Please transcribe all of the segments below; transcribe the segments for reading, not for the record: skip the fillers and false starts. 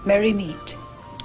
Merry meet.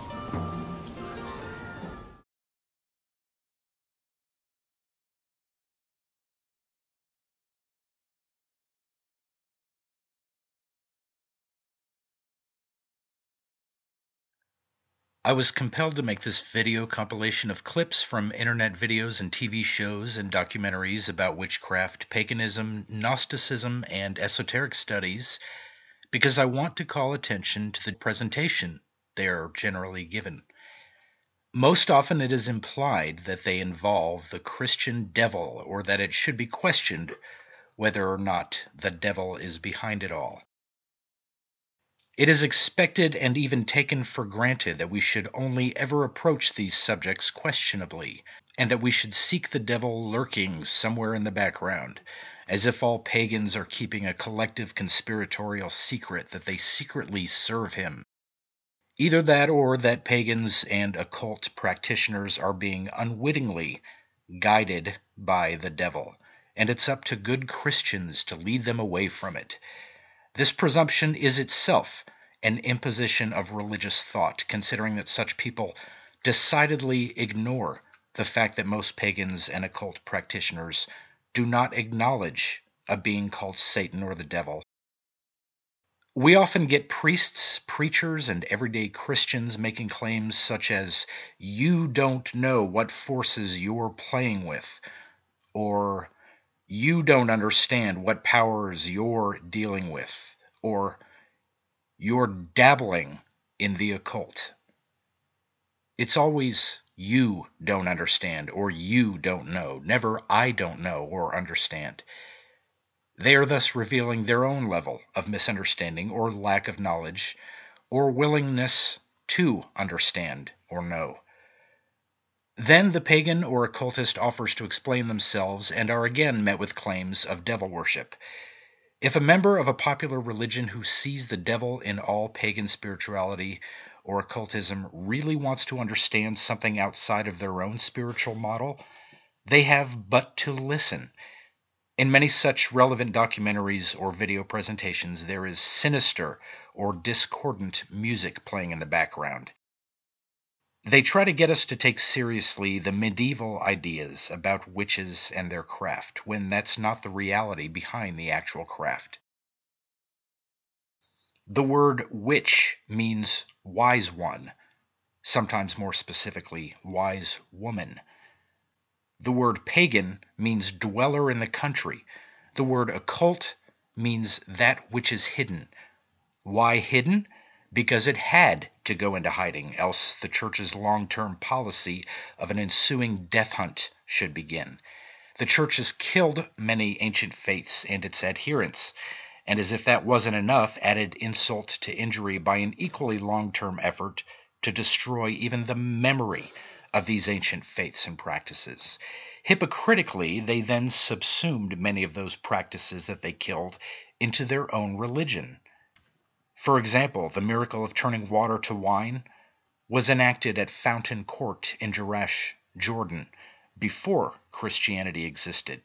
I was compelled to make this video compilation of clips from internet videos and TV shows and documentaries about witchcraft, paganism, Gnosticism, and esoteric studies because I want to call attention to the presentation they are generally given. Most often it is implied that they involve the Christian devil or that it should be questioned whether or not the devil is behind it all. It is expected and even taken for granted that we should only ever approach these subjects questionably, and that we should seek the devil lurking somewhere in the background, as if all pagans are keeping a collective conspiratorial secret that they secretly serve him. Either that or that pagans and occult practitioners are being unwittingly guided by the devil, and it's up to good Christians to lead them away from it. This presumption is itself an imposition of religious thought, considering that such people decidedly ignore the fact that most pagans and occult practitioners do not acknowledge a being called Satan or the devil. We often get priests, preachers, and everyday Christians making claims such as, "You don't know what forces you're playing with," or "You don't understand what powers you're dealing with," or "You're dabbling in the occult." It's always "you don't understand" or "you don't know," never "I don't know" or understand. They are thus revealing their own level of misunderstanding or lack of knowledge or willingness to understand or know. Then the pagan or occultist offers to explain themselves and are again met with claims of devil worship. If a member of a popular religion who sees the devil in all pagan spirituality or occultism really wants to understand something outside of their own spiritual model, they have but to listen. In many such relevant documentaries or video presentations, there is sinister or discordant music playing in the background. They try to get us to take seriously the medieval ideas about witches and their craft, when that's not the reality behind the actual craft. The word witch means wise one, sometimes more specifically, wise woman. The word pagan means dweller in the country. The word occult means that which is hidden. Why hidden? Because it had to go into hiding, else the church's long-term policy of an ensuing death hunt should begin. The church has killed many ancient faiths and its adherents, and as if that wasn't enough, added insult to injury by an equally long-term effort to destroy even the memory of these ancient faiths and practices. Hypocritically, they then subsumed many of those practices that they killed into their own religion. For example, the miracle of turning water to wine was enacted at Fountain Court in Jerash, Jordan, before Christianity existed.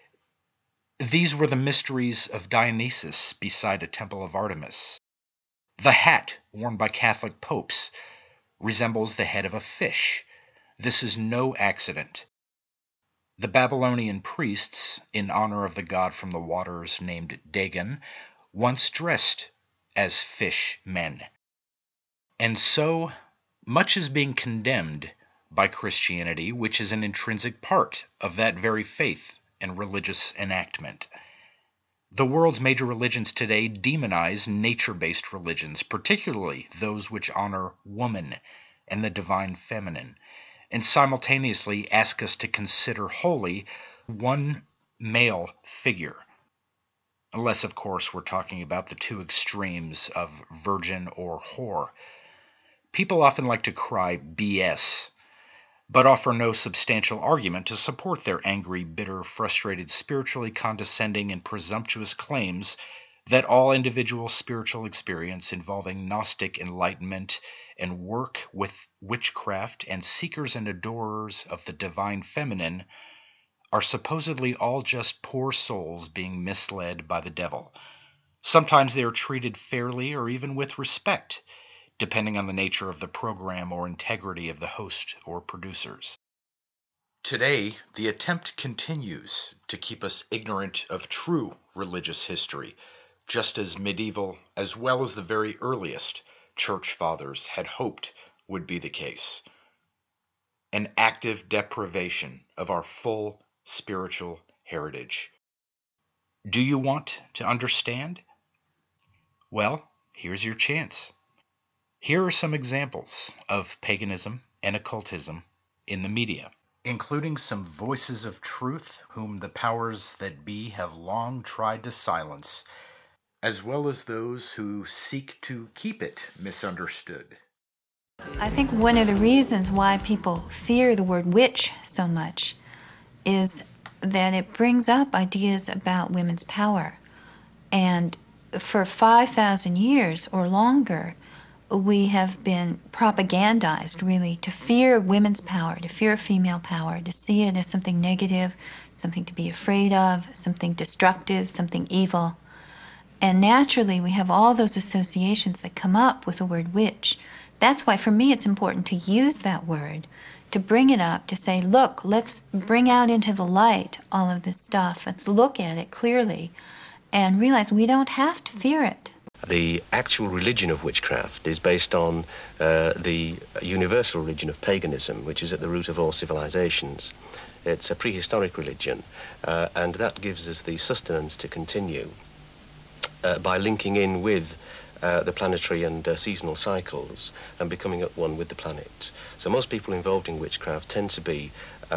These were the mysteries of Dionysus beside a temple of Artemis. The hat worn by Catholic popes resembles the head of a fish. This is no accident. The Babylonian priests, in honor of the god from the waters named Dagon, once dressed as fish men. And so, much is being condemned by Christianity, which is an intrinsic part of that very faith and religious enactment. The world's major religions today demonize nature-based religions, particularly those which honor woman and the divine feminine, and simultaneously ask us to consider holy one male figure. Unless, of course, we're talking about the two extremes of virgin or whore. People often like to cry BS, but offer no substantial argument to support their angry, bitter, frustrated, spiritually condescending, and presumptuous claims that all individual spiritual experience involving Gnostic enlightenment and work with witchcraft and seekers and adorers of the divine feminine are supposedly all just poor souls being misled by the devil. Sometimes they are treated fairly or even with respect, depending on the nature of the program or integrity of the host or producers. Today, the attempt continues to keep us ignorant of true religious history, just as medieval as well as the very earliest church fathers had hoped would be the case. An active deprivation of our full spiritual heritage. Do you want to understand? Well, here's your chance. Here are some examples of paganism and occultism in the media, including some voices of truth whom the powers that be have long tried to silence, as well as those who seek to keep it misunderstood. I think one of the reasons why people fear the word witch so much is that it brings up ideas about women's power. And for 5,000 years or longer, we have been propagandized, really, to fear women's power, to fear female power, to see it as something negative, something to be afraid of, something destructive, something evil. And naturally, we have all those associations that come up with the word witch. That's why, for me, it's important to use that word, to bring it up, to say, look, let's bring out into the light all of this stuff. Let's look at it clearly and realize we don't have to fear it. The actual religion of witchcraft is based on the universal religion of paganism, which is at the root of all civilizations. It's a prehistoric religion, and that gives us the sustenance to continue by linking in with the planetary and seasonal cycles and becoming at one with the planet. So most people involved in witchcraft tend to be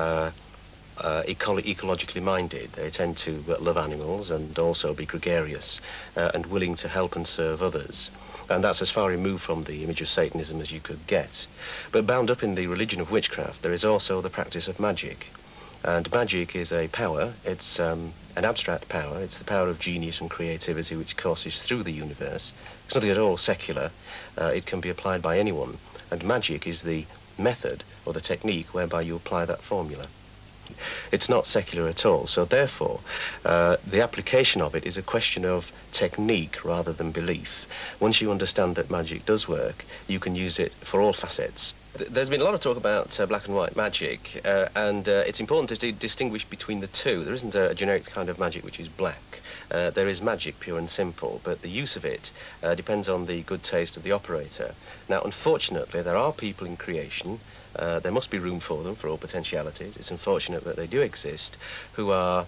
ecologically minded. They tend to love animals and also be gregarious and willing to help and serve others. And that's as far removed from the image of Satanism as you could get. But bound up in the religion of witchcraft, there is also the practice of magic. And magic is a power. It's an abstract power. It's the power of genius and creativity which courses through the universe. It's nothing at all secular. It can be applied by anyone. And magic is the method or the technique whereby you apply that formula. It's not secular at all, so therefore the application of it is a question of technique rather than belief. Once you understand that magic does work, you can use it for all facets. There's been a lot of talk about black and white magic, and it's important to distinguish between the two. There isn't a generic kind of magic which is black. There is magic, pure and simple, but the use of it depends on the good taste of the operator. Now, unfortunately, there are people in creation, there must be room for them, for all potentialities. It's unfortunate that they do exist, who are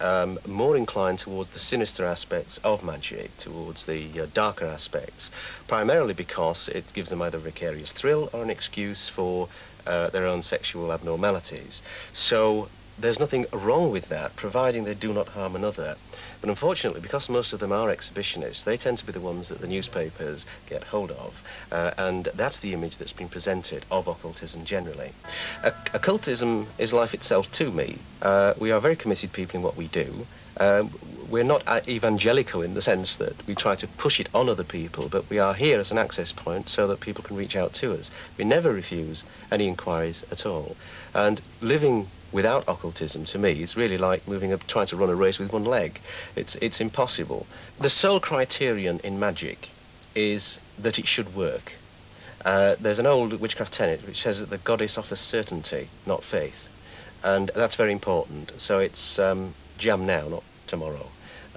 more inclined towards the sinister aspects of magic, towards the darker aspects, primarily because it gives them either a vicarious thrill or an excuse for their own sexual abnormalities. So there's nothing wrong with that, providing they do not harm another. But unfortunately, because most of them are exhibitionists, they tend to be the ones that the newspapers get hold of, and that's the image that's been presented of occultism generally. Occultism is life itself to me. We are very committed people in what we do. We're not evangelical in the sense that we try to push it on other people, but we are here as an access point so that people can reach out to us. We never refuse any inquiries at all. And living without occultism, to me, is really like trying to run a race with one leg. It's impossible. The sole criterion in magic is that it should work. There's an old witchcraft tenet which says that the goddess offers certainty, not faith. And that's very important. So it's jam now, not tomorrow.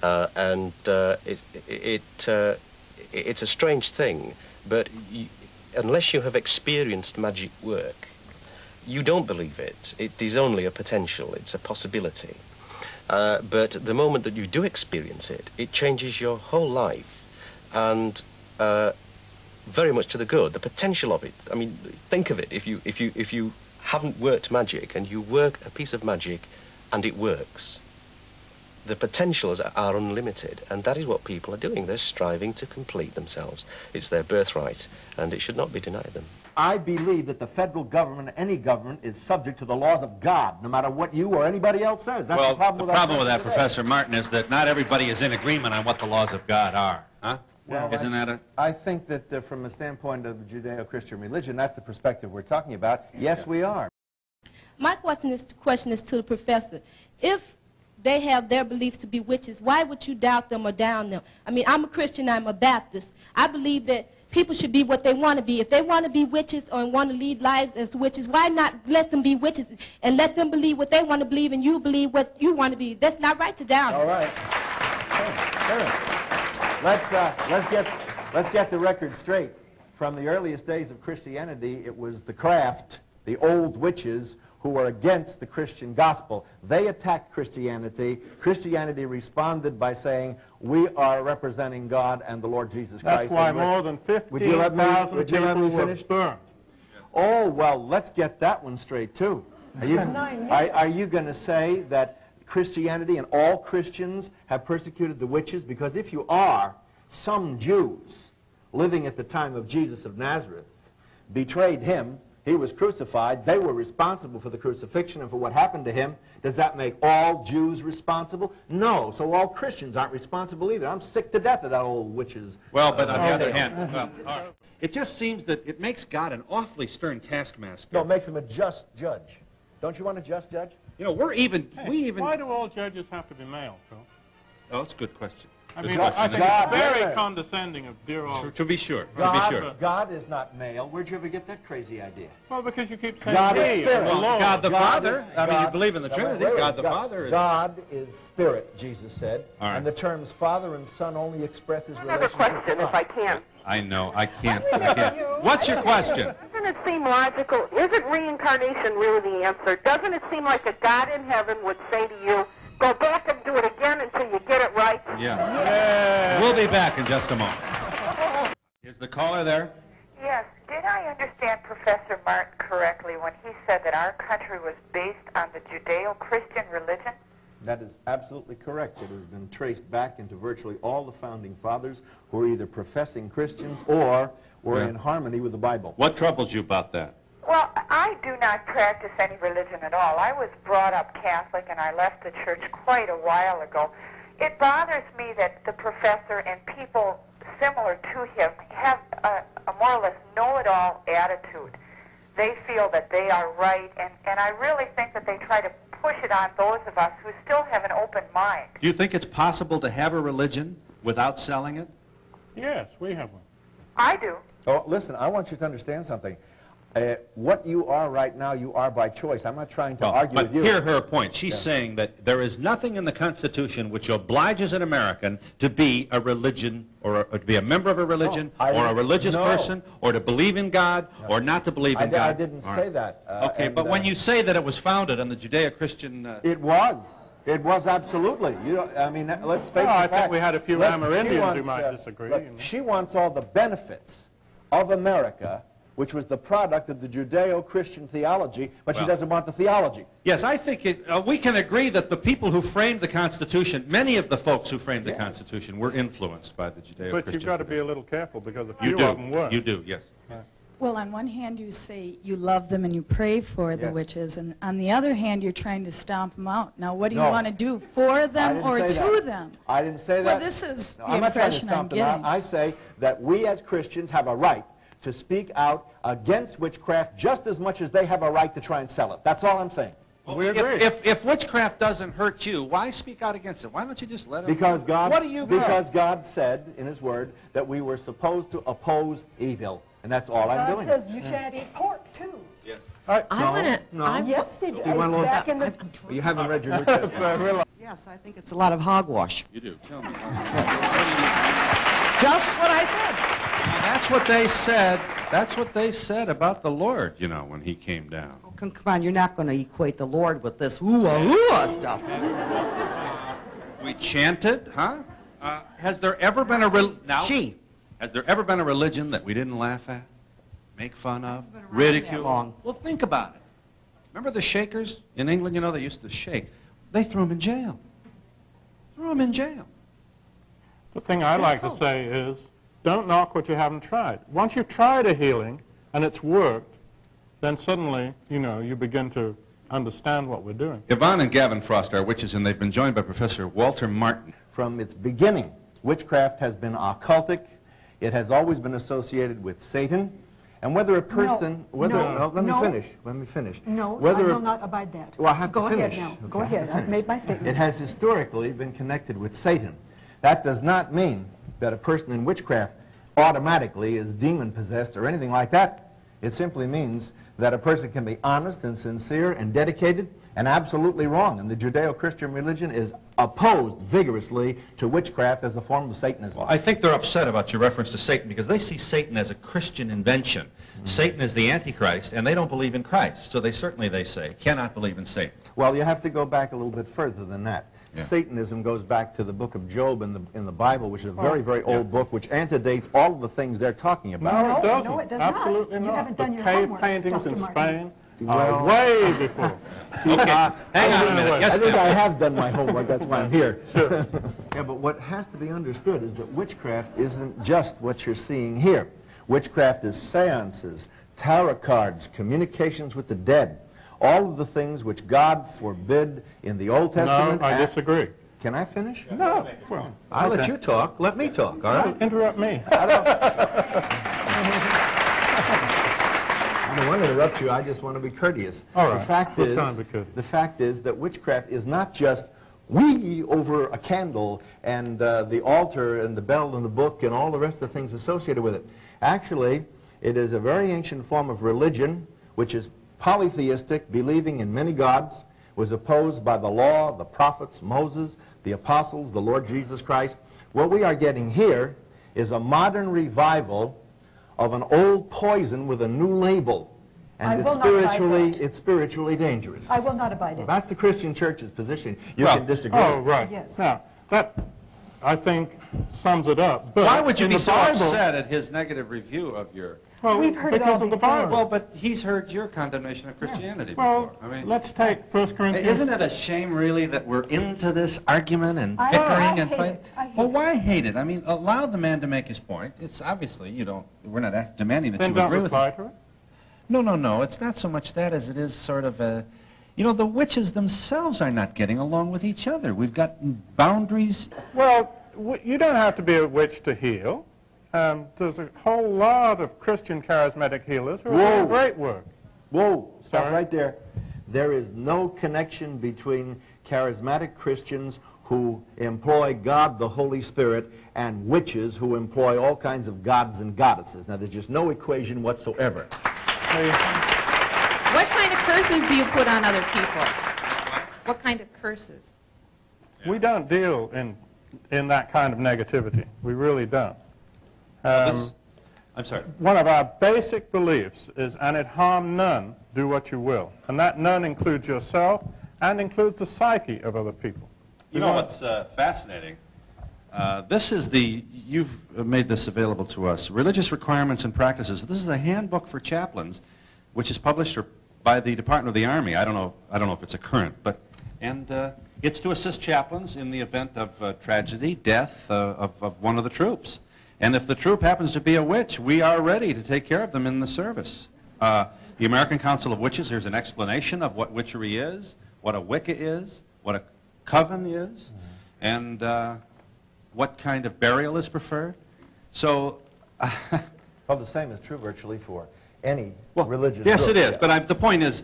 It's a strange thing, but unless you have experienced magic work, you don't believe it. It is only a potential, it's a possibility. But the moment that you do experience it, it changes your whole life, and very much to the good. The potential of it, I mean, think of it, if you haven't worked magic and you work a piece of magic and it works, the potentials are unlimited, and that is what people are doing. They're striving to complete themselves. It's their birthright, and it should not be denied them. I believe that the federal government, any government, is subject to the laws of God, no matter what you or anybody else says. That's well, the problem with that, today. Professor Martin, is that not everybody is in agreement on what the laws of God are. Huh? Well, Isn't that a... I think that from the standpoint of Judeo-Christian religion, that's the perspective we're talking about. Yes, we are. My question is to the professor. If they have their beliefs to be witches, why would you doubt them or down them? I mean, I'm a Christian, I'm a Baptist. I believe that people should be what they want to be. If they want to be witches or want to lead lives as witches, why not let them be witches and let them believe what they want to believe and you believe what you want to be? That's not right to down. All right. Let's get the record straight. From the earliest days of Christianity, it was the craft, the old witches, who were against the Christian gospel. They attacked Christianity. Christianity responded by saying, we are representing God and the Lord Jesus Christ. That's why more than 15,000 people were burned. Oh, well, let's get that one straight, too. Are you going to say that Christianity and all Christians have persecuted the witches? Because if you are, some Jews living at the time of Jesus of Nazareth betrayed him. He was crucified. They were responsible for the crucifixion and for what happened to him. Does that make all Jews responsible? No. So all Christians aren't responsible either. I'm sick to death of that old witches. Well, but on the other hand, it just seems that it makes God an awfully stern taskmaster. No, it makes him a just judge. Don't you want a just judge? You know, Why do all judges have to be male, Phil? Oh, that's a good question. I mean, I think it's very condescending of dear old... To be sure. God is not male. Where'd you ever get that crazy idea? Well, because you keep saying God he, is spirit. the Lord. God the Father. I mean, you believe in the Trinity. God the Father is... God is spirit, Jesus said. All right. And the terms Father and Son only express his Another relationship question, to if I us. can. I know. I can't. What's your question? Doesn't it seem logical? Isn't reincarnation really the answer? Doesn't it seem like a God in heaven would say to you, go back and do it again until you get it right? Yeah. We'll be back in just a moment. Is the caller there? Yes. Did I understand Professor Martin correctly when he said that our country was based on the Judeo-Christian religion? That is absolutely correct. It has been traced back into virtually all the founding fathers who were either professing Christians or were in harmony with the Bible. What troubles you about that? Well, I do not practice any religion at all. I was brought up Catholic, and I left the church quite a while ago. It bothers me that the professor and people similar to him have a more or less know-it-all attitude. They feel that they are right, and I really think that they try to push it on those of us who still have an open mind. Do you think it's possible to have a religion without selling it? Yes, we have one. I do. Oh, listen, I want you to understand something. What you are right now, you are by choice. I'm not trying to argue with you. But hear her point. She's saying that there is nothing in the Constitution which obliges an American to be a religion or to be a member of a religion or a religious person or to believe in God or not to believe in God. I didn't say that. Okay, but when you say that it was founded on the Judeo-Christian... It was. It was absolutely. You know, I mean, let's face the fact. I think we had a few Amerindians who might disagree. Look, she wants all the benefits of America, which was the product of the Judeo-Christian theology, but she doesn't want the theology. Yes, I think we can agree that the people who framed the Constitution, many of the folks who framed the Constitution were influenced by the Judeo-Christian. But you've got to be a little careful because a few of them were. You do, yes. Well, on one hand, you say you love them and you pray for the witches, and on the other hand, you're trying to stomp them out. Now, what do you want to do, for them or to them? I didn't say that. Well, this is the I'm not trying to impression stomp I'm them out. getting. I say that we as Christians have a right to speak out against witchcraft just as much as they have a right to try and sell it. That's all I'm saying. Well, we agree. If witchcraft doesn't hurt you, why speak out against it? Why don't you just let it? Because God, what do you because God said in His Word that we were supposed to oppose evil, and that's all I'm doing. God says you shan't eat pork too. Yes. Yes, it does. You haven't read your New Testament. Yes, I think it's a lot of hogwash. You do. Tell me. Just what I said. Now, that's what they said. That's what they said about the Lord, you know, when He came down. Oh, come on, you're not going to equate the Lord with this hoo-ah stuff. We chanted, huh? Has there ever been a Has there ever been a religion that we didn't laugh at, make fun of, ridicule? Well, think about it. Remember the Shakers in England? You know, they used to shake. They threw them in jail. Threw them in jail. The thing I like to say is, don't knock what you haven't tried. Once you've tried a healing and it's worked, then suddenly, you know, you begin to understand what we're doing. Yvonne and Gavin Frost are witches, and they've been joined by Professor Walter Martin. From its beginning, witchcraft has been occultic. It has always been associated with Satan. And whether a person, let me finish. No, I will not abide that. Well, I have to finish. Go ahead now. Go ahead. I've made my statement. It has historically been connected with Satan. That does not mean that a person in witchcraft automatically is demon-possessed or anything like that. It simply means that a person can be honest and sincere and dedicated and absolutely wrong. And the Judeo-Christian religion is opposed vigorously to witchcraft as a form of Satanism. Well, I think they're upset about your reference to Satan because they see Satan as a Christian invention. Satan is the Antichrist, and they don't believe in Christ. So they certainly, they say, cannot believe in Satan. Well, you have to go back a little bit further than that. Yeah. Satanism goes back to the book of Job in the Bible, which is a very, very old book, which antedates all of the things they're talking about. No, it doesn't. No, it does Absolutely not. You haven't done your cave homework, paintings Dr. in Martin. Spain are way before. Okay, hang on a minute. Yes, I think I have done my homework. That's why I'm here. Yeah, but what has to be understood is that witchcraft isn't just what you're seeing here. Witchcraft is seances, tarot cards, communications with the dead, all of the things which God forbid in the Old Testament. No, I disagree. Can I finish? No. Well, I'll let you talk. Let me talk, all right? Interrupt me. I don't want to interrupt you. I just want to be courteous. All right. The fact is that witchcraft is not just we over a candle and the altar and the bell and the book and all the rest of the things associated with it. Actually, it is a very ancient form of religion which is polytheistic, believing in many gods, was opposed by the law, the prophets, Moses, the apostles, the Lord Jesus Christ. What we are getting here is a modern revival of an old poison with a new label. And it's spiritually dangerous. I will not abide it. That's the Christian church's position. You can disagree. Oh, right. Yes. Now, that, I think, sums it up. But why would you be so Bible, upset at his negative review of your... Well, We've heard it because all of the before. Bible. Well, but he's heard your condemnation of Christianity Well, before. I mean, let's take 1 Corinthians... Isn't it a shame, really, that we're into this argument and bickering and fighting? Well, why hate it? I mean, allow the man to make his point. It's obviously, we're not demanding that then you agree with reply him. to it? No. It's not so much that as it is sort of a... the witches themselves are not getting along with each other. We've got boundaries. Well, you don't have to be a witch to heal. There's a whole lot of Christian charismatic healers who are doing great work. Whoa, stop right there. There is no connection between charismatic Christians who employ God, the Holy Spirit, and witches who employ all kinds of gods and goddesses. Now, there's just no equation whatsoever. What kind of curses do you put on other people? What kind of curses? We don't deal in that kind of negativity. We really don't. I'm sorry. One of our basic beliefs is, and it harm none, do what you will. And that none includes yourself and includes the psyche of other people. You know what's fascinating? This is you've made this available to us, Religious Requirements and Practices. This is a handbook for chaplains, which is published by the Department of the Army. I don't know if it's a current, and it's to assist chaplains in the event of tragedy, death of one of the troops. And if the troop happens to be a witch, we are ready to take care of them in the service. The American Council of Witches, there's an explanation of what witchery is, what a Wicca is, what a coven is, and what kind of burial is preferred. So... well, the same is true virtually for any religious Yes, group. it is. But the point is,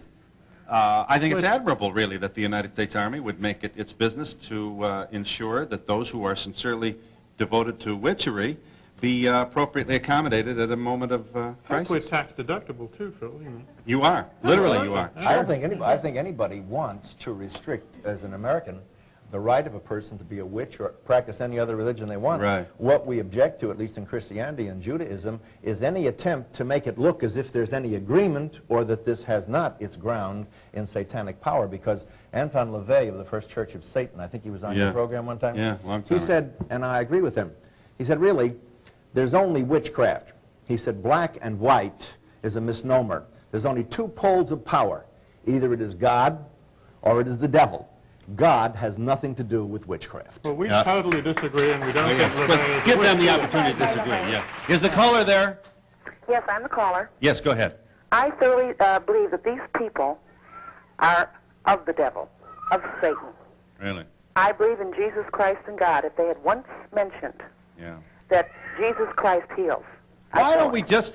I think it's admirable, really, that the United States Army would make it its business to ensure that those who are sincerely devoted to witchery be appropriately accommodated at a moment of crisis. We're tax deductible too, Phil. You are. Literally, you are. I think anybody wants to restrict, as an American, the right of a person to be a witch or practice any other religion they want. Right. What we object to, at least in Christianity and Judaism, is any attempt to make it look as if there's any agreement or that this has not its ground in satanic power. Because Anton LaVey of the First Church of Satan, I think he was on your program one time. Yeah, long time. He said, and I agree with him, he said, really, there's only witchcraft. He said, black and white is a misnomer. There's only two poles of power. Either it is God or it is the devil. God has nothing to do with witchcraft. Well, we totally disagree, and we don't get But give them the opportunity to disagree, Is the caller there? Yes, I'm the caller. Yes, go ahead. I thoroughly believe that these people are of the devil, of Satan. Really? I believe in Jesus Christ and God. If they had once mentioned that Jesus Christ heals. Why don't we just,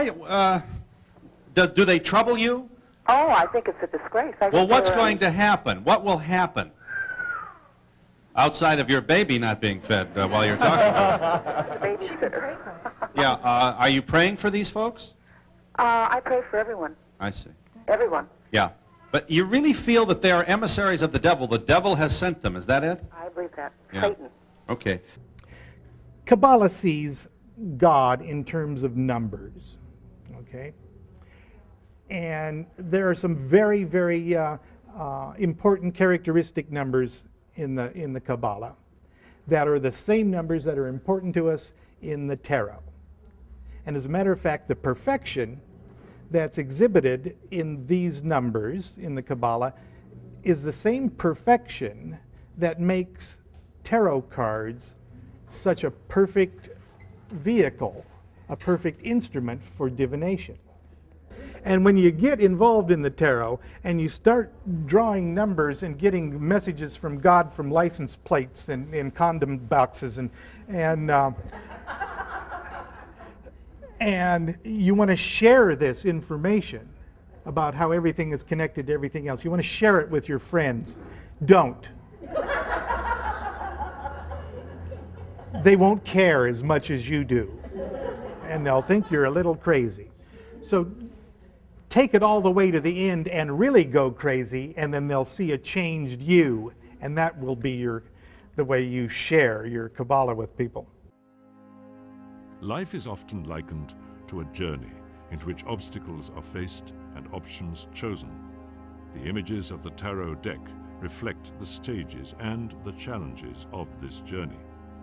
do they trouble you? Oh, I think it's a disgrace. Well, what's going to happen? What will happen? Outside of your baby not being fed while you're talking about it. Babysitter. Yeah, are you praying for these folks? I pray for everyone. I see. Everyone. Yeah. But you really feel that they are emissaries of the devil. The devil has sent them. Is that it? I believe that. Yeah. Satan. Okay. Kabbalah sees God in terms of numbers, okay? And there are some very, very important characteristic numbers in the Kabbalah that are the same numbers that are important to us in the tarot. And as a matter of fact, the perfection that's exhibited in these numbers in the Kabbalah is the same perfection that makes tarot cards such a perfect vehicle, a perfect instrument for divination. And when you get involved in the tarot and you start drawing numbers and getting messages from God from license plates and in condom boxes and you want to share this information about how everything is connected to everything else, you want to share it with your friends, don't. They won't care as much as you do, and they'll think you're a little crazy. So take it all the way to the end and really go crazy, and then they'll see a changed you, and that will be the way you share your Kabbalah with people. Life is often likened to a journey in which obstacles are faced and options chosen. The images of the tarot deck reflect the stages and the challenges of this journey.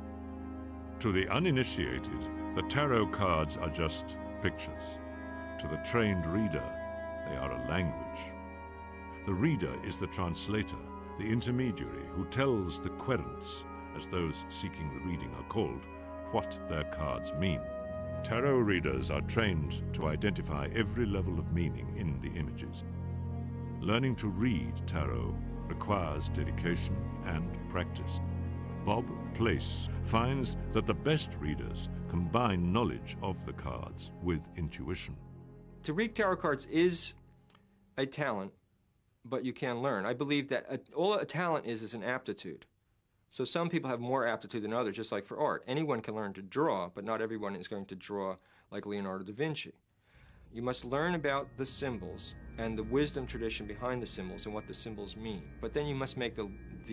To the uninitiated, the tarot cards are just pictures. To the trained reader, they are a language. The reader is the translator, the intermediary who tells the querents, as those seeking the reading are called, what their cards mean. Tarot readers are trained to identify every level of meaning in the images. Learning to read tarot requires dedication and practice. Bob Place finds that the best readers combine knowledge of the cards with intuition. To read tarot cards is a talent, but you can learn. I believe that all a talent is an aptitude. So some people have more aptitude than others, just like for art. Anyone can learn to draw, but not everyone is going to draw like Leonardo da Vinci. You must learn about the symbols and the wisdom tradition behind the symbols and what the symbols mean. But then you must make the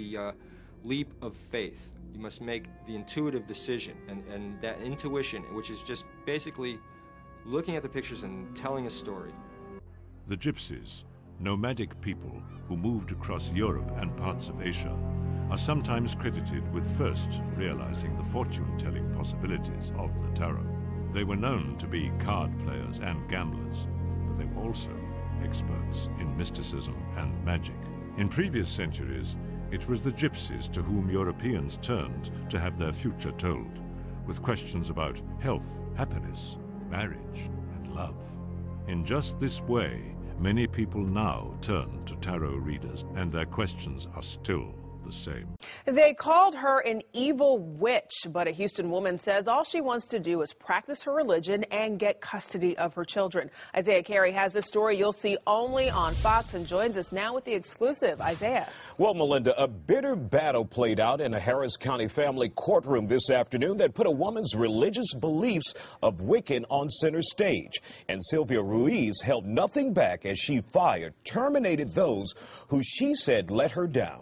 leap of faith. You must make the intuitive decision, and that intuition, which is just basically looking at the pictures and telling a story. The Gypsies, nomadic people who moved across Europe and parts of Asia, are sometimes credited with first realizing the fortune-telling possibilities of the tarot. They were known to be card players and gamblers, but they were also experts in mysticism and magic. In previous centuries, it was the Gypsies to whom Europeans turned to have their future told, with questions about health, happiness, marriage, and love. In just this way, many people now turn to tarot readers, and their questions are still the same. They called her an evil witch, but a Houston woman says all she wants to do is practice her religion and get custody of her children. Isaiah Carey has this story you'll see only on Fox and joins us now with the exclusive. Isaiah. Well, Melinda, a bitter battle played out in a Harris County family courtroom this afternoon that put a woman's religious beliefs of Wiccan on center stage. And Sylvia Ruiz held nothing back as she terminated those who she said let her down.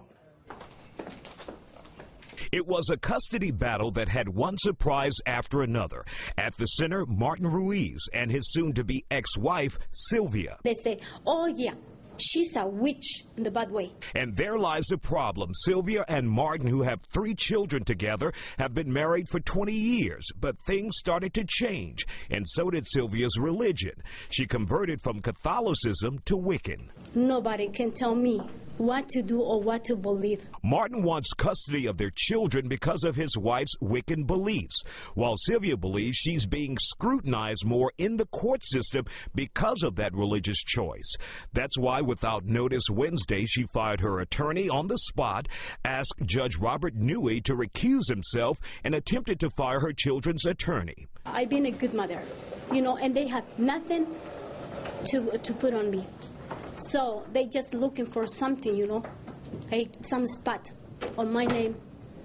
It was a custody battle that had one surprise after another. At the center, Martin Ruiz and his soon-to-be ex-wife, Sylvia. They say, oh yeah, she's a witch in the bad way. And there lies the problem. Sylvia and Martin, who have 3 children together, have been married for 20 years, but things started to change, and so did Sylvia's religion. She converted from Catholicism to Wiccan. Nobody can tell me what to do or what to believe. Martin wants custody of their children because of his wife's Wiccan beliefs, while Sylvia believes she's being scrutinized more in the court system because of that religious choice. That's why, without notice Wednesday, she fired her attorney on the spot, asked Judge Robert Newey to recuse himself, and attempted to fire her children's attorney. I've been a good mother, you know, and they have nothing to put on me. So they just looking for something, you know, some spot on my name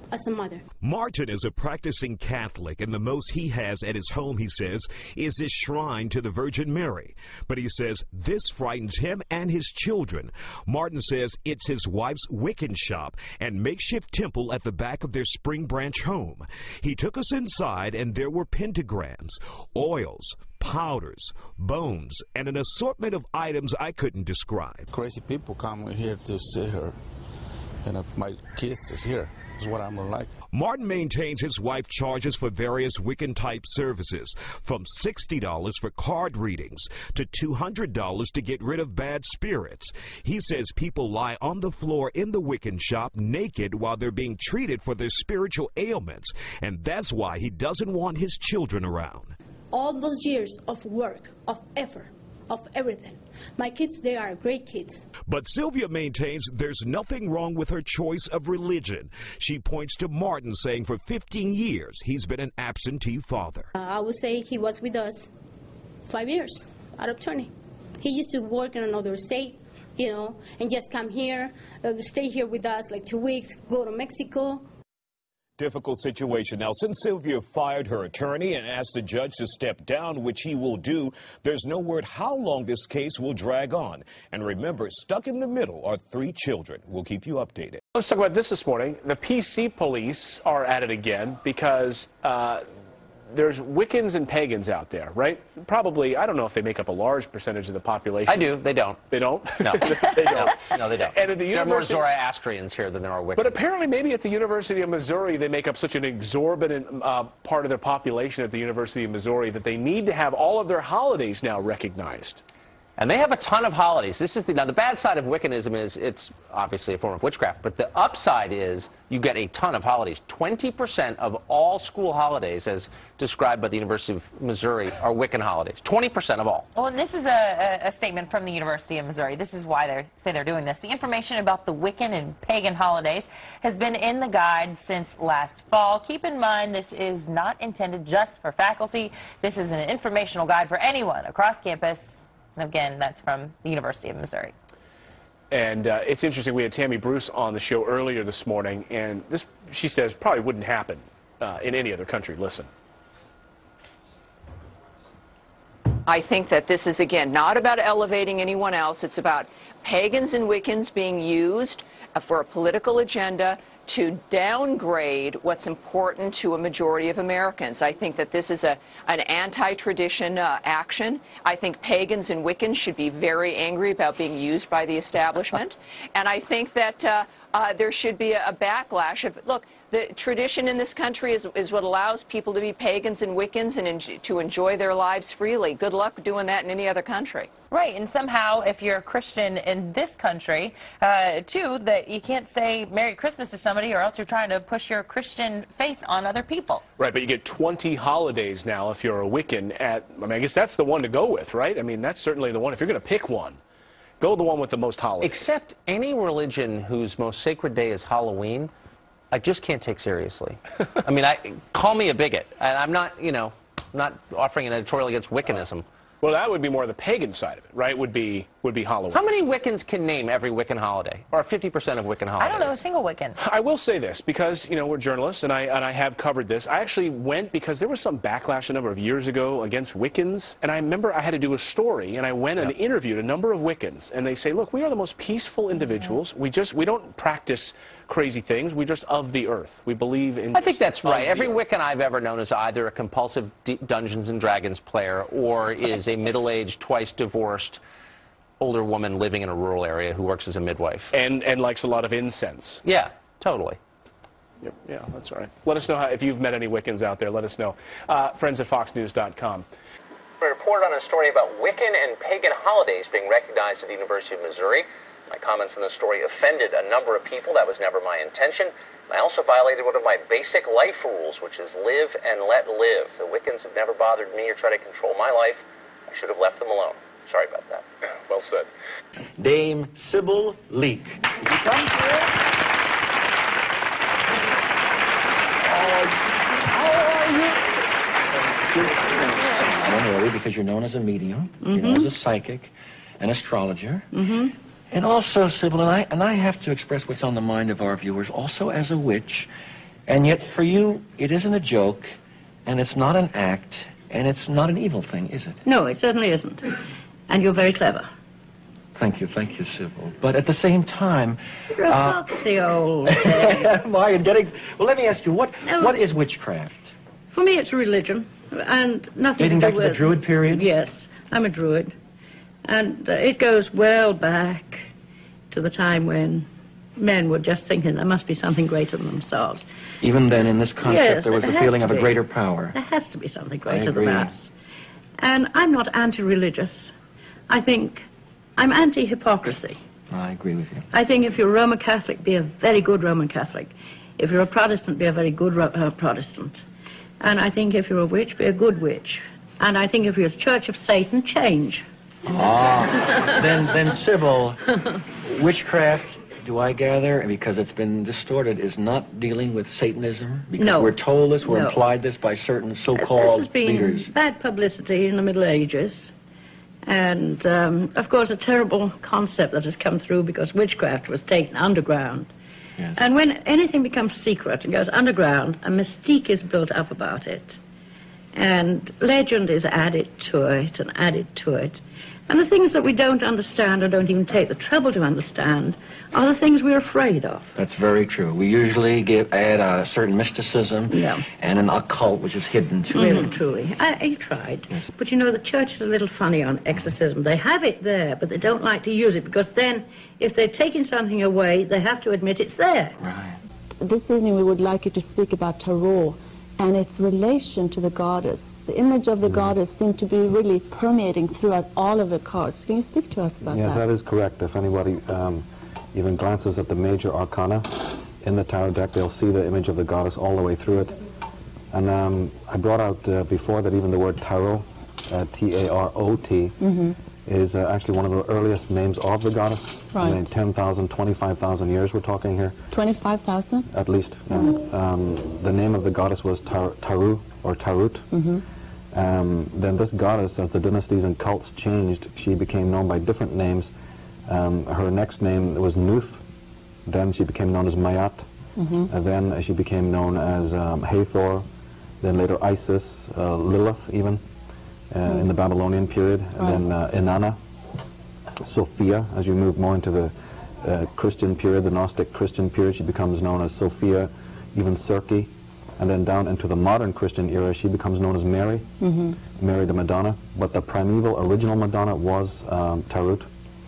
as a mother. Martin is a practicing Catholic, and the most he has at his home, he says, is his shrine to the Virgin Mary. But he says this frightens him and his children. Martin says it's his wife's Wiccan shop and makeshift temple at the back of their Spring Branch home. He took us inside, and there were pentagrams, oils, powders, bones, and an assortment of items I couldn't describe. Crazy people come here to see her, and my kids is here. Is what I'm like. Martin maintains his wife charges for various Wiccan-type services, from $60 for card readings to $200 to get rid of bad spirits. He says people lie on the floor in the Wiccan shop naked while they're being treated for their spiritual ailments, and that's why he doesn't want his children around. All those years of work, of effort, of everything. My kids, they are great kids. But Sylvia maintains there's nothing wrong with her choice of religion. She points to Martin saying for 15 years he's been an absentee father. I would say he was with us 5 years out of 20. He used to work in another state, you know, and just come here, stay here with us like 2 weeks, go to Mexico. Difficult situation. Now, since Sylvia fired her attorney and asked the judge to step down, which he will do, there's no word how long this case will drag on. And remember, stuck in the middle are 3 children. We'll keep you updated. Let's talk about this morning. The PC police are at it again because there's Wiccans and pagans out there, right? Probably, I don't know if they make up a large percentage of the population. I do. They don't. They don't? No. They don't. No, they don't. And at the there are more University... Zoroastrians here than there are Wiccans. But apparently maybe at the University of Missouri they make up such an exorbitant part of their population at the University of Missouri that they need to have all of their holidays now recognized. And they have a ton of holidays. This is now the bad side of Wiccanism is it's obviously a form of witchcraft, but the upside is you get a ton of holidays. 20% of all school holidays, as described by the University of Missouri, are Wiccan holidays. 20% of all. Well, and this is a statement from the University of Missouri. This is why they say they're doing this. The information about the Wiccan and pagan holidays has been in the guide since last fall. Keep in mind, this is not intended just for faculty. This is an informational guide for anyone across campus. And again, that's from the University of Missouri. And it's interesting, we had Tammy Bruce on the show earlier this morning, and this, she says, probably wouldn't happen in any other country. Listen. I think that this is, again, not about elevating anyone else. It's about pagans and Wiccans being used for a political agenda to downgrade what's important to a majority of Americans. I think that this is an anti-tradition action. I think pagans and Wiccans should be very angry about being used by the establishment. And I think that there should be a backlash of, look, the tradition in this country is what allows people to be pagans and Wiccans and to enjoy their lives freely. Good luck doing that in any other country. Right, and somehow, if you're a Christian in this country, too, that you can't say Merry Christmas to somebody or else you're trying to push your Christian faith on other people. Right, but you get 20 holidays now if you're a Wiccan I mean, I guess that's the one to go with, right? I mean, that's certainly the one. If you're going to pick one, go the one with the most holidays. Except any religion whose most sacred day is Halloween, I just can't take seriously. I mean, call me a bigot. I'm not, you know, not offering an editorial against Wiccanism. Well, that would be more the pagan side of it, right? Would be Halloween. How many Wiccans can name every Wiccan holiday, or 50% of Wiccan holidays? I don't know a single Wiccan. I will say this, because, you know, we're journalists, and I have covered this. I actually went because there was some backlash a number of years ago against Wiccans, and I remember I had to do a story, and I went and interviewed a number of Wiccans, and they say, look, we are the most peaceful individuals. We don't practice crazy things. We're just of the earth. We believe in... I think that's right. Every Wiccan I've ever known is either a compulsive Dungeons and Dragons player or is a middle-aged, twice-divorced older woman living in a rural area who works as a midwife. And likes a lot of incense. Yeah, totally. Yep, yeah, that's all right. Let us know if you've met any Wiccans out there. Let us know. Friends at foxnews.com. We reported on a story about Wiccan and pagan holidays being recognized at the University of Missouri. My comments in the story offended a number of people. That was never my intention. And I also violated one of my basic life rules, which is live and let live. The Wiccans have never bothered me or tried to control my life. I should have left them alone. Sorry about that. Well said. Dame Sybil Leek. Don't worry, because you're known as a medium, you're known as a psychic, an astrologer, and also, Sybil, and I have to express what's on the mind of our viewers, also as a witch And yet, for you, it isn't a joke, and it's not an act, and it's not an evil thing, is it? No, it certainly isn't. And you're very clever. Thank you, Sybil. But at the same time... You're a foxy old Am I getting... Well, let me ask you, what is witchcraft? For me, it's a religion, and nothing Dating to do back to the Druid period? Yes, I'm a Druid. And it goes well back to the time when men were just thinking there must be something greater than themselves. Even then, in this concept, Yes, there was the has feeling to of a be. greater power. There has to be something greater agree. than us. And I'm not anti-religious. I think I'm anti-hypocrisy. I agree with you. I think if you're a Roman Catholic, be a very good Roman Catholic. If you're a Protestant, be a very good Protestant. And I think if you're a witch, be a good witch. And I think if you're a Church of Satan, change. Then Sybil, witchcraft, do I gather, because it's been distorted, is not dealing with Satanism? Because No. we're told this, we're No. implied this by certain This so-called has been leaders. bad publicity in the Middle Ages. And, of course, a terrible concept that has come through because witchcraft was taken underground. Yes. And when anything becomes secret and goes underground, a mystique is built up about it. And legend is added to it and added to it. And the things that we don't understand or don't even take the trouble to understand are the things we're afraid of. That's very true. We usually add a certain mysticism and an occult which is hidden to Really, it. truly. I tried. But you know, the church is a little funny on exorcism. They have it there, but they don't like to use it because then, if they're taking something away, they have to admit it's there. This evening we would like you to speak about tarot and its relation to the goddess. The image of the goddess seemed to be really permeating throughout all of the cards. Can you speak to us about Yes, that? that is correct. If anybody even glances at the major arcana in the tarot deck, they'll see the image of the goddess all the way through it. And I brought out before that even the word tarot, T-A-R-O-T, is actually one of the earliest names of the goddess. Right. I mean, 10,000, 25,000 years we're talking here. 25,000? At least. The name of the goddess was Taru or Tarut. Then this goddess, as the dynasties and cults changed, she became known by different names. Her next name was Nuth. Then she became known as Mayat. And then she became known as Hathor. Then later Isis, Lilith even, in the Babylonian period. And then Inanna, Sophia. As you move more into the Christian period, the Gnostic Christian period, she becomes known as Sophia, even Circe. And then down into the modern Christian era, she becomes known as Mary, Mary the Madonna. But the primeval, original Madonna was Tarut.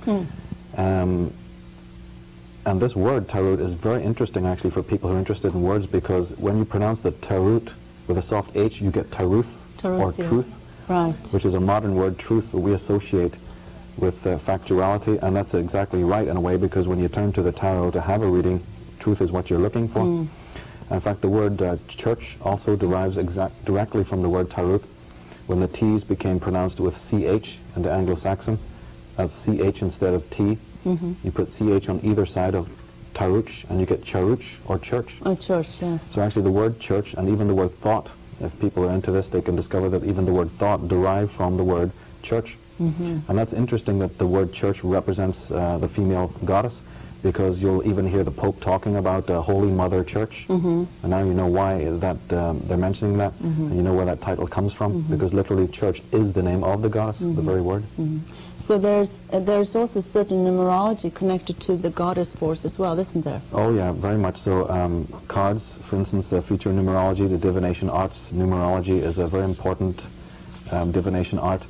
And this word, Tarut, is very interesting, actually, for people who are interested in words, because when you pronounce the Tarut with a soft H, you get Taruth, or truth, which is a modern word, truth, that we associate with factuality. And that's exactly right, in a way, because when you turn to the tarot to have a reading, truth is what you're looking for. In fact, the word church also derives directly from the word Tarut. When the T's became pronounced with CH in the Anglo-Saxon, that's CH instead of T. You put CH on either side of Taruch, and you get Charuch, or church. Oh, church, yes. So actually the word church, and even the word thought, if people are into this, they can discover that even the word thought derived from the word church. And that's interesting that the word church represents the female goddess, because you'll even hear the Pope talking about Holy Mother Church. And now you know why is that they're mentioning that, and you know where that title comes from, because literally church is the name of the goddess, the very word. So there's also certain numerology connected to the goddess force as well, isn't there? Oh yeah, very much so. Cards, for instance, feature numerology. The divination arts, numerology is a very important divination art.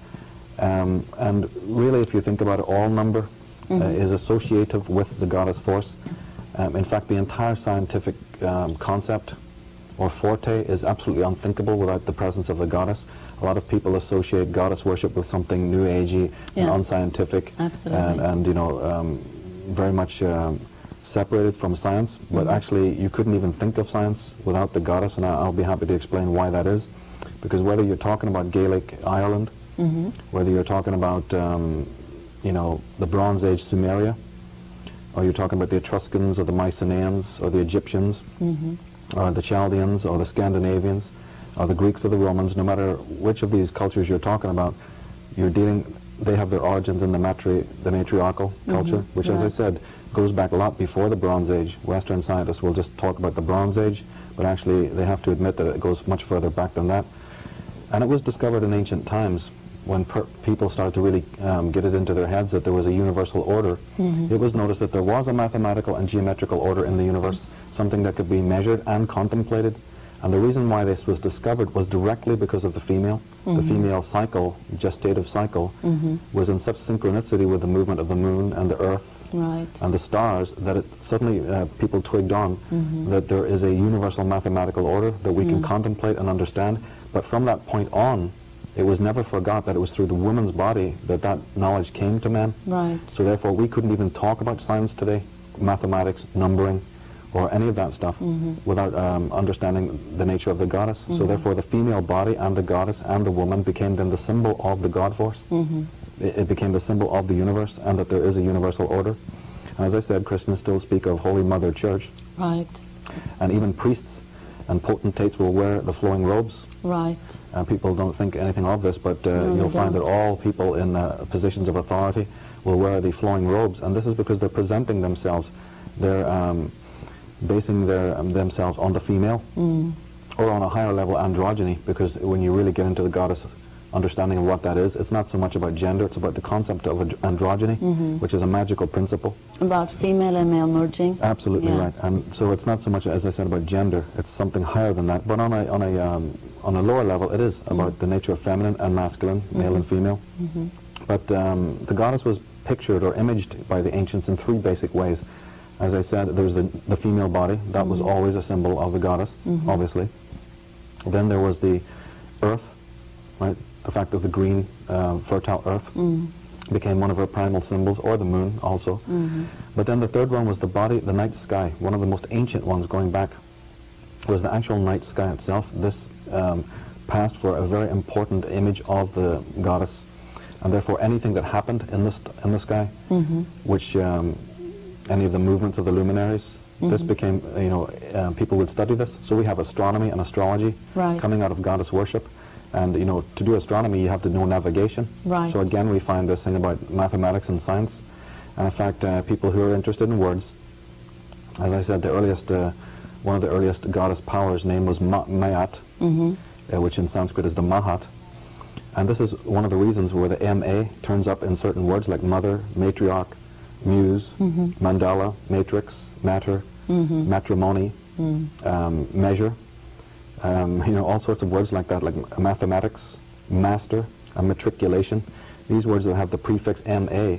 And really, if you think about it, all number is associative with the goddess force. In fact, the entire scientific concept or forte is absolutely unthinkable without the presence of the goddess. A lot of people associate goddess worship with something new agey and unscientific, and you know, very much separated from science. But actually, you couldn't even think of science without the goddess, and I'll be happy to explain why that is. Because whether you're talking about Gaelic Ireland, whether you're talking about you know, the Bronze Age Sumeria, or you're talking about the Etruscans or the Mycenaeans or the Egyptians, or the Chaldeans or the Scandinavians, or the Greeks or the Romans, no matter which of these cultures you're talking about, you're dealing, they have their origins in the matriarchal culture, which, as I said, goes back a lot before the Bronze Age. Western scientists will just talk about the Bronze Age, but actually they have to admit that it goes much further back than that. And it was discovered in ancient times when people started to really get it into their heads that there was a universal order. It was noticed that there was a mathematical and geometrical order in the universe, something that could be measured and contemplated. And the reason why this was discovered was directly because of the female. The female cycle, gestative cycle, was in such synchronicity with the movement of the moon and the earth and the stars that it suddenly people twigged on that there is a universal mathematical order that we can contemplate and understand. But from that point on, it was never forgot that it was through the woman's body that that knowledge came to man. So therefore we couldn't even talk about science today, mathematics, numbering, or any of that stuff without understanding the nature of the goddess. So therefore the female body and the goddess and the woman became then the symbol of the God force. It became the symbol of the universe, and that there is a universal order. And as I said, Christians still speak of Holy Mother Church. And even priests and potentates will wear the flowing robes. People don't think anything of this, but you'll find that all people in positions of authority will wear the flowing robes, and this is because they're presenting themselves. They're basing themselves on the female or on a higher level androgyny, because when you really get into the goddess understanding of what that is, it's not so much about gender, it's about the concept of androgyny, which is a magical principle. About female and male merging. Absolutely right. And so it's not so much, as I said, about gender, it's something higher than that. But on a lower level, it is about the nature of feminine and masculine, male and female. But the goddess was pictured or imaged by the ancients in three basic ways. As I said, there's the female body. That was always a symbol of the goddess, obviously. Then there was the earth, right? The fact of the green, fertile earth became one of her primal symbols, or the moon also. But then the third one was the body, the night sky. One of the most ancient ones going back was the actual night sky itself. This passed for a very important image of the goddess, and therefore anything that happened in the sky, which any of the movements of the luminaries, this became, people would study this. So we have astronomy and astrology coming out of goddess worship. And, to do astronomy, you have to know navigation. So again, we find this thing about mathematics and science. And in fact, people who are interested in words, as I said, one of the earliest goddess powers' name was Mayat, which in Sanskrit is the Mahat. And this is one of the reasons where the M-A turns up in certain words like mother, matriarch, muse, mandala, matrix, matter, matrimony, measure. All sorts of words like that, like mathematics, master, and matriculation. These words that have the prefix MA,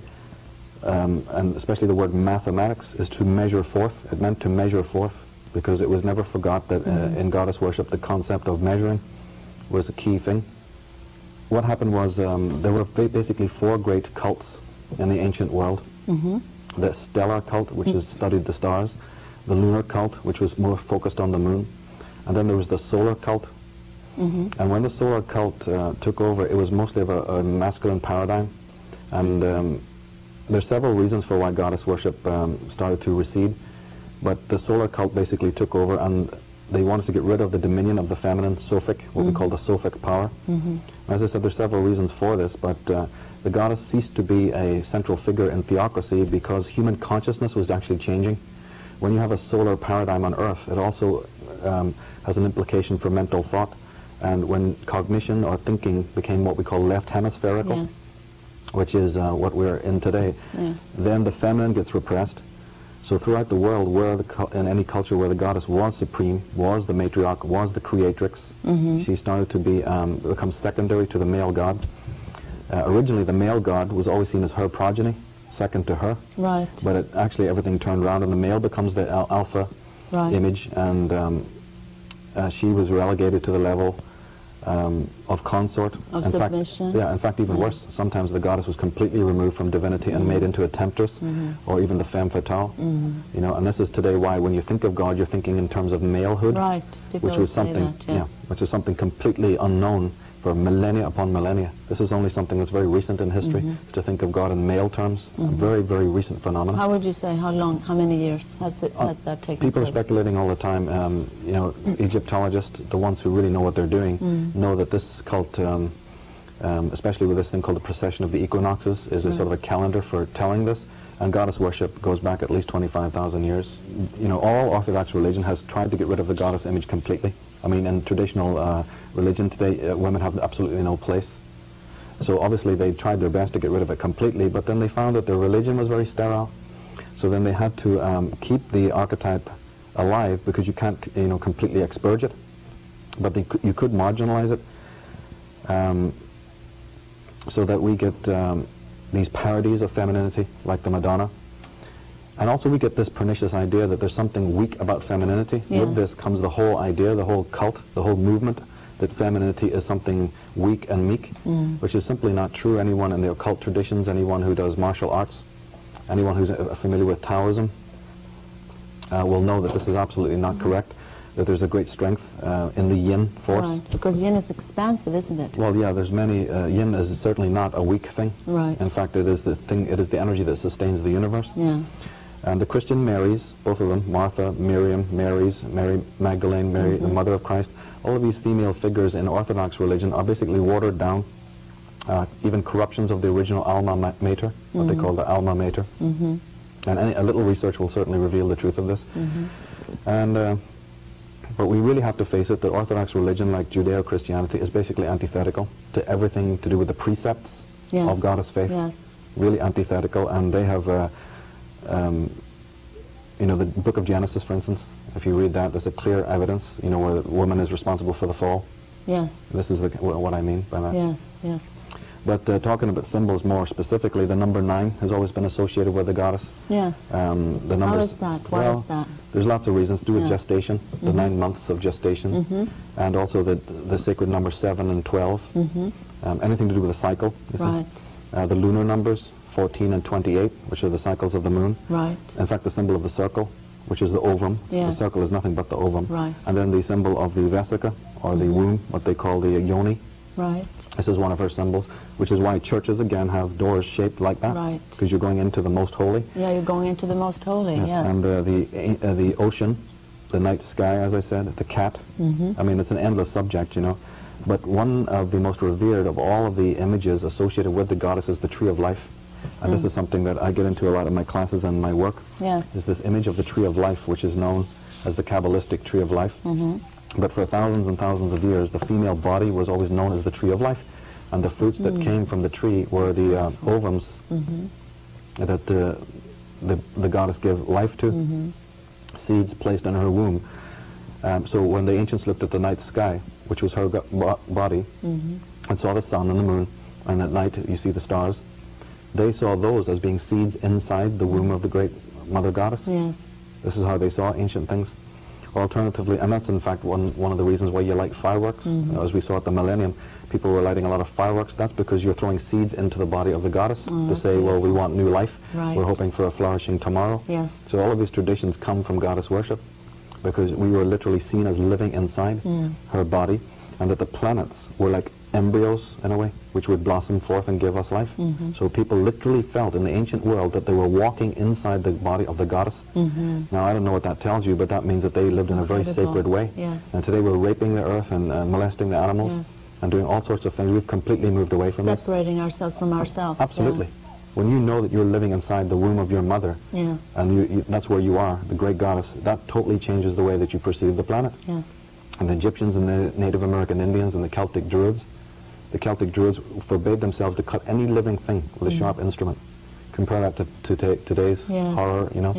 and especially the word mathematics, is to measure forth. It meant to measure forth, because it was never forgot that in goddess worship the concept of measuring was a key thing. What happened was there were basically four great cults in the ancient world. The stellar cult, which has studied the stars, the lunar cult, which was more focused on the moon, and then there was the solar cult. And when the solar cult took over, it was mostly of a masculine paradigm. And there's several reasons for why goddess worship started to recede. But the solar cult basically took over, and they wanted to get rid of the dominion of the feminine, Sophic, what we call the Sophic power. As I said, there's several reasons for this, but the goddess ceased to be a central figure in theocracy because human consciousness was actually changing. When you have a solar paradigm on Earth, it also has an implication for mental thought. And when cognition or thinking became what we call left hemispherical, which is what we're in today, then the feminine gets repressed. So throughout the world, in any culture where the goddess was supreme, was the matriarch, was the creatrix, she started to become secondary to the male god. Originally, the male god was always seen as her progeny, second to her. But actually, everything turned around, and the male becomes the alpha image, and she was relegated to the level of consort. Of submission. In fact, even worse. Sometimes the goddess was completely removed from divinity and made into a temptress, or even the femme fatale. And this is today why, when you think of God, you're thinking in terms of malehood, which was something, which is something completely unknown for millennia upon millennia. This is only something that's very recent in history, to think of God in male terms. A very, very recent phenomenon. How would you say, how long, how many years has that taken People place? are speculating all the time. Egyptologists, the ones who really know what they're doing, know that this cult, especially with this thing called the precession of the equinoxes, is a sort of a calendar for telling this. And goddess worship goes back at least 25,000 years. You know, all Orthodox religion has tried to get rid of the goddess image completely. I mean, in traditional religion today, women have absolutely no place. So obviously they tried their best to get rid of it completely, but then they found that their religion was very sterile. So then they had to keep the archetype alive, because you can't, you know, completely expurge it. But you could marginalize it, so that we get these parodies of femininity, like the Madonna. And also we get this pernicious idea that there's something weak about femininity. Yeah. With this comes the whole idea, the whole cult, the whole movement, that femininity is something weak and meek, which is simply not true. Anyone in the occult traditions, anyone who does martial arts, anyone who's familiar with Taoism, will know that this is absolutely not correct, that there's a great strength in the yin force. Right, because yin is expansive, isn't it? Well, yeah, there's many, yin is certainly not a weak thing. Right. In fact, it is the thing, it is the energy that sustains the universe. Yeah. And the Christian Marys, both of them, Martha, Miriam, Marys, Mary Magdalene, Mary, the Mother of Christ, all of these female figures in Orthodox religion are basically watered down, even corruptions of the original alma mater, what they call the alma mater. And a little research will certainly reveal the truth of this. And but we really have to face it that Orthodox religion, like Judeo-Christianity, is basically antithetical to everything to do with the precepts of goddess faith. Yes. Really antithetical, and they have, you know, the book of Genesis, for instance, if you read that, there's a clear evidence, you know, where the woman is responsible for the fall. Yes. This is what I mean by that. Yes, yes. But talking about symbols more specifically, the number 9 has always been associated with the goddess. Yeah. The numbers, how is that? Why is that? There's lots of reasons to do with gestation, the 9 months of gestation, and also the sacred number 7 and 12, anything to do with a cycle. Right. The lunar numbers, 14 and 28, which are the cycles of the moon. Right. In fact, the symbol of the circle, which is the ovum. Yes. The circle is nothing but the ovum. Right. And then the symbol of the vesica, or the womb, what they call the yoni. Right. This is one of her symbols, which is why churches, again, have doors shaped like that. Right. Because you're going into the most holy. Yeah, you're going into the most holy, yes. And the ocean, the night sky, as I said, the cat. I mean, it's an endless subject, you know. But one of the most revered of all of the images associated with the goddess is the tree of life. And this is something that I get into a lot in my classes and my work. Yes. Is this image of the tree of life, which is known as the Kabbalistic tree of life. But for thousands and thousands of years, the female body was always known as the tree of life. And the fruits that came from the tree were the ovums that the goddess gave life to, seeds placed in her womb. So when the ancients looked at the night sky, which was her body, and saw the sun and the moon, and at night you see the stars, they saw those as being seeds inside the womb of the great mother goddess. Yes. This is how they saw ancient things. Alternatively, and that's in fact one of the reasons why you like fireworks. As we saw at the millennium, people were lighting a lot of fireworks. That's because you're throwing seeds into the body of the goddess to say, well, we want new life. Right. We're hoping for a flourishing tomorrow. Yes. So all of these traditions come from goddess worship, because we were literally seen as living inside her body, and that the planets were like embryos, in a way, which would blossom forth and give us life. So people literally felt in the ancient world that they were walking inside the body of the goddess. Now, I don't know what that tells you, but that means that they lived in a very sacred way. Yes. And today we're raping the earth and molesting the animals and doing all sorts of things. We've completely moved away from separating ourselves from ourselves. Absolutely. When you know that you're living inside the womb of your mother, and that's where you are, the great goddess, that totally changes the way that you perceive the planet. Yes. And the Egyptians and the Native American Indians and the Celtic Druids forbade themselves to cut any living thing with a sharp instrument. Compare that to today's horror, you know.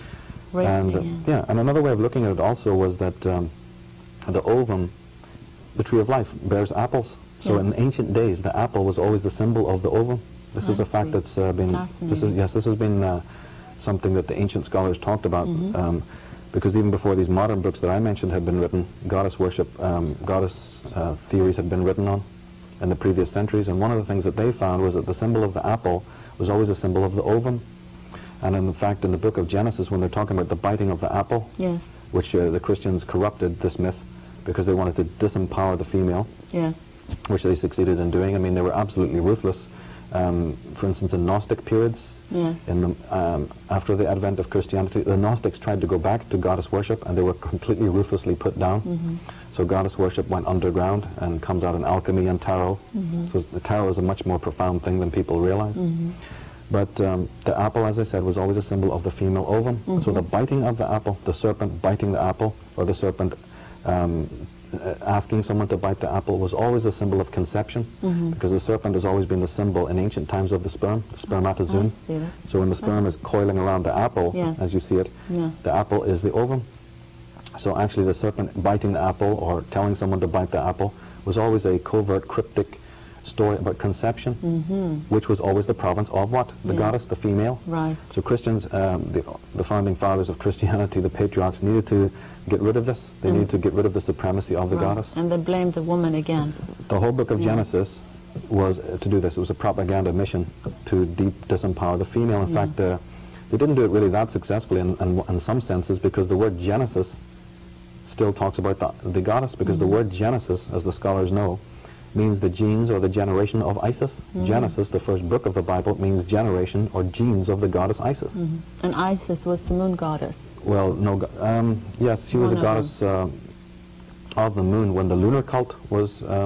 And and another way of looking at it also was that the ovum, the tree of life, bears apples. So in ancient days, the apple was always the symbol of the ovum. This is a fact that's been this has been something that the ancient scholars talked about. Because even before these modern books that I mentioned had been written, goddess worship, goddess theories had been written on in the previous centuries, and one of the things that they found was that the symbol of the apple was always a symbol of the ovum. And in fact, in the book of Genesis, when they're talking about the biting of the apple, which the Christians corrupted this myth because they wanted to disempower the female, which they succeeded in doing. I mean, they were absolutely ruthless. For instance, in Gnostic periods, in the, after the advent of Christianity, the Gnostics tried to go back to goddess worship, and they were completely ruthlessly put down. So goddess worship went underground and comes out in alchemy and tarot. So the tarot is a much more profound thing than people realize. But the apple, as I said, was always a symbol of the female ovum. So the biting of the apple, the serpent biting the apple, or the serpent asking someone to bite the apple, was always a symbol of conception, because the serpent has always been the symbol in ancient times of the sperm, the spermatozoon. So when the sperm is coiling around the apple, as you see it, the apple is the ovum. So actually the serpent biting the apple or telling someone to bite the apple was always a covert, cryptic story about conception, which was always the province of what? The goddess, the female. Right. So Christians, the founding fathers of Christianity, the patriarchs, needed to get rid of this. They needed to get rid of the supremacy of the goddess. And they blamed the woman again. The whole book of Genesis was to do this. It was a propaganda mission to disempower the female. In fact, they didn't do it really that successfully in some senses, because the word Genesis still talks about the goddess, because the word Genesis, as the scholars know, means the genes or the generation of Isis. Genesis, the first book of the Bible, means generation or genes of the goddess Isis. And Isis was the moon goddess. Well, no, yes, she was a goddess of the moon when the lunar cult was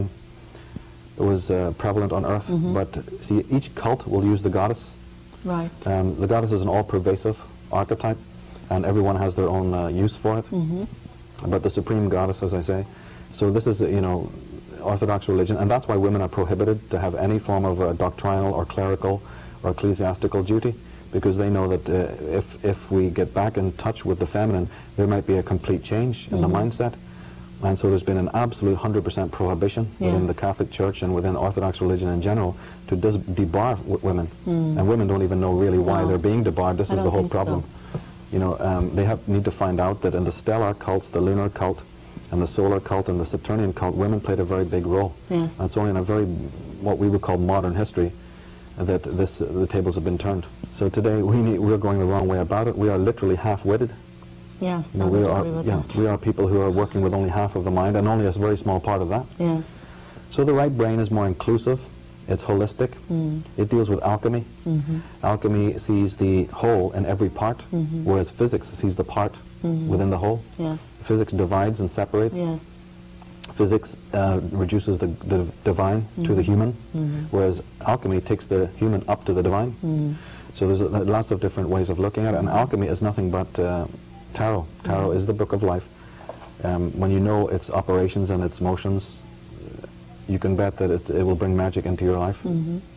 prevalent on Earth. But see, each cult will use the goddess. Right. The goddess is an all-pervasive archetype, and everyone has their own use for it. But the supreme goddess, as I say. So this is, Orthodox religion, and that's why women are prohibited to have any form of doctrinal or clerical or ecclesiastical duty, because they know that if we get back in touch with the feminine, there might be a complete change in the mindset. And so there's been an absolute 100% prohibition within the Catholic Church and within Orthodox religion in general to debar women. And women don't even know really why they're being debarred. This is the whole problem. They need to find out that in the stellar cults, the lunar cult, and the solar cult and the Saturnian cult, women played a very big role. And it's only in a very, what we would call modern history, that the tables have been turned. So today we're going the wrong way about it. We are literally half-witted. Yes, we are people who are working with only half of the mind and only a very small part of that. So the right brain is more inclusive. It's holistic. It deals with alchemy. Alchemy sees the whole in every part, whereas physics sees the part within the whole. Physics divides and separates. Physics reduces the divine to the human, whereas alchemy takes the human up to the divine. So there's lots of different ways of looking at it, and alchemy is nothing but tarot. Tarot is the book of life. When you know its operations and its motions, you can bet that it will bring magic into your life.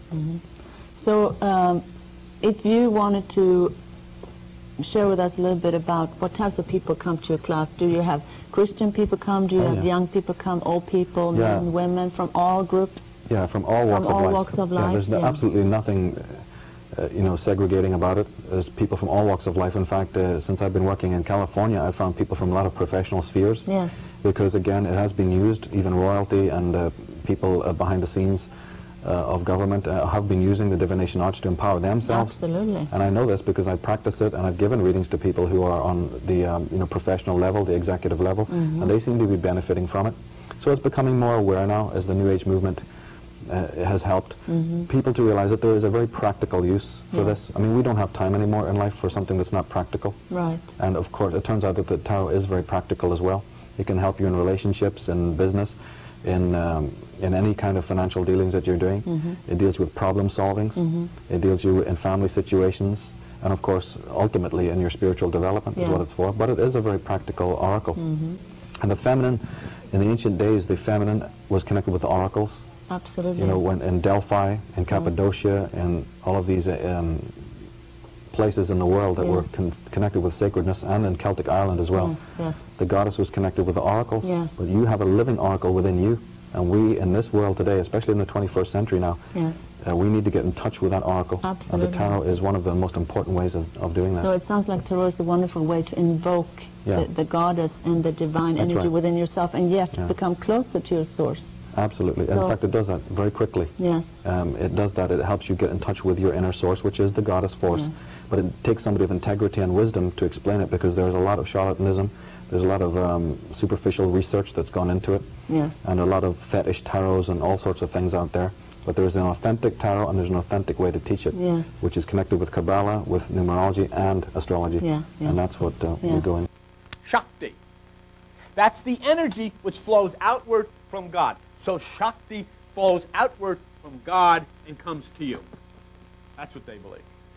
So if you wanted to share with us a little bit about what types of people come to your class. Do you have Christian people come? Do you have young people come, old people, men, women, from all groups? Yeah, from all walks of life. There's absolutely nothing segregating about it. There's people from all walks of life. In fact, since I've been working in California, I've found people from a lot of professional spheres. Because again, it has been used, even royalty and people behind the scenes of government have been using the divination arts to empower themselves. Absolutely. And I know this because I practice it, and I've given readings to people who are on the professional level, the executive level, and they seem to be benefiting from it. So it's becoming more aware now as the New Age movement has helped people to realize that there is a very practical use for this. I mean, we don't have time anymore in life for something that's not practical. Right. And of course, it turns out that the tarot is very practical as well. It can help you in relationships, in business, in any kind of financial dealings that you're doing. It deals with problem solving. It deals you in family situations, and of course, ultimately in your spiritual development is what it's for. But it is a very practical oracle. And the feminine, in the ancient days, the feminine was connected with the oracles. Absolutely. You know, when in Delphi, in Cappadocia, and all of these places in the world that were connected with sacredness, and in Celtic Ireland as well. The goddess was connected with the oracles, but you have a living oracle within you, and we in this world today, especially in the 21st century now, we need to get in touch with that oracle. And the tarot is one of the most important ways of doing that. So it sounds like tarot is a wonderful way to invoke the goddess and the divine energy within yourself, and yet become closer to your source. Absolutely. So, in fact, it does that very quickly. It does that. It helps you get in touch with your inner source, which is the goddess force. But it takes somebody of integrity and wisdom to explain it, because there's a lot of charlatanism. There's a lot of superficial research that's gone into it, and a lot of fetish tarots and all sorts of things out there. But there's an authentic tarot, and there's an authentic way to teach it, which is connected with Kabbalah, with numerology, and astrology. And that's what we go in. Shakti. That's the energy which flows outward from God. So Shakti flows outward from God and comes to you. That's what they believe.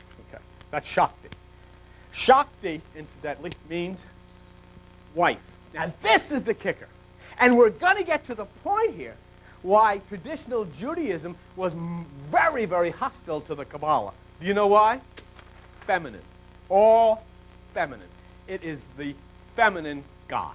That's Shakti. Shakti, incidentally, means wife. Now this is the kicker. And we're going to get to the point here why traditional Judaism was very, very hostile to the Kabbalah. Do you know why? Feminine. All feminine. It is the feminine God.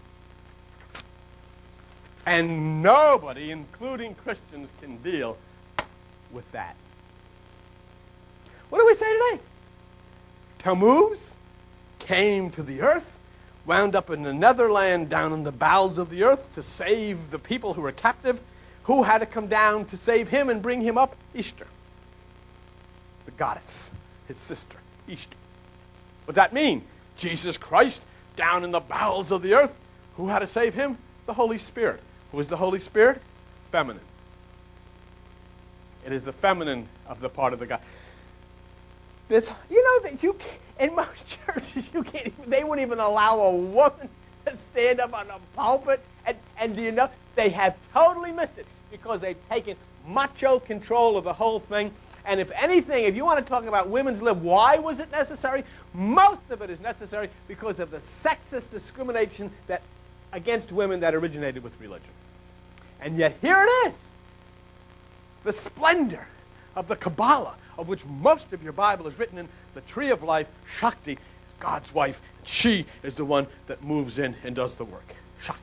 And nobody, including Christians, can deal with that. What do we say today? Tammuz came to the earth, wound up in the netherland down in the bowels of the earth to save the people who were captive. Who had to come down to save him and bring him up? Ishtar. The goddess, his sister, Ishtar. What'd that mean? Jesus Christ down in the bowels of the earth. Who had to save him? The Holy Spirit. Who is the Holy Spirit? Feminine. It is the feminine of the part of the God. This, you know that you can't, in most churches you can't. They won't even allow a woman to stand up on a pulpit. And do you know they have totally missed it because they've taken macho control of the whole thing. And if anything, if you want to talk about women's lib, why was it necessary? Most of it is necessary because of the sexist discrimination that against women that originated with religion. And yet here it is. The splendor of the Kabbalah, of which most of your Bible is written in, the tree of life, Shakti, is God's wife. And she is the one that moves in and does the work. Shakti.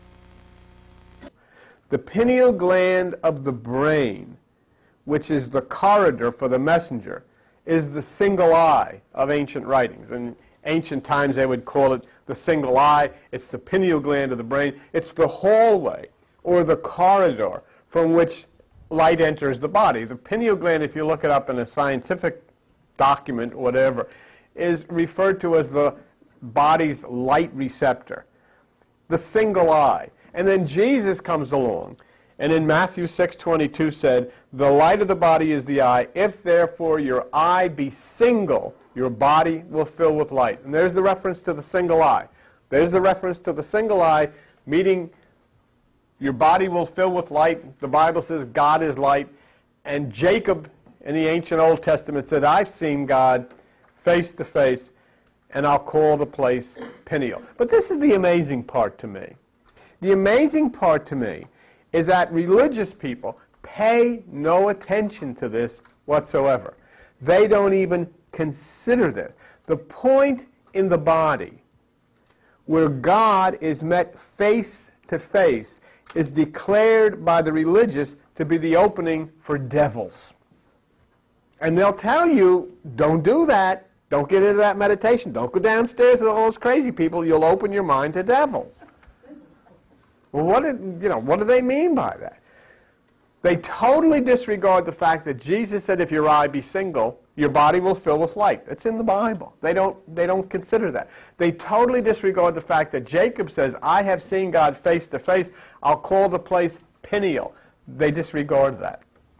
The pineal gland of the brain, which is the corridor for the messenger, is the single eye of ancient writings. In ancient times they would call it the single eye. It's the pineal gland of the brain. It's the hallway or the corridor from which light enters the body. The pineal gland, if you look it up in a scientific document or whatever, is referred to as the body's light receptor, the single eye. And then Jesus comes along, and in Matthew 6:22 said, "The light of the body is the eye. If therefore your eye be single, your body will fill with light." And there's the reference to the single eye. There's the reference to the single eye, meaning your body will fill with light. The Bible says God is light. And Jacob in the ancient Old Testament said, "I've seen God face to face, and I'll call the place Peniel." But this is the amazing part to me. The amazing part to me is that religious people pay no attention to this whatsoever. They don't even consider this. The point in the body where God is met face to face is declared by the religious to be the opening for devils. And they'll tell you, don't do that. Don't get into that meditation. Don't go downstairs with all those crazy people. You'll open your mind to devils. Well, what do they mean by that? They totally disregard the fact that Jesus said, if your eye be single, your body will fill with light. It's in the Bible. They don't consider that. They totally disregard the fact that Jacob says, "I have seen God face to face. I'll call the place Peniel." They disregard that.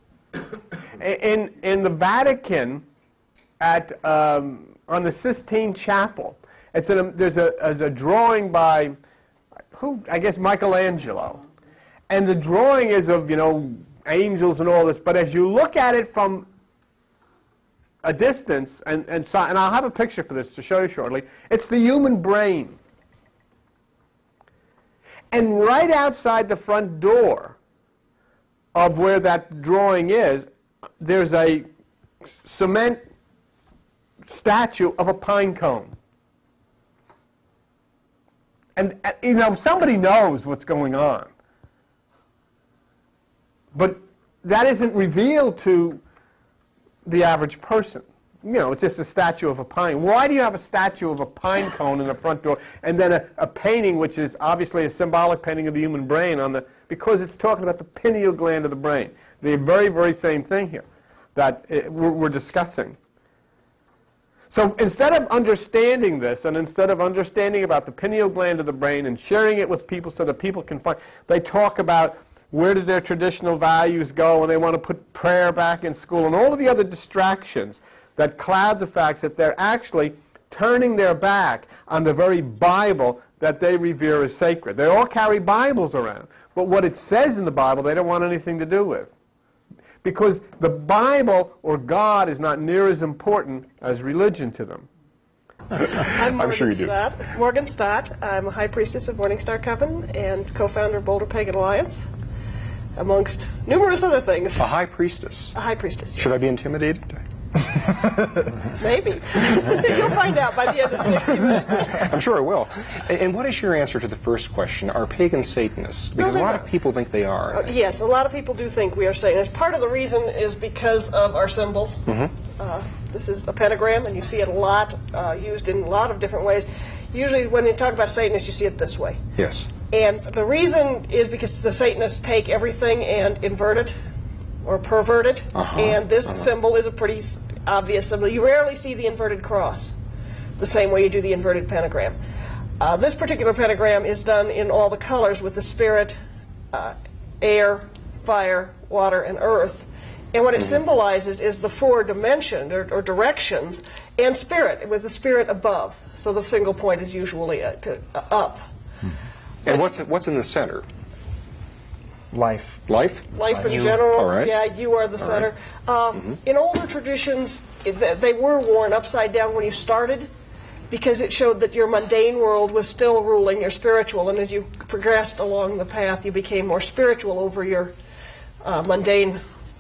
In the Vatican, on the Sistine Chapel, there's a drawing by I guess Michelangelo, and the drawing is of angels and all this. But as you look at it from a distance, and I'll have a picture for this to show you shortly, it's the human brain. And right outside the front door of where that drawing is, there's a cement statue of a pine cone. And somebody knows what's going on. But that isn't revealed to the average person. It's just a statue of a pine. Why do you have a statue of a pine cone in the front door and then a painting which is obviously a symbolic painting of the human brain because it's talking about the pineal gland of the brain. The very, very same thing here that we're discussing. So instead of understanding this, and instead of understanding about the pineal gland of the brain and sharing it with people so that people can find, they talk about where did their traditional values go, and they want to put prayer back in school, and all of the other distractions that cloud the fact that they're actually turning their back on the very Bible that they revere as sacred. They all carry Bibles around, but what it says in the Bible they don't want anything to do with. because the Bible or God is not near as important as religion to them. I'm sure you do. Morgan Stott. I'm a High Priestess of Morningstar Coven and co-founder of Boulder Pagan Alliance, amongst numerous other things. A High Priestess? A High Priestess, yes. Should I be intimidated? Maybe. You'll find out by the end of the 60 minutes. I'm sure I will. And what is your answer to the first question? Are pagans Satanists? Because a lot of people think they are. Yes, a lot of people do think we are Satanists. Part of the reason is because of our symbol. This is a pentagram, and you see it a lot, used in a lot of different ways. Usually when you talk about Satanists, you see it this way. Yes. And the reason is because the Satanists take everything and invert it, or pervert it, and this symbol is a pretty obvious symbol. You rarely see the inverted cross the same way you do the inverted pentagram. This particular pentagram is done in all the colors with the spirit, air, fire, water, and earth. And what it symbolizes is the four dimensions, or directions, and spirit, with the spirit above. So the single point is usually up. And what's in the center? Life. Life? Life in general. All right. Yeah, you are the center. In older traditions, they were worn upside down when you started, because it showed that your mundane world was still ruling your spiritual, and as you progressed along the path, you became more spiritual over your mundane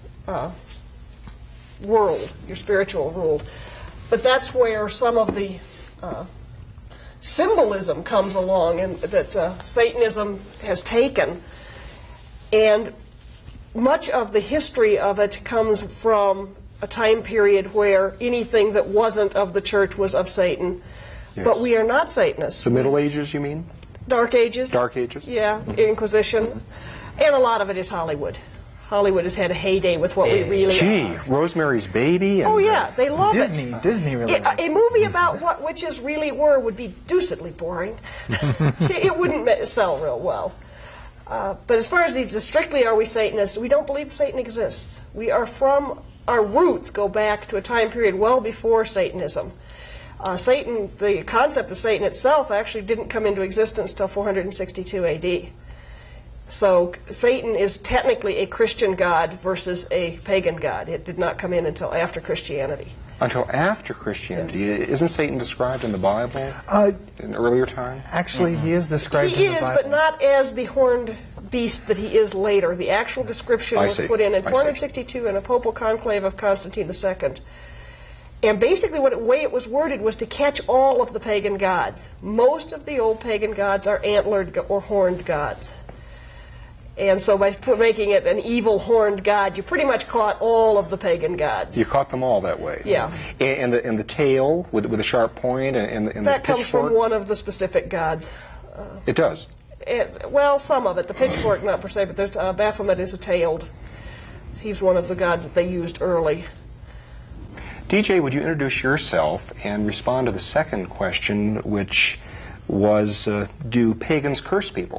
world, your spiritual world. But that's where some of the symbolism comes along, and that Satanism has taken. And much of the history of it comes from a time period where anything that wasn't of the church was of Satan. Yes. But we are not Satanists. The Middle Ages, you mean? Dark Ages. Dark Ages. Yeah, Inquisition. And a lot of it is Hollywood. Hollywood has had a heyday with what we really are. Rosemary's Baby. And, oh yeah, they love Disney. it. Disney really. A movie about what witches really were would be deucedly boring. It wouldn't sell real well. But as far as strictly are we Satanists, we don't believe Satan exists. We are our roots go back to a time period well before Satanism. Satan, the concept of Satan itself actually didn't come into existence till 462 AD. So Satan is technically a Christian god versus a pagan god. It did not come in until after Christianity. Until after Christianity. Yes. Isn't Satan described in the Bible in earlier time? Actually, he is described in the Bible. He is, but not as the horned beast that he is later. The actual description was put in 462 in a papal conclave of Constantine II. And basically the way it was worded was to catch all of the pagan gods. Most of the old pagan gods are antlered or horned gods. And so by making it an evil horned god, you pretty much caught all of the pagan gods. You caught them all that way. Yeah. And the tail with a sharp point and the pitchfork? That comes from one of the specific gods. It does? Well, some of it. The pitchfork, not per se, but there's, Baphomet is a tailed. He's one of the gods that they used early. DJ, would you introduce yourself and respond to the second question, which was, do pagans curse people?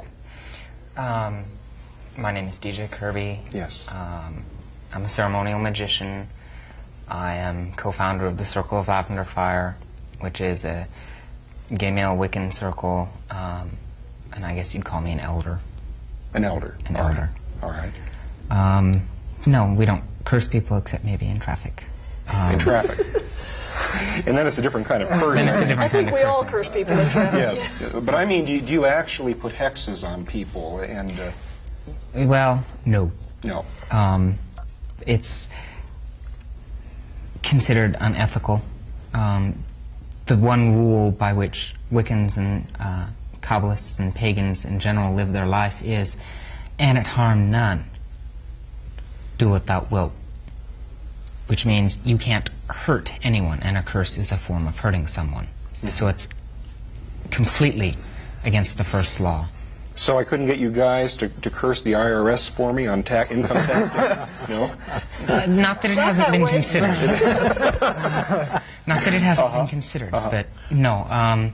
My name is DJ Kirby. Yes. I'm a ceremonial magician. I am co-founder of the Circle of Lavender Fire, which is a gay male Wiccan circle, and I guess you'd call me an elder. An elder? An elder. All right. No, we don't curse people except maybe in traffic. In traffic. And then it's a different kind of cursing. I think we all curse people in traffic. Yes. But I mean, do you actually put hexes on people and... Well, no. No. It's considered unethical. The one rule by which Wiccans and Kabbalists and pagans in general live their life is, "And it harm none. Do what thou wilt." Which means you can't hurt anyone, and a curse is a form of hurting someone. Mm-hmm. So it's completely against the first law. So I couldn't get you guys to curse the IRS for me on income tax day? No? Not that it hasn't been considered. Not that it hasn't been considered, but no.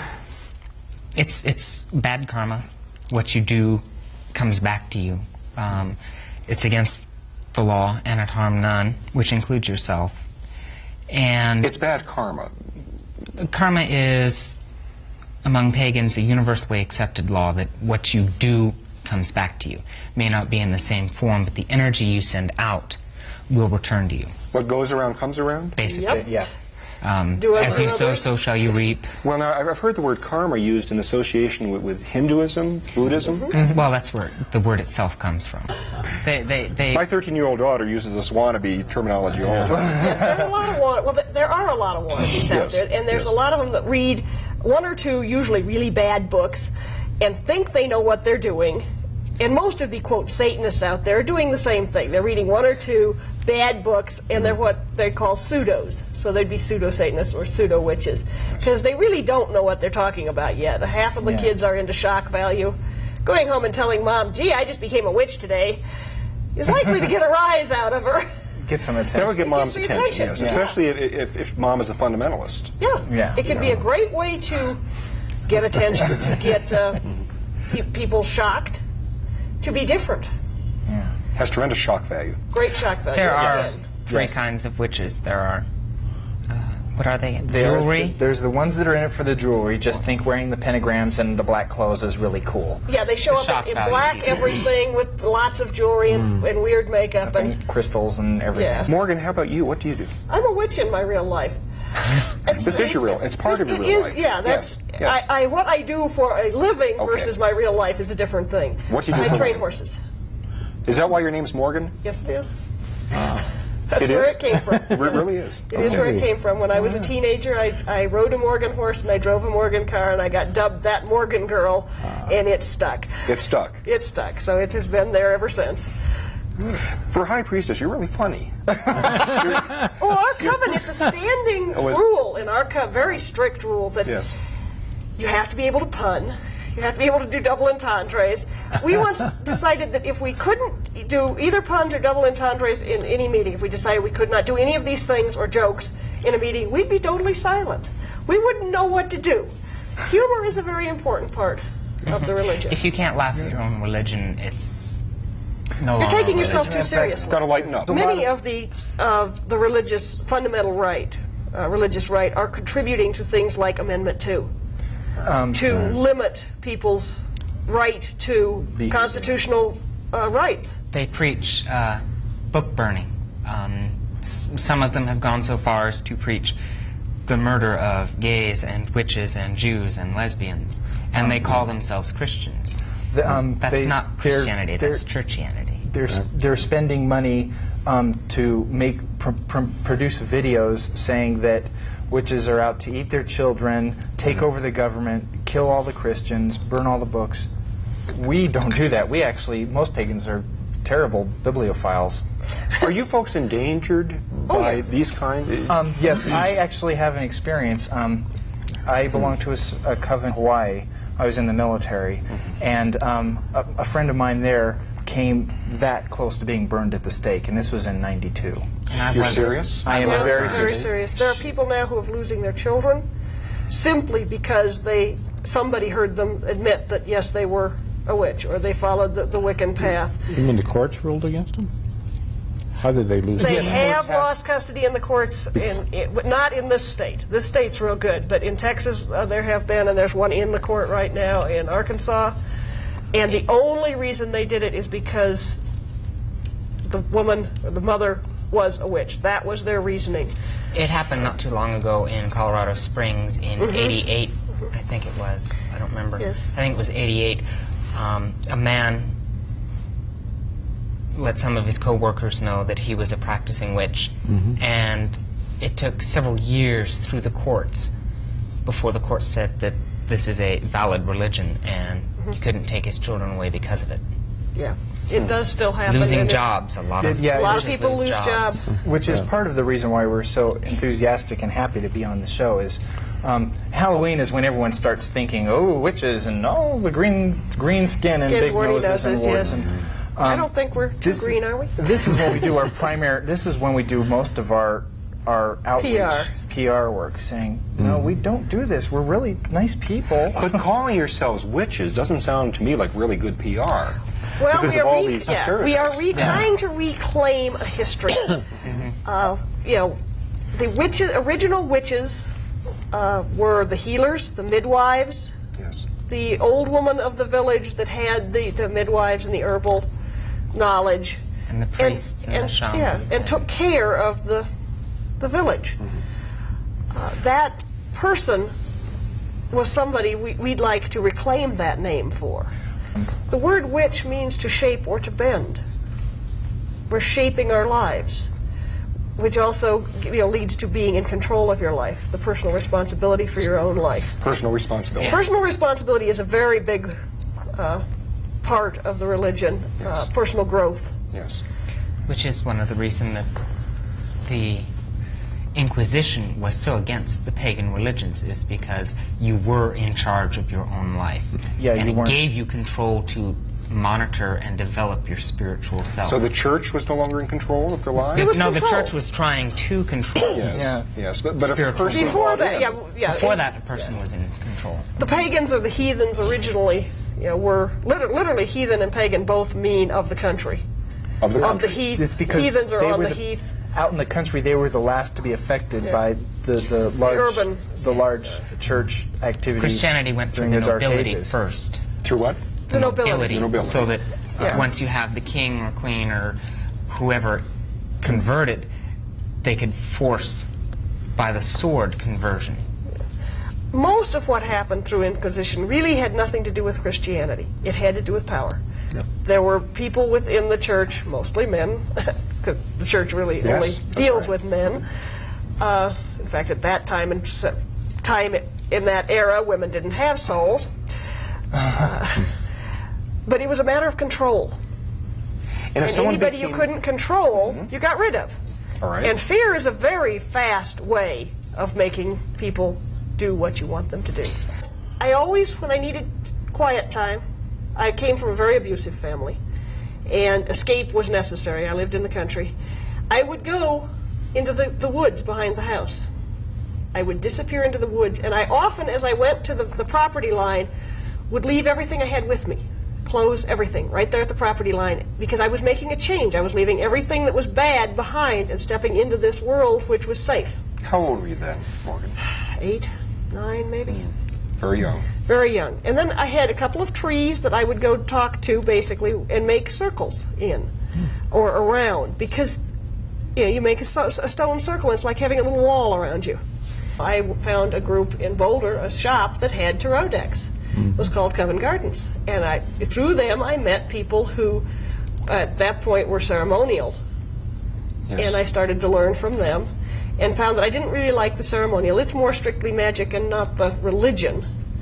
It's bad karma. What you do comes back to you. It's against the law, and it harm none, which includes yourself. And it's bad karma. Karma is, among pagans, a universally accepted law that what you do comes back to you. It may not be in the same form, but the energy you send out will return to you. What goes around comes around? Basically. Yeah. As you sow, so shall you reap. Well, now, I've heard the word karma used in association with Hinduism, Buddhism. Well, that's where the word itself comes from. My 13-year-old daughter uses this wannabe terminology all the time. Yes, there are a lot of there are a lot of wannabes out there, and there's a lot of them that read one or two, usually really bad books, and think they know what they're doing. And most of the, quote, Satanists out there are doing the same thing. They're reading one or two bad books, and they're what they call pseudos. So they'd be pseudo-Satanists or pseudo-witches. Because they really don't know what they're talking about yet. Half of the kids are into shock value. Going home and telling Mom, gee, I just became a witch today, is likely to get a rise out of her. Get some attention. That would get Mom's attention, yes. Especially if Mom is a fundamentalist. Yeah. It can be a great way to get attention, to get people shocked. To be different. Has tremendous shock value. Great shock value. There are three kinds of witches. There are, what are they? Jewelry? There's the ones that are in it for the jewelry. Just think wearing the pentagrams and the black clothes is really cool. Yeah, they show up in black everything with lots of jewelry and weird makeup. And crystals and everything. Yeah. Morgan, how about you? What do you do? I'm a witch in my real life. This is your real, it's part of your real life. Yeah, that's, yes. what I do for a living versus my real life is a different thing. What do you do? I train horses. Is that why your name's Morgan? Yes, it is. That's where it came from. It really is. It is where it came from. When I was a teenager, I rode a Morgan horse and I drove a Morgan car, and I got dubbed that Morgan girl, and it stuck. It stuck. It stuck. So it has been there ever since. For a high priestess, you're really funny. Our coven, it's a standing rule in our coven, very strict rule that you have to be able to pun. You have to be able to do double entendres. We once decided that if we couldn't do either puns or double entendres in any meeting, if we decided we could not do any of these things or jokes in a meeting, we'd be totally silent. We wouldn't know what to do. Humor is a very important part of the religion. If you can't laugh at your own religion, it's no longer You're taking yourself religion. too seriously. Got to lighten up. Many of the religious fundamental religious right are contributing to things like Amendment 2. To limit people's right to constitutional rights. They preach book burning. Some of them have gone so far as to preach the murder of gays and witches and Jews and lesbians, and they call themselves Christians. That's not Christianity, that's churchianity. They're spending money to produce videos saying that witches are out to eat their children, take over the government, kill all the Christians, burn all the books. We don't do that. We actually, most pagans are terrible bibliophiles. Are you folks endangered by these kinds? Yes, I actually have an experience. I belong to a coven in Hawaii. I was in the military, and a friend of mine there came that close to being burned at the stake, and this was in '92. You're serious? I am very serious. There are people now who are losing their children simply because somebody heard them admit that yes, they were a witch, or they followed the Wiccan path. You mean the courts ruled against them? How did they lose? They have lost custody in the courts, not in this state. This state's real good, but in Texas there have been, and there's one in the court right now in Arkansas. And the only reason they did it is because the woman, or the mother, was a witch. That was their reasoning. It happened not too long ago in Colorado Springs in '88, I think it was. I don't remember. Yes. I think it was '88. A man let some of his co-workers know that he was a practicing witch, and it took several years through the courts before the court said that this is a valid religion, and you couldn't take his children away because of it. Yeah, it does still happen. Losing jobs, a lot of people lose jobs. Which is part of the reason why we're so enthusiastic and happy to be on the show is Halloween is when everyone starts thinking, oh, witches and the green skin and big noses and warts. Yes. I don't think we're too green, are we? This is when we do our this is when we do most of our outreach, PR work, saying, no, we don't do this. We're really nice people. But calling yourselves witches doesn't sound to me like really good PR. Well, because of all these stereotypes. We are trying to reclaim a history. The original witches were the healers, the midwives, the old woman of the village that had the midwives and the herbal knowledge. And the priests and the shamans. Yeah, and took care of the village. That person was somebody we'd like to reclaim that name for. The word witch means to shape or to bend. We're shaping our lives, which also leads to being in control of your life, the personal responsibility for your own life. Personal responsibility. Personal responsibility is a very big part of the religion, personal growth. Yes. Which is one of the reasons that the Inquisition was so against the pagan religions, is because you were in charge of your own life. Yeah, and you it gave you control to monitor and develop your spiritual self. So the church was no longer in control of their lives? No, the church was trying to control. Yes, yes. But if a spiritual person Before that, Before that, a person was in control. The pagans or the heathens originally were literally heathen and pagan both mean of the country. Of the country. Of the heath. It's because Heathens are they on were the heath. Out in the country, they were the last to be affected by the large church activities. Christianity went through during the Dark nobility Ages. first. Through what? The nobility. So that once you have the king or queen or whoever converted, they could force, by the sword, conversion. Most of what happened through Inquisition really had nothing to do with Christianity. It had to do with power. Yep. There were people within the church, mostly men, because the church really only deals with men. In fact, at that time in that era, women didn't have souls. But it was a matter of control. And anybody you couldn't control, you got rid of. All right. And fear is a very fast way of making people do what you want them to do. I always, when I needed quiet time, I came from a very abusive family, and escape was necessary. I lived in the country. I would go into the woods behind the house. I would disappear into the woods, and I often, as I went to the property line, would leave everything I had with me. Close everything right there at the property line, because I was making a change. I was leaving everything that was bad behind and stepping into this world which was safe. How old were you then, Morgan? 8, 9 maybe. Very young. Very young. And then I had a couple of trees that I would go talk to, basically, and make circles in or around, because you make a stone circle, and it's like having a little wall around you. I found a group in Boulder, a shop that had tarot decks. It was called Covent Gardens, and through them I met people who at that point were ceremonial. And I started to learn from them and found that I didn't really like the ceremonial. It's more strictly magic and not the religion.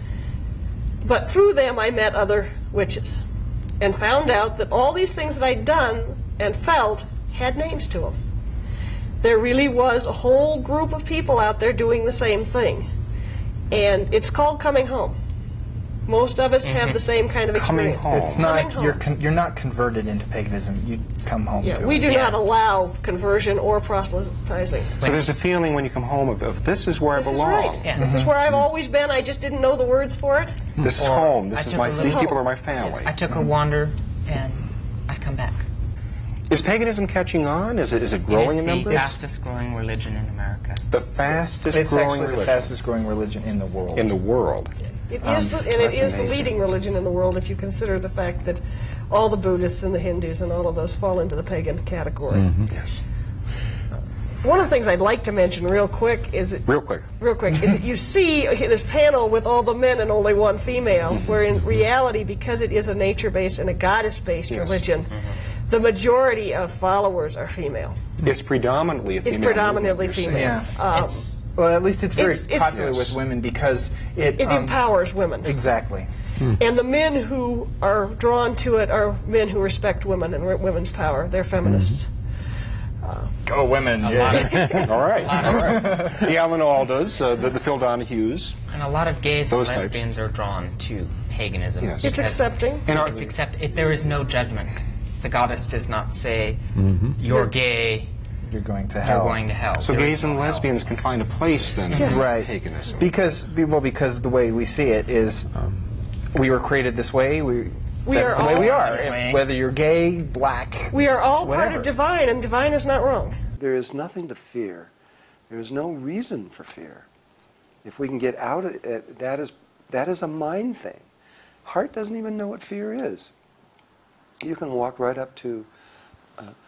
But through them I met other witches and found out that all these things that I'd done and felt had names to them. There really was a whole group of people out there doing the same thing. And it's called coming home. Most of us have the same kind of experience. It's not you're not converted into paganism. You come home to it. We do not allow conversion or proselytizing. But there's a feeling when you come home of this is where I belong. This is right. This is where I've always been. I just didn't know the words for it. This is home. This is these people are my family. I took a wander and I come back. Is paganism catching on? Is it growing in numbers? It's the fastest growing religion in America. The fastest it's growing actually religion. the fastest growing religion in the world. In the world. It is the leading religion in the world if you consider the fact that all the Buddhists and the Hindus and all of those fall into the pagan category. Yes. One of the things I'd like to mention real quick is that you see this panel with all the men and only one female, where in reality, because it is a nature-based and a goddess-based religion, the majority of followers are female. It's predominantly a female. It's predominantly female. Yeah. Well, at least it's very popular with women because it empowers women. Exactly. And the men who are drawn to it are men who respect women and women's power. They're feminists. Go women! All right. The Alan Aldas, the Phil Donahues. And a lot of gays and those lesbians are drawn to paganism. Yes. It's accepting. There is no judgment. The goddess does not say, you're gay, you're going to hell. You're going to hell. So gays and lesbians can find a place then in paganism. Because the way we see it is we were created this way. That's the way we are. Whether you're gay, black, we are all part of divine, and divine is not wrong. There is nothing to fear. There is no reason for fear. If we can get out of it, that is a mind thing. Heart doesn't even know what fear is. You can walk right up to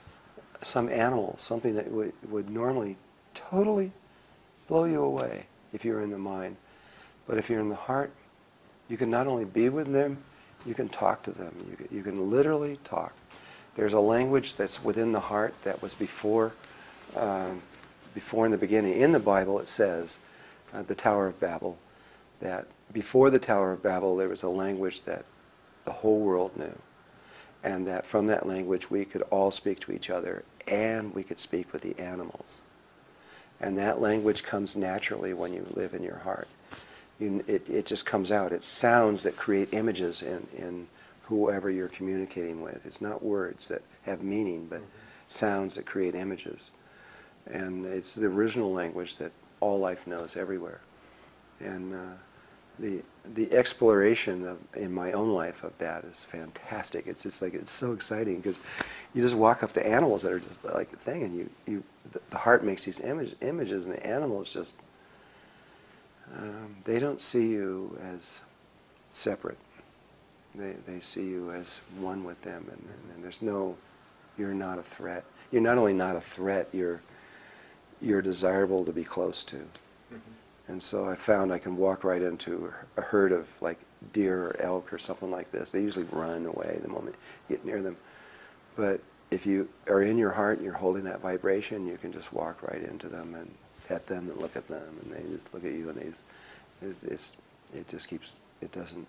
some animal, something that would normally totally blow you away if you're in the mind. But if you're in the heart, you can not only be with them, you can talk to them. You can literally talk. There's a language that's within the heart that was before in the beginning. In the Bible it says, the Tower of Babel, that before the Tower of Babel there was a language that the whole world knew. And that from that language we could all speak to each other, and we could speak with the animals. And that language comes naturally when you live in your heart. It just comes out. It's sounds that create images in whoever you're communicating with. It's not words that have meaning, but sounds that create images. And it's the original language that all life knows everywhere. And the exploration in my own life of that is fantastic. It's just like, it's so exciting because you just walk up to animals that are just like a thing, and the heart makes these images, and the animals just, they don't see you as separate. They see you as one with them, and there's no, you're not a threat. You're not only not a threat, you're desirable to be close to. And so I found I can walk right into a herd of like deer or elk or something like this. They usually run away the moment you get near them. But if you are in your heart and you're holding that vibration, you can just walk right into them and pet them and look at them, and they just look at you, and it just keeps, it doesn't,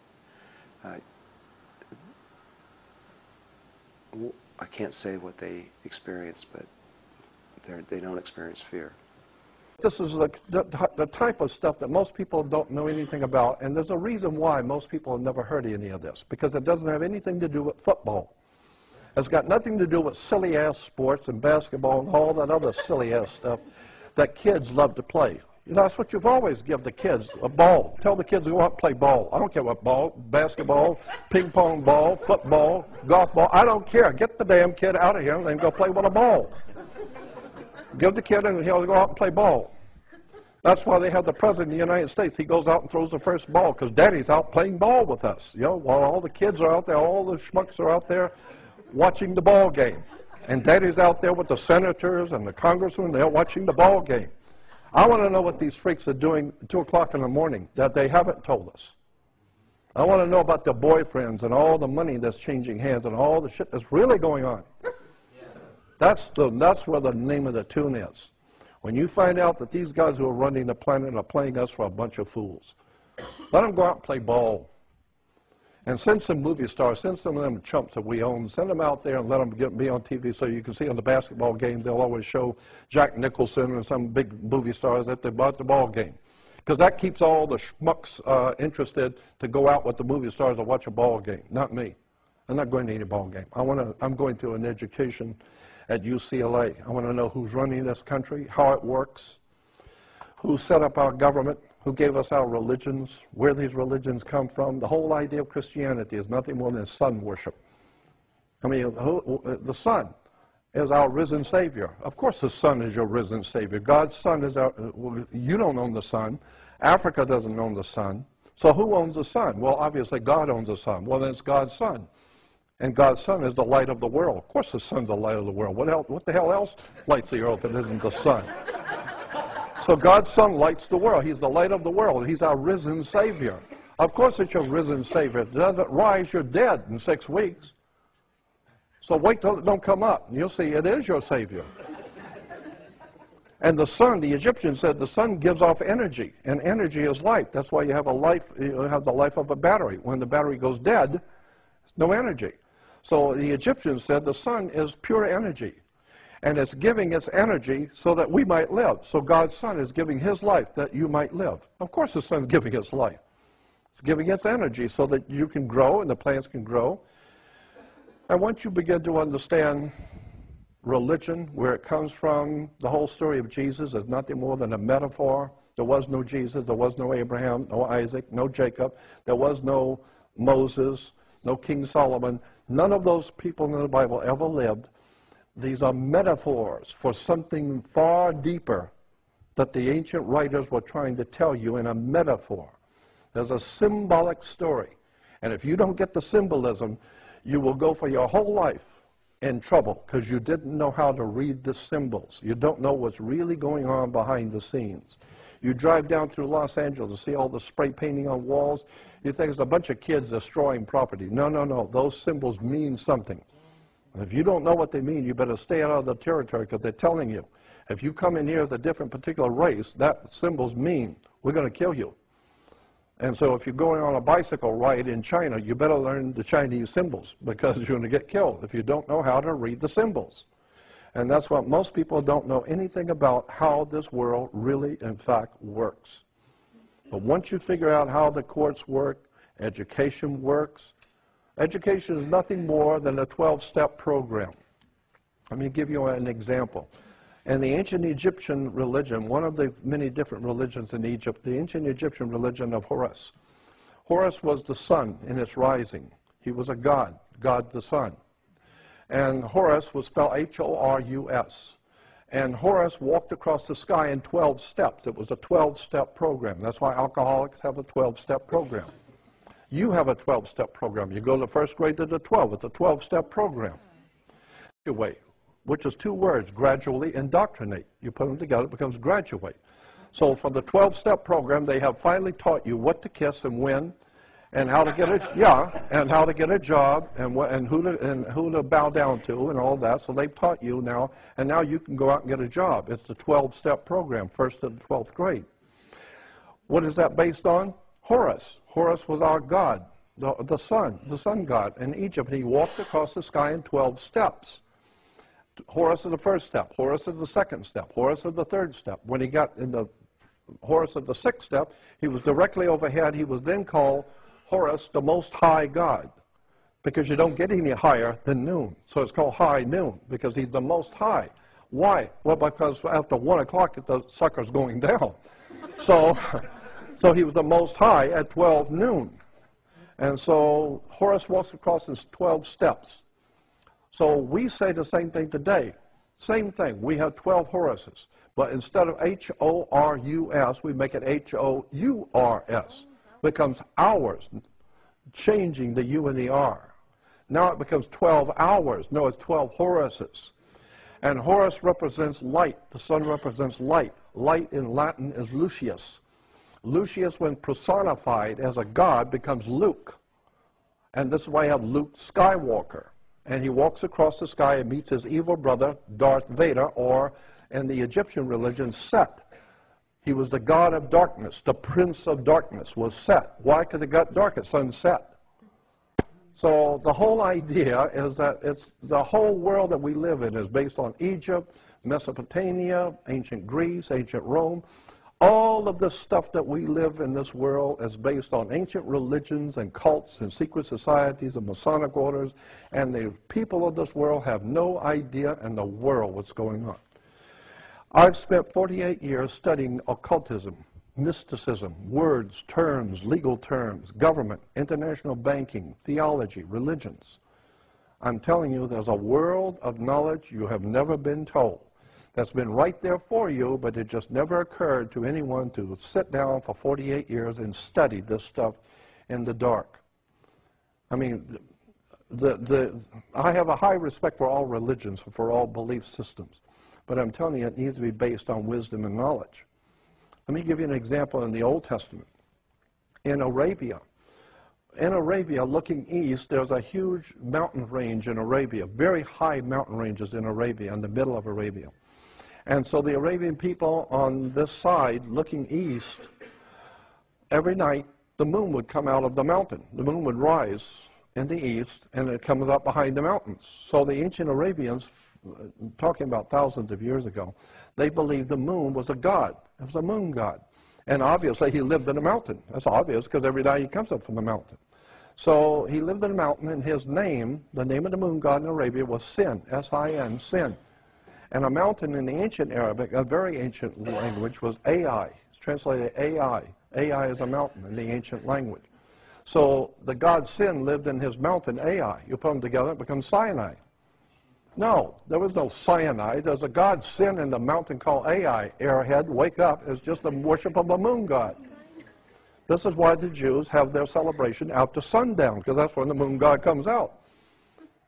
I can't say what they experience, but they don't experience fear. This is the type of stuff that most people don't know anything about, and there's a reason why most people have never heard any of this, because it doesn't have anything to do with football. It's got nothing to do with silly-ass sports and basketball and all that other silly-ass stuff that kids love to play. You know, that's what you've always give the kids, a ball. Tell the kids to go out and play ball. I don't care what ball, basketball, ping pong ball, football, golf ball. I don't care. Get the damn kid out of here and go play with a ball. Give the kid and he'll go out and play ball. That's why they have the President of the United States. He goes out and throws the first ball because Daddy's out playing ball with us. You know, while all the kids are out there, all the schmucks are out there watching the ball game. And Daddy's out there with the senators and the congressmen. They're watching the ball game. I want to know what these freaks are doing at 2 o'clock in the morning that they haven't told us. I want to know about their boyfriends and all the money that's changing hands and all the shit that's really going on. That's where the name of the tune is. When you find out that these guys who are running the planet are playing us for a bunch of fools, let them go out and play ball. And send some movie stars, send some of them chumps that we own, send them out there and let them be on TV so you can see on the basketball games, they'll always show Jack Nicholson and some big movie stars at the ball game. Because that keeps all the schmucks interested to go out with the movie stars and watch a ball game, not me. I'm not going to any ball game. I'm going to an education at UCLA. I want to know who's running this country, how it works, who set up our government, who gave us our religions, where these religions come from. The whole idea of Christianity is nothing more than sun worship. I mean, the sun is our risen Savior. Of course the sun is your risen Savior. God's sun is our, you don't own the sun. Africa doesn't own the sun. So who owns the sun? Well, obviously God owns the sun. Well, then it's God's sun. And God's sun is the light of the world. Of course the sun's the light of the world. What the hell else lights the earth if it isn't the sun? So God's sun lights the world. He's the light of the world. He's our risen Savior. Of course it's your risen Savior. If it doesn't rise, you're dead in 6 weeks. So wait till it don't come up, and you'll see it is your Savior. And the sun, the Egyptians said the sun gives off energy, and energy is life. That's why you have you have the life of a battery. When the battery goes dead, there's no energy. So the Egyptians said the sun is pure energy, and it's giving its energy so that we might live. So God's sun is giving his life that you might live. Of course the sun's giving its life. It's giving its energy so that you can grow and the plants can grow. And once you begin to understand religion, where it comes from, the whole story of Jesus is nothing more than a metaphor. There was no Jesus, there was no Abraham, no Isaac, no Jacob, there was no Moses, no King Solomon. None of those people in the Bible ever lived. These are metaphors for something far deeper that the ancient writers were trying to tell you in a metaphor. There's a symbolic story. And if you don't get the symbolism, you will go for your whole life in trouble because you didn't know how to read the symbols. You don't know what's really going on behind the scenes. You drive down through Los Angeles and see all the spray painting on walls. You think it's a bunch of kids destroying property. No, no, no. Those symbols mean something. And if you don't know what they mean, you better stay out of the territory because they're telling you. If you come in here as a different particular race, that symbols mean we're going to kill you. And so if you're going on a bicycle ride in China, you better learn the Chinese symbols because you're going to get killed if you don't know how to read the symbols. And that's what most people don't know anything about how this world really, in fact, works. But once you figure out how the courts work, education works. Education is nothing more than a 12-step program. Let me give you an example. In the ancient Egyptian religion, one of the many different religions in Egypt, the ancient Egyptian religion of Horus. Horus was the sun in its rising. He was a god, God the sun. And Horus was spelled H-O-R-U-S. And Horus walked across the sky in 12 steps. It was a 12-step program. That's why alcoholics have a 12-step program. You have a 12-step program. You go to first grade to the 12. It's a 12-step program. Which is two words, gradually indoctrinate. You put them together, it becomes graduate. So for the 12-step program, they have finally taught you what to kiss and when, and how to get and how to get a job, and who to bow down to, and all that. So they've taught you now, and now you can go out and get a job. It's the 12-step program, first to the 12th grade. What is that based on? Horus. Horus was our god, the sun god in Egypt. He walked across the sky in 12 steps. Horus is the first step, Horus is the second step, Horus is the third step. When he got in the Horus of the sixth step, he was directly overhead. He was then called Horus, the Most High God, because you don't get any higher than noon. So it's called high noon, because he's the Most High. Why? Well, because after 1 o'clock, the sucker's going down. So he was the Most High at 12 noon. And so Horus walks across his 12 steps. So we say the same thing today. Same thing. We have 12 Horuses. But instead of H-O-R-U-S, we make it H-O-U-R-S. Becomes hours, changing the U and the R. Now it becomes 12 hours. No, it's 12 Horuses. And Horus represents light. The sun represents light. Light in Latin is Lucius. Lucius, when personified as a god, becomes Luke. And this is why you have Luke Skywalker. And he walks across the sky and meets his evil brother, Darth Vader, or in the Egyptian religion, Set. He was the god of darkness. The prince of darkness was Set. Why? Because it got dark at sunset. So the whole idea is that it's the whole world that we live in is based on Egypt, Mesopotamia, ancient Greece, ancient Rome. All of the stuff that we live in this world is based on ancient religions and cults and secret societies and Masonic orders, and the people of this world have no idea in the world what's going on. I've spent 48 years studying occultism, mysticism, words, terms, legal terms, government, international banking, theology, religions. I'm telling you, there's a world of knowledge you have never been told. That's been right there for you, but it just never occurred to anyone to sit down for 48 years and study this stuff in the dark. I mean, I have a high respect for all religions, for all belief systems, but I'm telling you, it needs to be based on wisdom and knowledge. Let me give you an example in the Old Testament. In Arabia, looking east, there's a huge mountain range in Arabia, very high mountain ranges in Arabia, in the middle of Arabia. And so the Arabian people on this side, looking east, every night the moon would come out of the mountain. The moon would rise in the east, and it comes up behind the mountains. So the ancient Arabians, talking about thousands of years ago, they believed the moon was a god. It was a moon god. And obviously he lived in a mountain. That's obvious because every day he comes up from the mountain. So he lived in a mountain, and his name, the name of the moon god in Arabia, was Sin, S-I-N, Sin. And a mountain in the ancient Arabic, a very ancient language, was Ai. It's translated Ai. Ai is a mountain in the ancient language. So the god Sin lived in his mountain Ai. You put them together, it becomes Sinai. No, there was no Sinai. There's a god Sin in the mountain called Ai. Airhead, wake up. It's just the worship of the moon god. This is why the Jews have their celebration after sundown, because that's when the moon god comes out.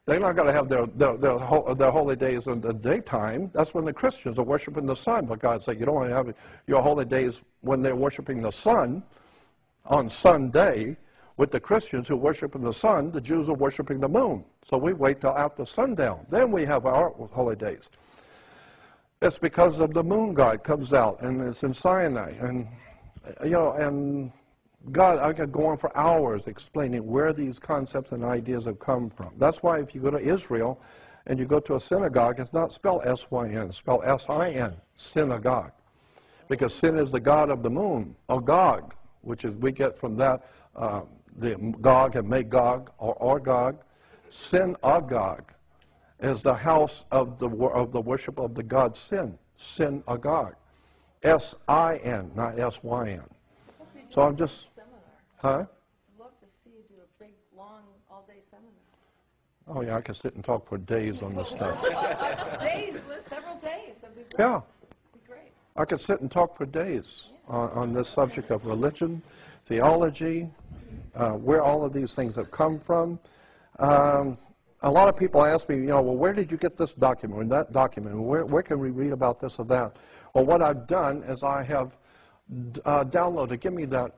They're not going to have their holy days in the daytime. That's when the Christians are worshiping the sun. But God said you don't want to have your holy days when they're worshiping the sun on Sunday. With the Christians who worship in the sun, the Jews are worshiping the moon. So we wait till after sundown. Then we have our holy days. It's because of the moon god comes out, and it's in Sinai. And, you know, and God, I could go on for hours explaining where these concepts and ideas have come from. That's why if you go to Israel and you go to a synagogue, it's not spelled S-Y-N, it's spelled S-I-N, synagogue. Because sin is the god of the moon, or Gog, which is we get from that the Gog and Magog, or Gog. Synagogue is the house of the worship of the god Sin, Synagogue. S-I-N, not S-Y-N. So I'm just, huh? I'd love to see you do a big, long, all-day seminar. Oh yeah, I could sit and talk for days on this stuff. Days, several days. That'd be great. Yeah. That'd be great. I could sit and talk for days on this subject of religion, theology, where all of these things have come from. A lot of people ask me, you know, well, where did you get this document or that document? Where can we read about this or that? Well, what I've done is I have downloaded, give me that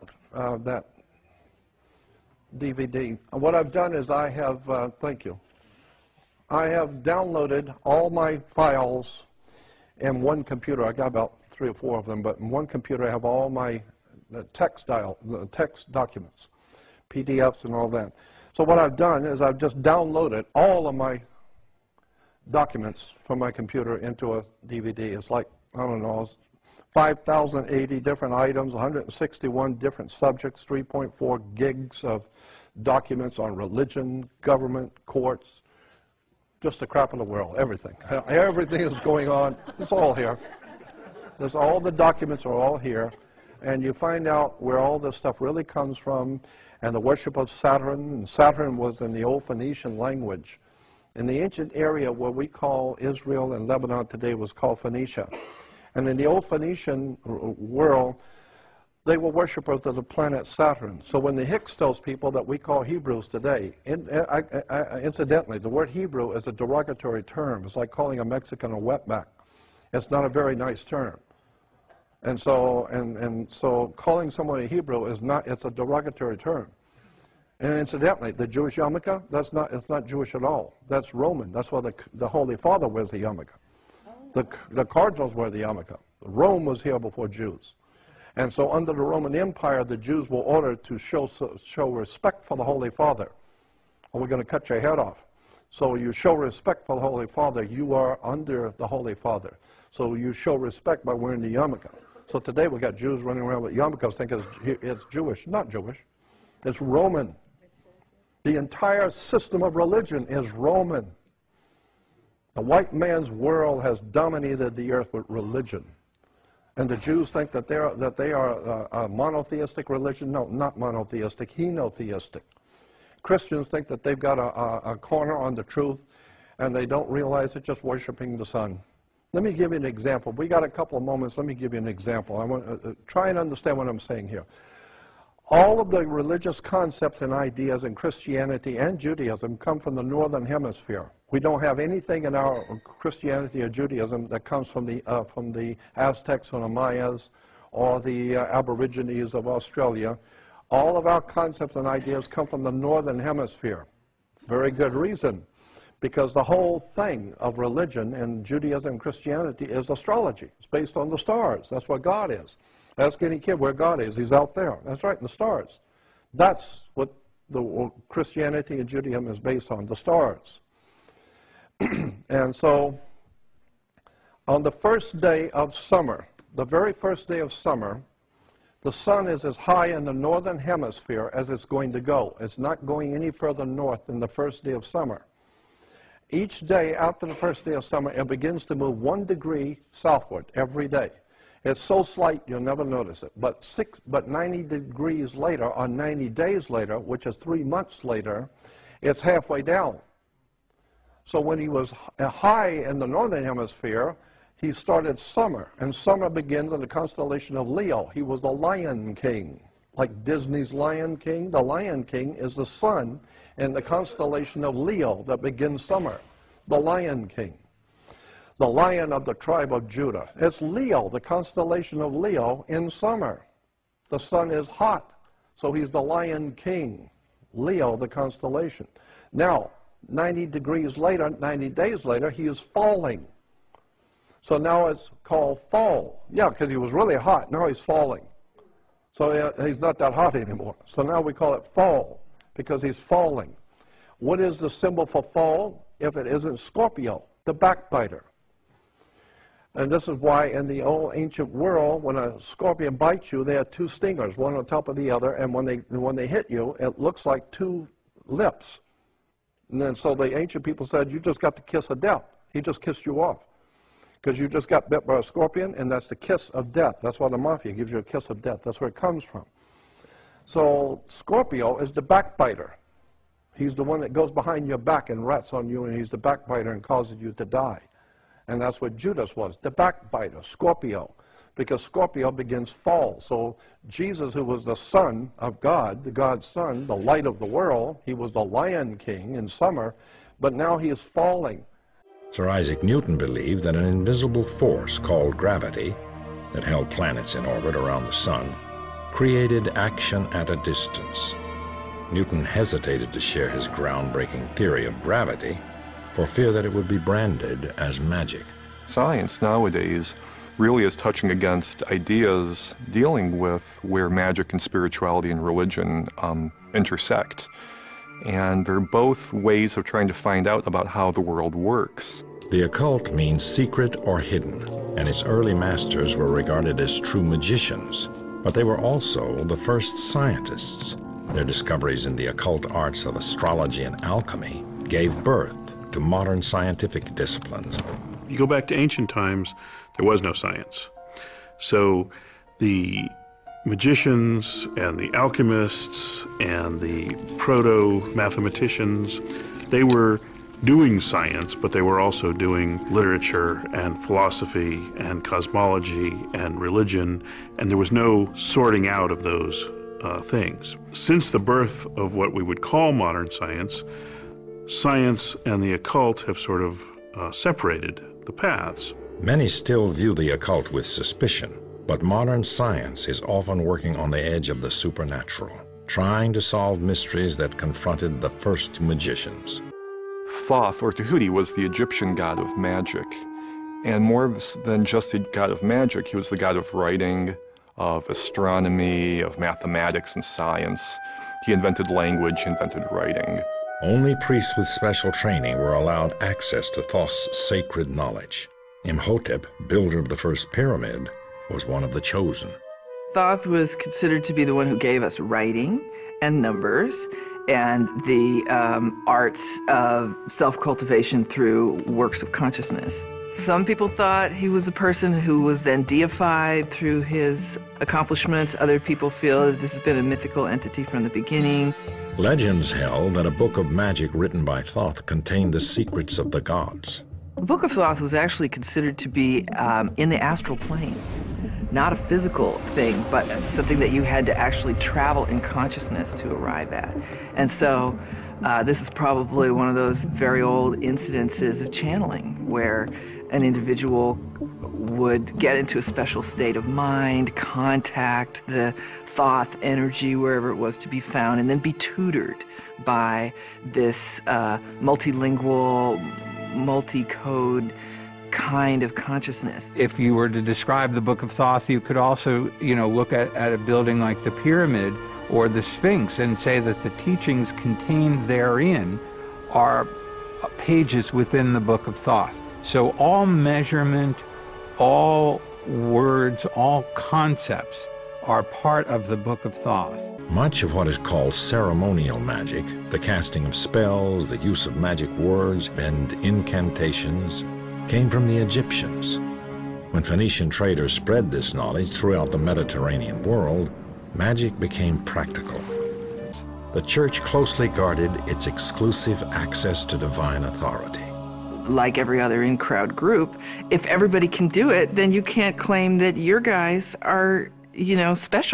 DVD. What I've done is I have, thank you, I have downloaded all my files in one computer. I got about 3 or 4 of them, but in one computer I have all my text documents, PDFs and all that. So what I've done is I've just downloaded all of my documents from my computer into a DVD. It's like, I don't know, 5,080 different items, 161 different subjects, 3.4 gigs of documents on religion, government, courts, just the crap of the world, everything. Everything is going on. It's all here. There's all the documents are all here. And you find out where all this stuff really comes from, and the worship of Saturn. And Saturn was in the old Phoenician language. In the ancient area where we call Israel and Lebanon today was called Phoenicia. And in the old Phoenician world, they were worshipers of the planet Saturn. So when the Hyksos people that we call Hebrews today, incidentally, the word Hebrew is a derogatory term. It's like calling a Mexican a wetback. It's not a very nice term. And so calling someone a Hebrew is not, it's a derogatory term. And incidentally, the Jewish yarmulke, it's not Jewish at all. That's Roman. That's why the Holy Father wears the yarmulke. The cardinals wear the yarmulke. Rome was here before Jews. And so under the Roman Empire, the Jews were ordered to show respect for the Holy Father, or we're going to cut your head off. So you show respect for the Holy Father, you are under the Holy Father. So you show respect by wearing the yarmulke. So today we got Jews running around with yarmulkes thinking it's Jewish. Not Jewish. It's Roman. The entire system of religion is Roman. The white man's world has dominated the earth with religion. And the Jews think that they are a monotheistic religion. No, not monotheistic, henotheistic. Christians think that they've got a corner on the truth, and they don't realize it's just worshiping the sun. Let me give you an example. We got a couple of moments. Let me give you an example. I want to try and understand what I'm saying here. All of the religious concepts and ideas in Christianity and Judaism come from the northern hemisphere. We don't have anything in our Christianity or Judaism that comes from the Aztecs or the Mayas or the Aborigines of Australia. All of our concepts and ideas come from the northern hemisphere. Very good reason. Because the whole thing of religion and Judaism and Christianity is astrology. It's based on the stars. That's what God is. Ask any kid where God is. He's out there. That's right, in the stars. That's what the Christianity and Judaism is based on, the stars. And so, on the first day of summer, the very first day of summer, the sun is as high in the northern hemisphere as it's going to go. It's not going any further north than the first day of summer. Each day after the first day of summer, it begins to move 1 degree southward every day. It's so slight you'll never notice it. But 90 degrees later, or 90 days later, which is 3 months later, it's halfway down. So when he was high in the northern hemisphere, he started summer. And summer begins in the constellation of Leo. He was the Lion King. like Disney's Lion King. The Lion King is the sun in the constellation of Leo that begins summer. The Lion King. The Lion of the tribe of Judah. It's Leo, the constellation of Leo in summer. The sun is hot, so he's the Lion King. Leo, the constellation. Now, 90 degrees later, 90 days later, he is falling. So now it's called fall. Yeah, because he was really hot. Now he's falling. So he's not that hot anymore. So now we call it fall because he's falling. What is the symbol for fall if it isn't Scorpio, the backbiter? And this is why in the old ancient world, when a scorpion bites you, they have two stingers, one on top of the other, and when they hit you, it looks like two lips. And then so the ancient people said, you just got the kiss of death. He just kissed you off. Because you just got bit by a scorpion, and that's the kiss of death. That's why the mafia gives you a kiss of death. That's where it comes from. So Scorpio is the backbiter. He's the one that goes behind your back and rats on you, and he's the backbiter and causes you to die. And that's what Judas was, the backbiter, Scorpio. Because Scorpio begins fall. So Jesus, who was the Son of God, the God's Son, the light of the world, he was the Lion King in summer, but now he is falling. Sir Isaac Newton believed that an invisible force called gravity, that held planets in orbit around the sun, created action at a distance. Newton hesitated to share his groundbreaking theory of gravity for fear that it would be branded as magic. Science nowadays really is touching against ideas dealing with where magic and spirituality and religion intersect. And they're both ways of trying to find out about how the world works. The occult means secret or hidden, and its early masters were regarded as true magicians, but they were also the first scientists. Their discoveries in the occult arts of astrology and alchemy gave birth to modern scientific disciplines. You go back to ancient times, there was no science. So the magicians and the alchemists and the proto-mathematicians, they were doing science, but they were also doing literature and philosophy and cosmology and religion, and there was no sorting out of those things. Since the birth of what we would call modern science, science and the occult have sort of separated the paths. Many still view the occult with suspicion. But modern science is often working on the edge of the supernatural, trying to solve mysteries that confronted the first magicians. Thoth, or Tahuti, was the Egyptian god of magic. And more than just the god of magic, he was the god of writing, of astronomy, of mathematics and science. He invented language, he invented writing. Only priests with special training were allowed access to Thoth's sacred knowledge. Imhotep, builder of the first pyramid, was one of the chosen. Thoth was considered to be the one who gave us writing and numbers and the arts of self-cultivation through works of consciousness. Some people thought he was a person who was then deified through his accomplishments. Other people feel that this has been a mythical entity from the beginning. Legends held that a book of magic written by Thoth contained the secrets of the gods. The Book of Thoth was actually considered to be in the astral plane. Not a physical thing, but something that you had to actually travel in consciousness to arrive at. And so this is probably one of those very old incidences of channeling where an individual would get into a special state of mind, contact the Thoth energy wherever it was to be found, and then be tutored by this multilingual, multi-code kind of consciousness. If you were to describe the Book of Thoth, you could also, look at a building like the Pyramid or the Sphinx and say that the teachings contained therein are pages within the Book of Thoth. So all measurement, all words, all concepts are part of the Book of Thoth. Much of what is called ceremonial magic, the casting of spells, the use of magic words and incantations, came from the Egyptians. When Phoenician traders spread this knowledge throughout the Mediterranean world, magic became practical. The Church closely guarded its exclusive access to divine authority. Like every other in-crowd group, if everybody can do it, then you can't claim that your guys are, special.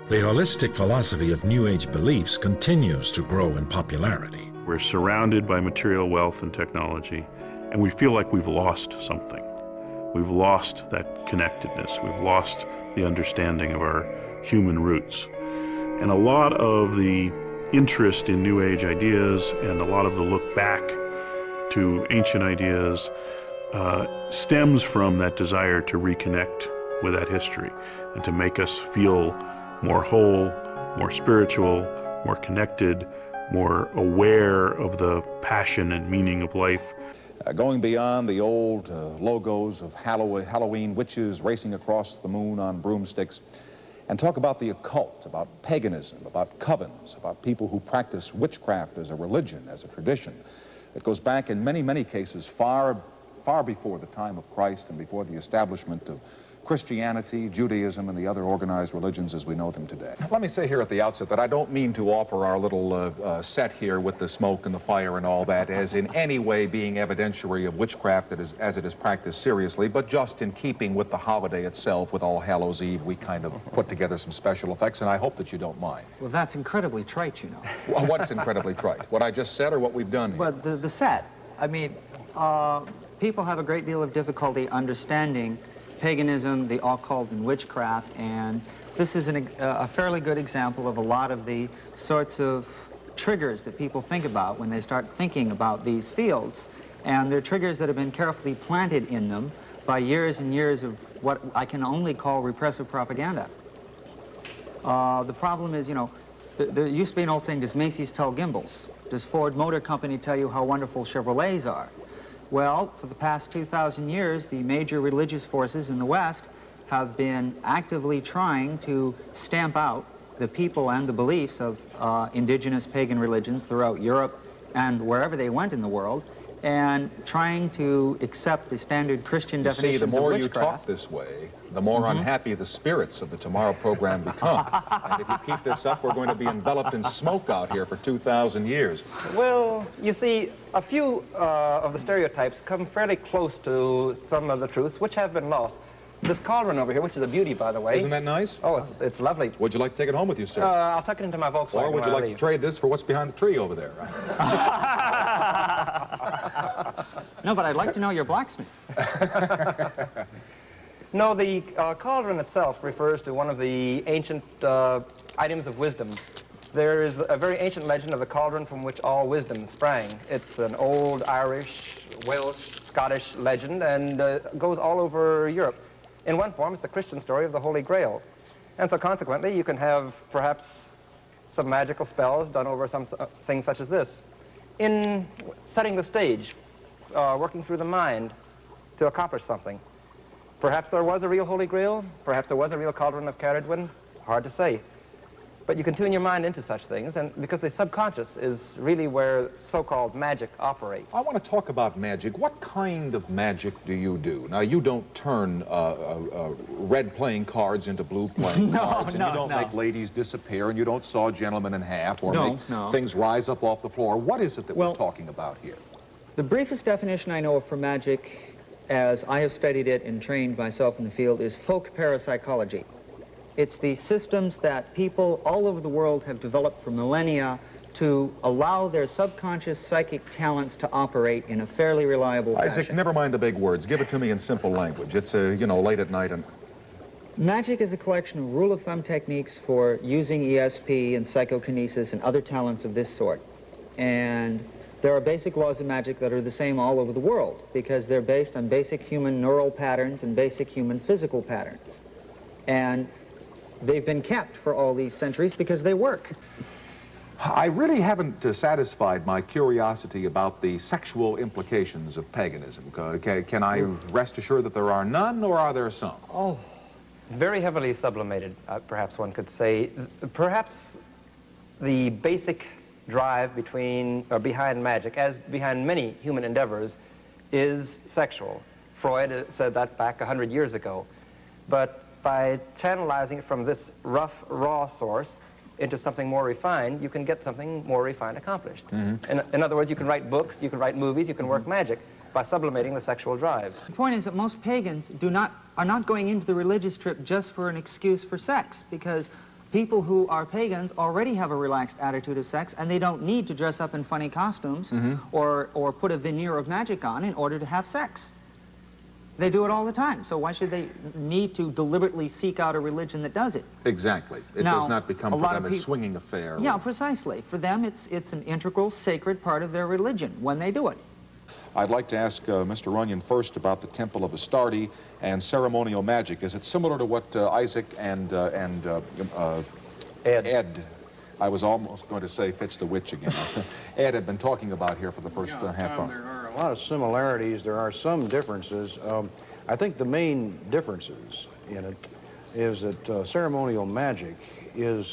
The holistic philosophy of New Age beliefs continues to grow in popularity. We're surrounded by material wealth and technology, and we feel like we've lost something. We've lost that connectedness. We've lost the understanding of our human roots. And a lot of the interest in New Age ideas and a lot of the look back to ancient ideas stems from that desire to reconnect with that history and to make us feel more whole, more spiritual, more connected, more aware of the passion and meaning of life. Going beyond the old logos of Halloween witches racing across the moon on broomsticks, and talk about the occult, about paganism, about covens, about people who practice witchcraft as a religion, as a tradition. It goes back in many, many cases far before the time of Christ and before the establishment of Christianity, Judaism, and the other organized religions as we know them today. Let me say here at the outset that I don't mean to offer our little set here with the smoke and the fire and all that as in any way being evidentiary of witchcraft as it is practiced seriously, but just in keeping with the holiday itself, with All Hallows Eve, we kind of put together some special effects, and I hope that you don't mind. Well, that's incredibly trite, you know. Well, what's incredibly trite? What I just said or what we've done here? Well, the set. I mean, people have a great deal of difficulty understanding paganism, the occult, and witchcraft, and this is a fairly good example of a lot of the sorts of triggers that people think about when they start thinking about these fields. And they're triggers that have been carefully planted in them by years and years of what I can only call repressive propaganda. The problem is, you know, there used to be an old saying, does Macy's tell Gimbals? Does Ford Motor Company tell you how wonderful Chevrolets are? Well, for the past 2,000 years, the major religious forces in the West have been actively trying to stamp out the people and the beliefs of indigenous pagan religions throughout Europe and wherever they went in the world, and trying to accept the standard Christian definitions of witchcraft. You see, the more you talk this way, the more unhappy the spirits of the tomorrow program become. And if you keep this up, we're going to be enveloped in smoke out here for 2,000 years. Well, you see, a few of the stereotypes come fairly close to some of the truths, which have been lost. This cauldron over here, which is a beauty, by the way. Isn't that nice? Oh, it's lovely. Would you like to take it home with you, sir? I'll tuck it into my Volkswagen. Or would you like to trade this for what's behind the tree over there? No, but I'd like to know your blacksmith. No, the cauldron itself refers to one of the ancient items of wisdom. There is a very ancient legend of the cauldron from which all wisdom sprang. It's an old Irish, Welsh, Scottish legend, and goes all over Europe. In one form, it's the Christian story of the Holy Grail. And so consequently, you can have perhaps some magical spells done over some things such as this. In setting the stage, working through the mind to accomplish something. Perhaps there was a real Holy Grail, perhaps there was a real cauldron of Caradwyn, hard to say. But you can tune your mind into such things, and because the subconscious is really where so-called magic operates. I want to talk about magic. What kind of magic do you do? Now, you don't turn red playing cards into blue playing cards, and you don't make ladies disappear, and you don't saw gentlemen in half, or make things rise up off the floor. What is it that we're talking about here? The briefest definition I know of for magic, as I have studied it and trained myself in the field, is folk parapsychology. It's the systems that people all over the world have developed for millennia to allow their subconscious psychic talents to operate in a fairly reliable fashion. Isaac, never mind the big words. Give it to me in simple language. It's, you know, late at night and... Magic is a collection of rule-of-thumb techniques for using ESP and psychokinesis and other talents of this sort. And there are basic laws of magic that are the same all over the world because they're based on basic human neural patterns and basic human physical patterns. And they've been kept for all these centuries because they work. I really haven't satisfied my curiosity about the sexual implications of paganism. Can I rest assured that there are none, or are there some? Oh, very heavily sublimated, perhaps one could say. Perhaps the basic drive behind magic, as behind many human endeavors, is sexual. Freud said that back 100 years ago. But by channelizing it from this rough, raw source into something more refined, you can get something more refined accomplished. In other words, you can write books, you can write movies, you can work magic by sublimating the sexual drive. The point is that most pagans are not going into the religious trip just for an excuse for sex, because People who are pagans already have a relaxed attitude of sex, and they don't need to dress up in funny costumes or put a veneer of magic on in order to have sex. They do it all the time, so why should they need to deliberately seek out a religion that does it? Exactly. It Now, does not become for them a swinging affair. Yeah, precisely. For them, it's an integral, sacred part of their religion when they do it. I'd like to ask Mr. Runyon first about the Temple of Astarte and ceremonial magic. Is it similar to what Isaac and Ed, I was almost going to say Fitch the Witch again, Ed had been talking about here for the first half hour? There are a lot of similarities. There are some differences. I think the main differences in it is that ceremonial magic is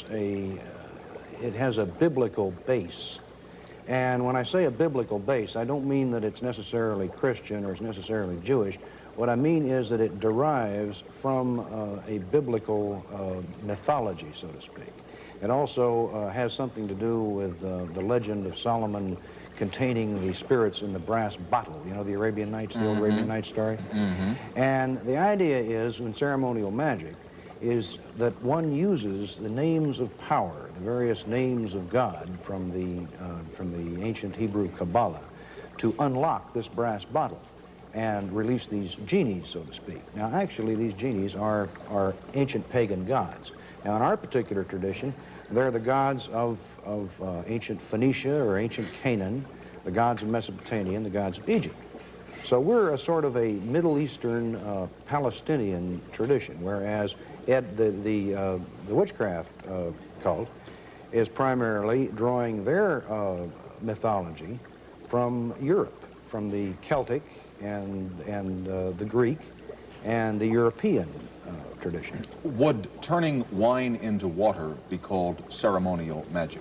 it has a biblical base. And when I say a biblical base, I don't mean that it's necessarily Christian or it's necessarily Jewish. What I mean is that it derives from a biblical mythology, so to speak. It also has something to do with the legend of Solomon containing the spirits in the brass bottle. You know, the Arabian Nights, the old Arabian Nights story? And the idea is, in ceremonial magic, is that one uses the names of power, the various names of God from the ancient Hebrew Kabbalah, to unlock this brass bottle and release these genies, so to speak. Now, actually, these genies are ancient pagan gods. Now, in our particular tradition, they're the gods of ancient Phoenicia or ancient Canaan, the gods of Mesopotamia, and the gods of Egypt. So we're a sort of a Middle Eastern Palestinian tradition, whereas the witchcraft cult is primarily drawing their mythology from Europe, from the Celtic and the Greek and the European tradition. Would turning wine into water be called ceremonial magic?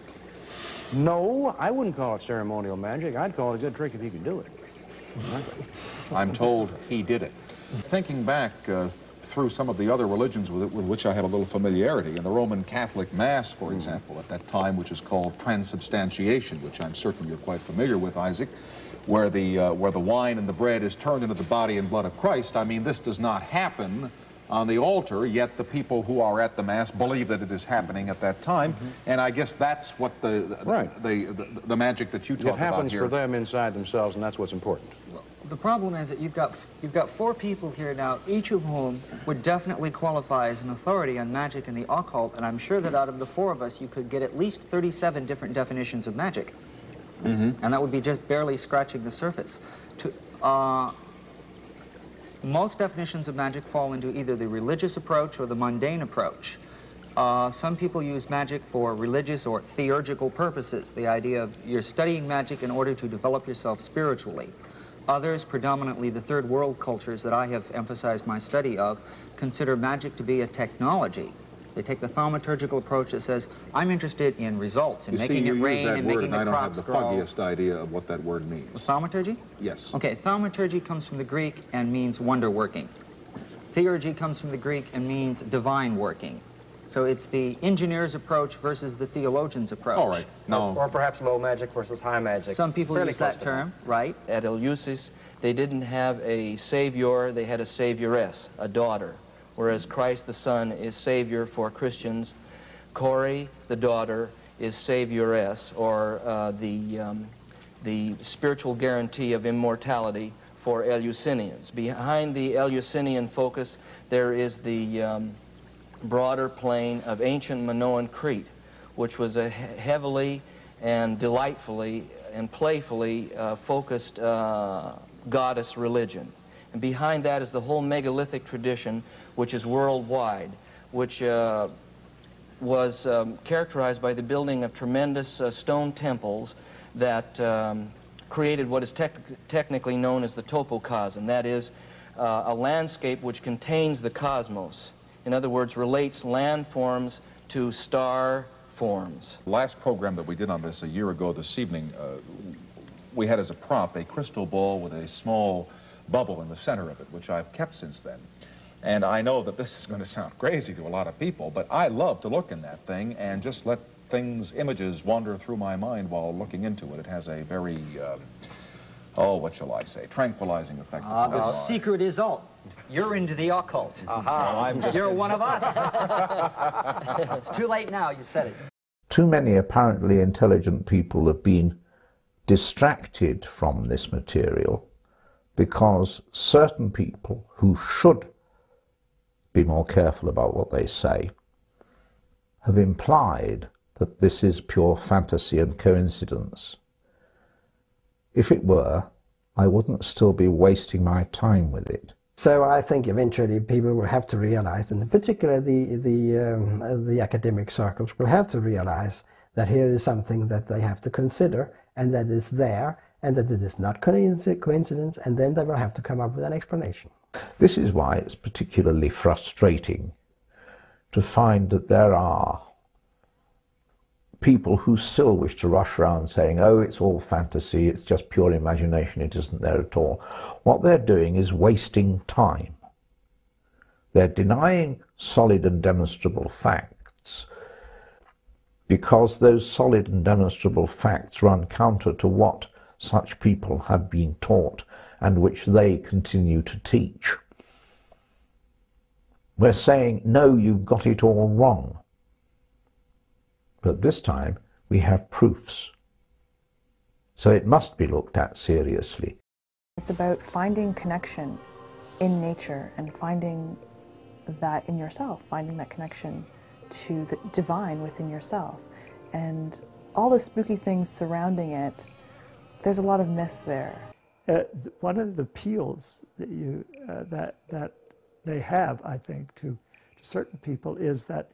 No, I wouldn't call it ceremonial magic. I'd call it a good trick if you could do it. I'm told he did it. Thinking back through some of the other religions with which I have a little familiarity, in the Roman Catholic Mass, for example, at that time, which is called transubstantiation, which I'm certain you're quite familiar with, Isaac, where the wine and the bread is turned into the body and blood of Christ. I mean, this does not happen on the altar, yet the people who are at the Mass believe that it is happening at that time, and I guess that's what the magic that you talk about here. It happens for them inside themselves, and that's what's important. The problem is that you've got 4 people here now, each of whom would definitely qualify as an authority on magic and the occult, and I'm sure that out of the 4 of us, you could get at least 37 different definitions of magic. And that would be just barely scratching the surface. Most definitions of magic fall into either the religious approach or the mundane approach. Some people use magic for religious or theurgical purposes, the idea of you're studying magic in order to develop yourself spiritually. Others, predominantly the third world cultures that I have emphasized my study of, consider magic to be a technology. They take the thaumaturgical approach that says, I'm interested in results, in making it rain and making the crops grow. I don't have the foggiest idea of what that word means. Thaumaturgy? Yes. Okay, thaumaturgy comes from the Greek and means wonder working. Theurgy comes from the Greek and means divine working. So it's the engineer's approach versus the theologian's approach. All right. No. Or perhaps low magic versus high magic. Some people use that term, right? At Eleusis, they didn't have a savior, they had a savioress, a daughter. Whereas Christ the Son is Savior for Christians. Kori, the daughter, is Savioress, or the spiritual guarantee of immortality for Eleusinians. Behind the Eleusinian focus, there is the broader plane of ancient Minoan Crete, which was a heavily and delightfully and playfully focused goddess religion. And behind that is the whole megalithic tradition, which is worldwide, which was characterized by the building of tremendous stone temples that created what is technically known as the topocosm. That is, a landscape which contains the cosmos. In other words, relates landforms to star forms. Last program that we did on this a year ago this evening, we had as a prop a crystal ball with a small bubble in the center of it, which I've kept since then. And I know that this is going to sound crazy to a lot of people, but I love to look in that thing and just let images wander through my mind while looking into it. It has a very oh, what shall I say, tranquilizing effect. The secret is alt. You're into the occult. You're one of us. It's too late now, you said it. Too many apparently intelligent people have been distracted from this material because certain people who should be more careful about what they say have implied that this is pure fantasy and coincidence. If it were, I wouldn't still be wasting my time with it. So I think eventually people will have to realize, and in particular the academic circles will have to realize that here is something that they have to consider, and that is there, and that it is not coincidence, and then they will have to come up with an explanation. This is why it's particularly frustrating to find that there are people who still wish to rush around saying, oh, it's all fantasy, it's just pure imagination, it isn't there at all. What they're doing is wasting time. They're denying solid and demonstrable facts because those solid and demonstrable facts run counter to what such people have been taught and which they continue to teach. We're saying, no, you've got it all wrong. But this time we have proofs. So it must be looked at seriously. It's about finding connection in nature and finding that in yourself, finding that connection to the divine within yourself. And all the spooky things surrounding it, there's a lot of myth there. One of the appeals that that they have, I think, to certain people is that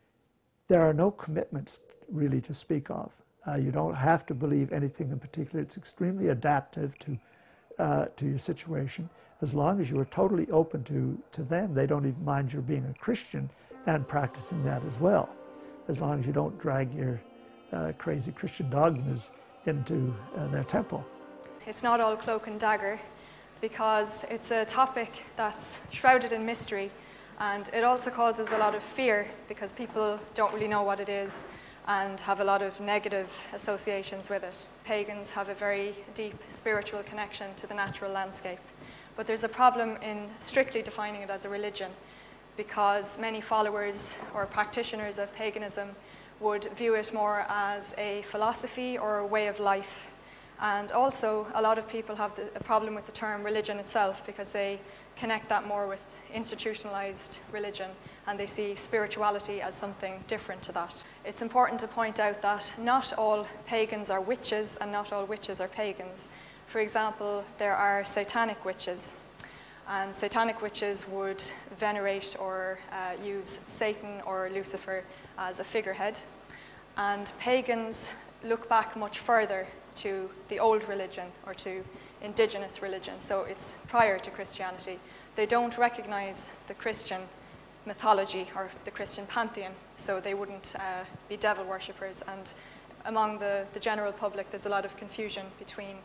there are no commitments really to speak of. You don't have to believe anything in particular. It's extremely adaptive to your situation. As long as you are totally open to them, they don't even mind your being a Christian and practicing that as well. As long as you don't drag your crazy Christian dogmas into their temple. It's not all cloak and dagger, because it's a topic that's shrouded in mystery, and it also causes a lot of fear because people don't really know what it is and have a lot of negative associations with it. Pagans have a very deep spiritual connection to the natural landscape, but there's a problem in strictly defining it as a religion, because many followers or practitioners of paganism would view it more as a philosophy or a way of life. And also, a lot of people have a problem with the term religion itself because they connect that more with institutionalized religion, and they see spirituality as something different to that. It's important to point out that not all pagans are witches and not all witches are pagans. For example, there are satanic witches, and satanic witches would venerate or use Satan or Lucifer as a figurehead, and pagans look back much further to the old religion or to indigenous religion, so it's prior to Christianity. They don't recognize the Christian mythology or the Christian pantheon, so they wouldn't be devil worshippers. And among the general public, there's a lot of confusion between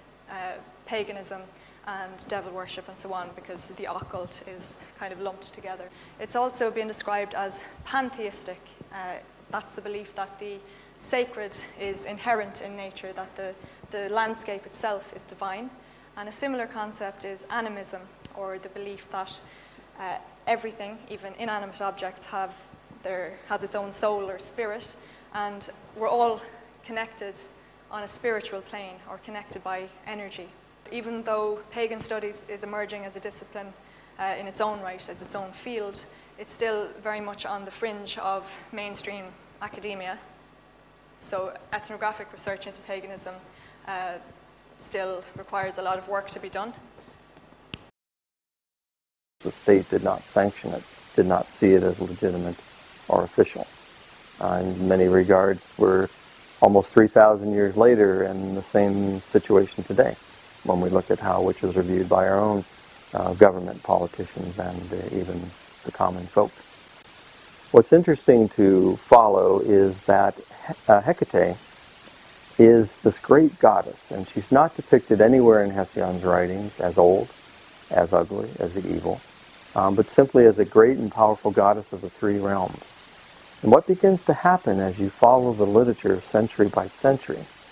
paganism and devil worship and so on, because the occult is kind of lumped together. It's also been described as pantheistic. That's the belief that the sacred is inherent in nature, that the landscape itself is divine. And a similar concept is animism, or the belief that everything, even inanimate objects, has its own soul or spirit, and we're all connected on a spiritual plane or connected by energy. Even though pagan studies is emerging as a discipline in its own right, as its own field, it's still very much on the fringe of mainstream academia. So ethnographic research into paganism still requires a lot of work to be done. The state did not sanction it, did not see it as legitimate or official. In many regards, we're almost 3,000 years later in the same situation today, when we look at how witches are viewed by our own government, politicians, and even the common folk. What's interesting to follow is that Hecate is this great goddess, and she's not depicted anywhere in Hesiod's writings as old, as ugly, as evil, but simply as a great and powerful goddess of the three realms. And what begins to happen as you follow the literature century by century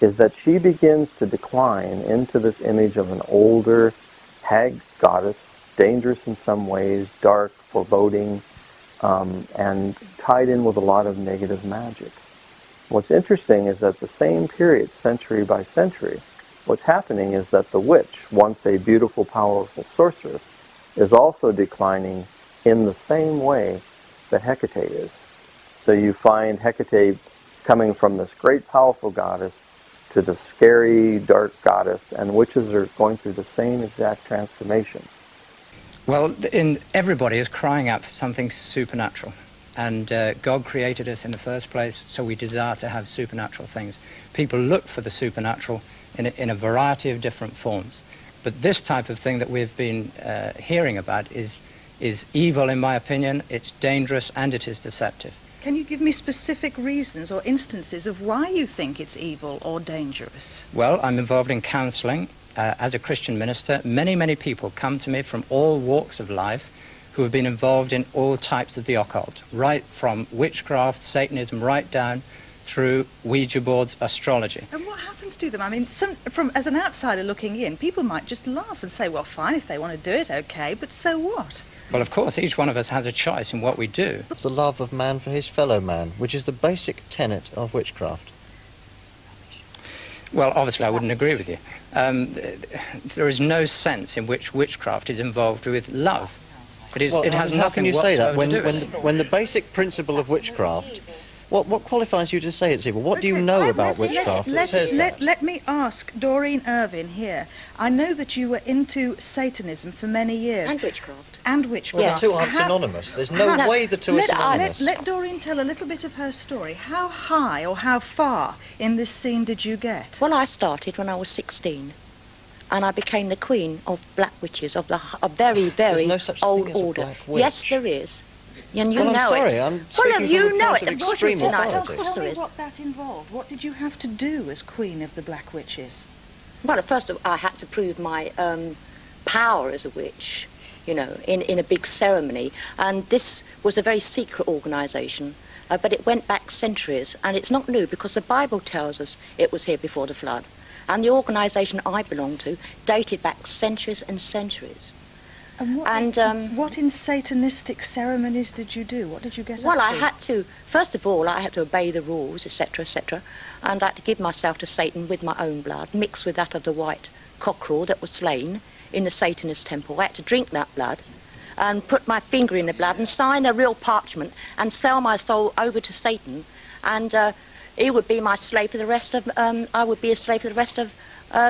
is that she begins to decline into this image of an older, hag goddess, dangerous in some ways, dark, foreboding, and tied in with a lot of negative magic. What's interesting is that the same period, century by century, what's happening is that the witch, once a beautiful, powerful sorceress, is also declining in the same way that Hecate is. So you find Hecate coming from this great, powerful goddess to the scary, dark goddess, and witches are going through the same exact transformation. Well, everybody is crying out for something supernatural. And God created us in the first place, so we desire to have supernatural things. People look for the supernatural in a variety of different forms. But this type of thing that we've been hearing about is evil, in my opinion. It's dangerous and it is deceptive. Can you give me specific reasons or instances of why you think it's evil or dangerous? Well, I'm involved in counseling as a Christian minister. Many, many people come to me from all walks of life who have been involved in all types of the occult, right from witchcraft, Satanism, right down through Ouija boards, astrology. And what happens to them? I mean, as an outsider looking in, people might just laugh and say, well, fine, if they want to do it, okay, but so what? Well, of course, each one of us has a choice in what we do. The love of man for his fellow man, which is the basic tenet of witchcraft. Well, obviously, I wouldn't agree with you. There is no sense in which witchcraft is involved with love. It has nothing how can you say that when the basic principle of witchcraft, what qualifies you to say it's evil? What do you know about witchcraft that says that? Let me ask Doreen Irvin here. I know that you were into Satanism for many years. And witchcraft. And witchcraft. Well, the two aren't synonymous. There's no way the two are synonymous. Let Doreen tell a little bit of her story. How high or how far in this scene did you get? Well, I started when I was 16. And I became the queen of black witches, of a very, very There's no such old thing as a order. black witch. Yes, there is. And you Well, know I'm sorry, it. I'm speaking you from a know point it. of extreme authority. Of course there is. What that involved. What did you have to do as queen of the black witches? Well, at first I had to prove my power as a witch, you know, in a big ceremony. And this was a very secret organisation, but it went back centuries. And it's not new because the Bible tells us it was here before the flood. And the organisation I belong to dated back centuries and centuries. And what in Satanistic ceremonies did you do? What did you get up to? Well, I had to, first of all, I had to obey the rules, etc., etc. And I had to give myself to Satan with my own blood, mixed with that of the white cockerel that was slain in the Satanist temple. I had to drink that blood and put my finger in the blood and sign a real parchment and sell my soul over to Satan. And he would be my slave for the rest of, I would be a slave for the rest of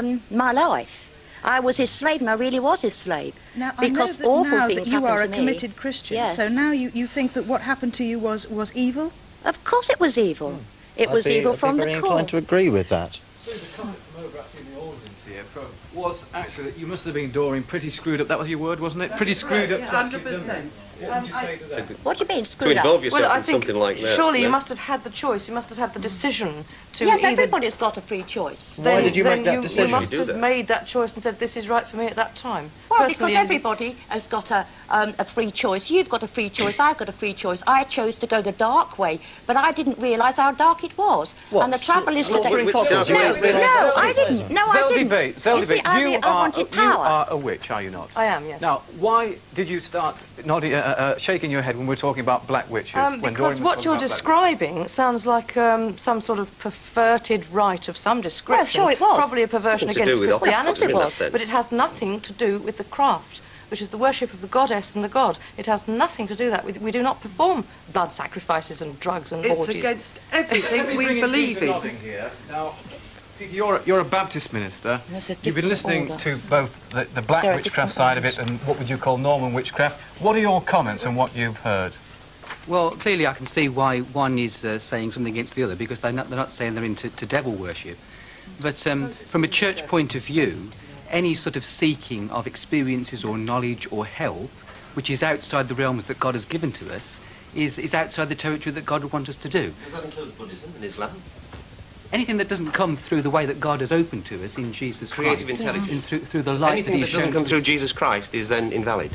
my life. I was his slave, and I really was his slave. Now, because I know that awful now things that you happened are to a me. committed Christian, Yes. so now you think that what happened to you was evil? Of course it was evil. It was evil from the core. I'd be very inclined to agree with that. So the comment from over actually in the audience here was actually that you must have been, Doreen, pretty screwed up. That was your word, wasn't it? Pretty screwed up. 100%. What would you say to that? What do you mean, To screwed up? involve yourself Well, I in think something like that. surely you no? must have had the choice. You must have had the decision to Yes, either... everybody's got a free choice. Why did you make that decision? You must have made that choice and said, this is right for me at that time. Well, Personally, because everybody has got a free choice. You've got a free choice. I've got a free choice. I chose to go the dark way, but I didn't realise how dark it was. What? And the trouble is Not today... which dark way? No, I didn't. No, I didn't. Zelda You see, Debate, I wanted power. you are a witch, are you not? I am, yes. Now, why did you start nodding, shaking your head when we're talking about black witches? When Because Doreen was what talking you're about black describing sounds like some sort of perverted rite of some description. Well, sure it was. Probably a perversion Nothing to against do with Christianity, occultism in that was, sense. but it has nothing to do with the craft, which is the worship of the goddess and the god. It has nothing to do that. We do not perform blood sacrifices and drugs and It's orgies. against everything we believe in. Here. Now, you're a Baptist minister. You've been listening to both the black witchcraft side of it and what would you call Norman witchcraft. What are your comments on what you've heard? Well, clearly I can see why one is saying something against the other, because they're not saying they're into devil worship. But from a church point of view, any sort of seeking of experiences or knowledge or help, which is outside the realms that God has given to us, is outside the territory that God would want us to do. Does that include Buddhism and Islam? Anything that doesn't come through the way that God has opened to us in Jesus Christ. Creative intelligence. Through the light Anything that doesn't come through Jesus Christ is then invalid.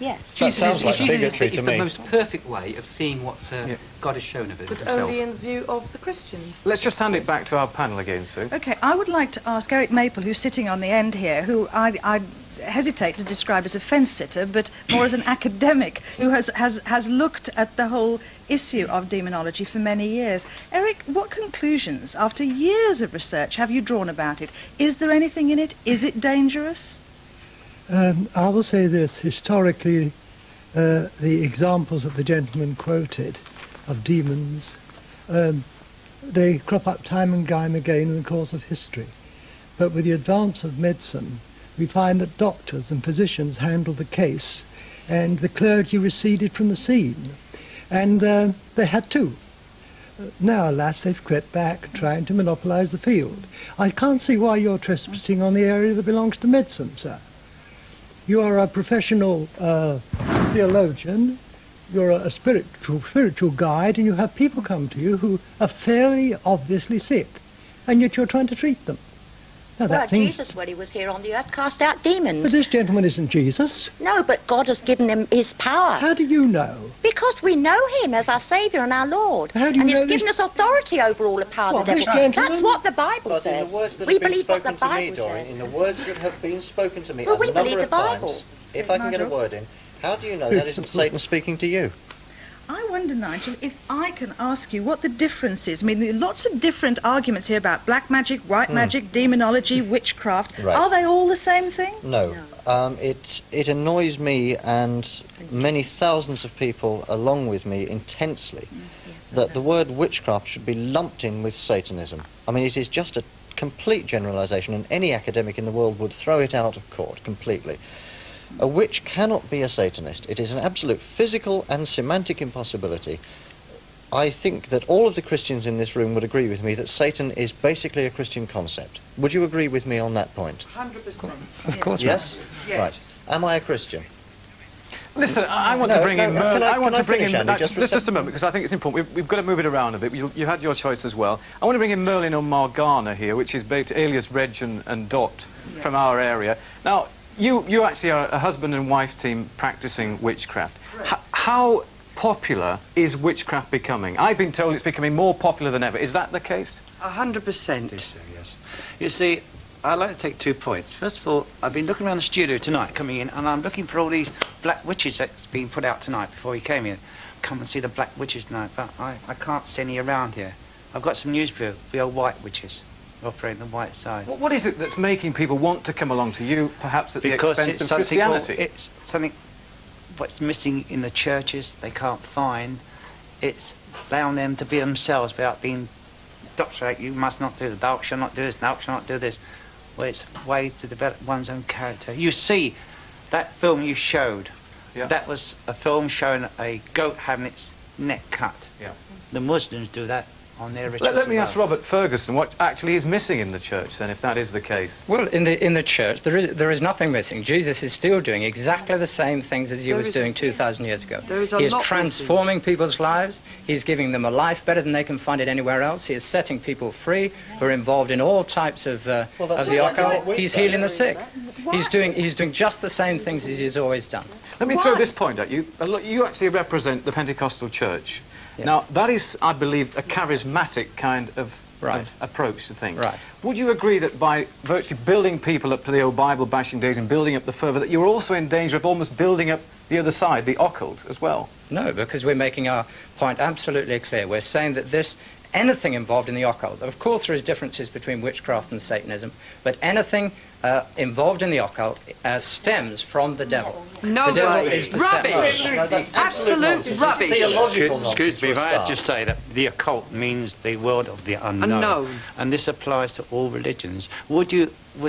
Yes. Jesus is the most perfect way of seeing what God has shown of it himself. But only in view of the Christians. Let's just hand it back to our panel again, Sue. Okay, I would like to ask Eric Maple, who's sitting on the end here, who I hesitate to describe as a fence-sitter, but more as an academic who has looked at the whole issue of demonology for many years. Eric, what conclusions, after years of research, have you drawn about it? Is there anything in it? Is it dangerous? I will say this. Historically, the examples that the gentleman quoted of demons, they crop up time and time again in the course of history. But with the advance of medicine, we find that doctors and physicians handled the case, and the clergy receded from the scene. And they had to. Now, alas, they've crept back, trying to monopolise the field. I can't see why you're trespassing on the area that belongs to medicine, sir. You are a professional theologian, you're a spiritual guide, and you have people come to you who are fairly obviously sick, and yet you're trying to treat them. Now, well, Jesus, when he was here on the earth, cast out demons. But this gentleman isn't Jesus. No, but God has given him his power. How do you know? Because we know him as our Saviour and our Lord. How do you and know he's given us authority over all the power of the devil. That's what the Bible says. In the words that We have been believe what the spoken to me, Bible Doreen, says. in the words that have been spoken to me Well, we a number believe of the Bible. times, if I can get a word in, how do you know that isn't Satan speaking to you? I wonder, Nigel, if I can ask you what the difference is. I mean, there are lots of different arguments here about black magic, white magic, demonology, witchcraft. Right. Are they all the same thing? No. It annoys me and many thousands of people along with me intensely that the word witchcraft should be lumped in with Satanism. I mean, it is just a complete generalisation, and any academic in the world would throw it out of court completely. A witch cannot be a Satanist. It is an absolute physical and semantic impossibility. I think that all of the Christians in this room would agree with me that Satan is basically a Christian concept. Would you agree with me on that point? 100%. Of course. Yes? Yes. Right. Am I a Christian? Listen, I want to bring in Merlin. I want to bring in just a moment, because I think it's important. We've got to move it around a bit. You had your choice as well. I want to bring in Merlin or Morgana here, which is alias Reg and Dot from our area. Now, you actually are a husband and wife team practicing witchcraft. How popular is witchcraft becoming? I've been told it's becoming more popular than ever. Is that the case? 100%. Yes. You see, I'd like to take 2 points. First of all, I've been looking around the studio tonight, coming in, and I'm looking for all these black witches that's been put out tonight before we came here. Come and see the black witches tonight, but I can't see any around here. I've got some news for you. We are white witches. Operating the white side. What is it that's making people want to come along to you, perhaps at the expense of Christianity? It's something what's missing in the churches they can't find. It's allowing them to be themselves without being doctrinated. You must not do this, thou shalt not do this, thou shalt not do this. Well, it's a way to develop one's own character. You see, that film you showed, that was a film showing a goat having its neck cut. Yeah. The Muslims do that on their rituals. Let me ask Robert Ferguson what actually is missing in the church then, if that is the case. Well, in the church there is nothing missing. Jesus is still doing exactly the same things as he was doing 2,000 years ago. He is transforming people's lives. He's giving them a life better than they can find it anywhere else. He is setting people free who are involved in all types of the occult. He's healing the sick. He's doing just the same things as he's always done. Let me throw this point at you. Look, you actually represent the Pentecostal church. Yes. Now, that is, I believe, a charismatic kind of approach to things. Right. Would you agree that by virtually building people up to the old Bible-bashing days and building up the fervour, that you're also in danger of almost building up the other side, the occult, as well? No, because we're making our point absolutely clear. We're saying that anything involved in the occult, of course there is differences between witchcraft and Satanism, but anything involved in the occult stems from the devil. No the devil way. is deceptive. Rubbish. No, that's Absolute rubbish. Excuse me, if I had to say that the occult means the world of the unknown. And this applies to all religions. Would the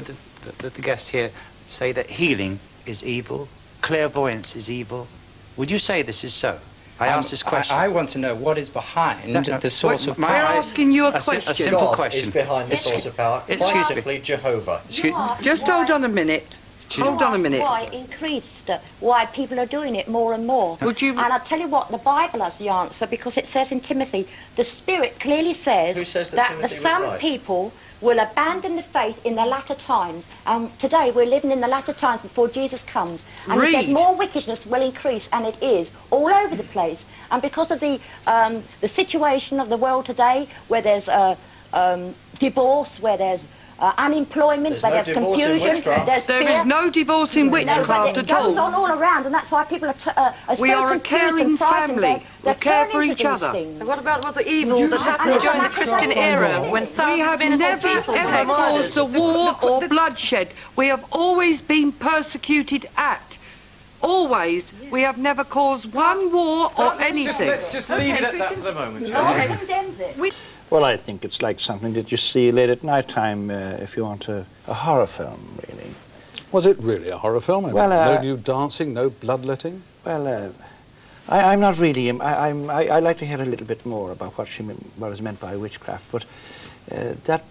guest here say that healing is evil, clairvoyance is evil? Would you say this is so? I asked this question. I want to know what is behind the source of power. We're asking you a question. A simple question. God is behind the source of power. Quite simply, Jehovah. Just hold on a minute. Hold on a minute. Why increased? Why people are doing it more and more? And I'll tell you what, the Bible has the answer, because it says in Timothy, the Spirit clearly says Who says that Timothy some was right? people will abandon the faith in the latter times. And today we're living in the latter times before Jesus comes. And he said more wickedness will increase, and it is, all over the place. And because of the situation of the world today, where there's divorce, where there's unemployment, where there's confusion, there's fear. There is no divorce in witchcraft at all. It goes on all around, and that's why people are we so are a caring family. We care for each other. And what about the evil that happened during the Christian era, when thousands of innocent people We have never ever caused a war or bloodshed. We have always been persecuted at. Always. We have never caused one war or anything. Let's just leave it at that for the moment. Okay. Condemns it. Well, I think it's like something that you see late at night time, if you want a horror film, really. Was it really a horror film? Well, no nude dancing, no bloodletting? Well, I'm not really. I like to hear a little bit more about what is meant by witchcraft, but that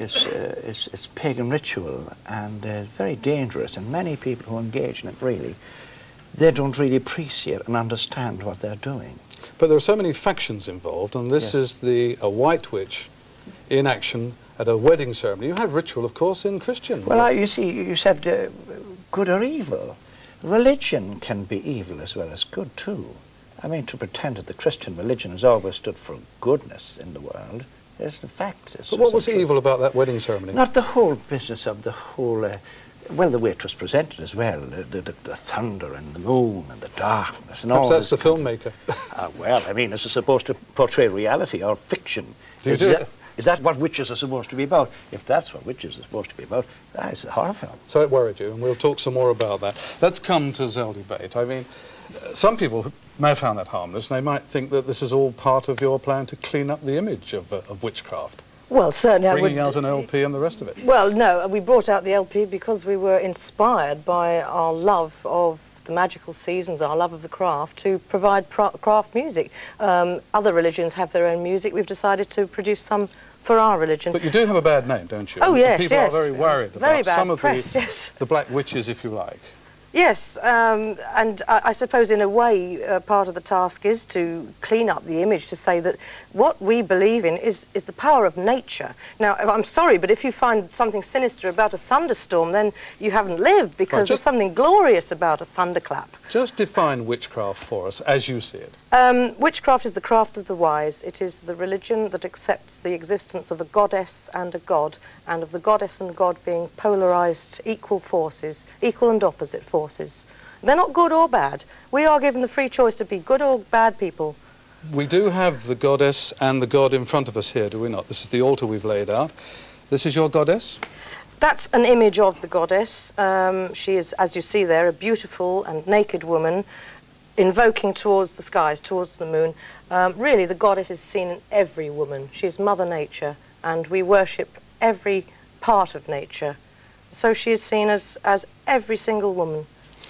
is pagan ritual and very dangerous, and many people who engage in it really, they don't really appreciate and understand what they're doing. But there are so many factions involved, and this is a white witch in action at a wedding ceremony. You have ritual, of course, in Christian. Well, you see, you said good or evil. Religion can be evil as well as good, too. I mean, to pretend that the Christian religion has always stood for goodness in the world is the fact. But what was evil about that wedding ceremony? Not the whole business of the whole... well, the way it was presented as well, the thunder and the moon and the darkness and all. Perhaps that's the filmmaker. Well, I mean, this is supposed to portray reality or fiction. Is that what witches are supposed to be about? If that's what witches are supposed to be about, it's a horror film. So it worried you, and we'll talk some more about that. Let's come to Zell debate. I mean, some people may have found that harmless, and they might think that this is all part of your plan to clean up the image of witchcraft. Well, certainly Bringing out an LP and the rest of it. Well, no, we brought out the LP because we were inspired by our love of the magical seasons, our love of the craft, to provide craft music. Other religions have their own music. We've decided to produce some for our religion. But you do have a bad name, don't you? Oh, yes, People are very worried about some of the black witches, if you like. Yes, and I suppose in a way part of the task is to clean up the image, to say that what we believe in is the power of nature. Now, I'm sorry, but if you find something sinister about a thunderstorm, then you haven't lived, because there's something glorious about a thunderclap. Just define witchcraft for us as you see it. Witchcraft is the craft of the wise. It is the religion that accepts the existence of a goddess and a god, and of the goddess and god being polarized equal forces, equal and opposite forces. They're not good or bad. We are given the free choice to be good or bad people. We do have the goddess and the god in front of us here, do we not? This is the altar we've laid out. This is your goddess? That's an image of the goddess. She is, as you see there, a beautiful and naked woman invoking towards the skies, towards the moon. Really, the goddess is seen in every woman. She's Mother Nature, and we worship every part of nature. So she is seen as every single woman.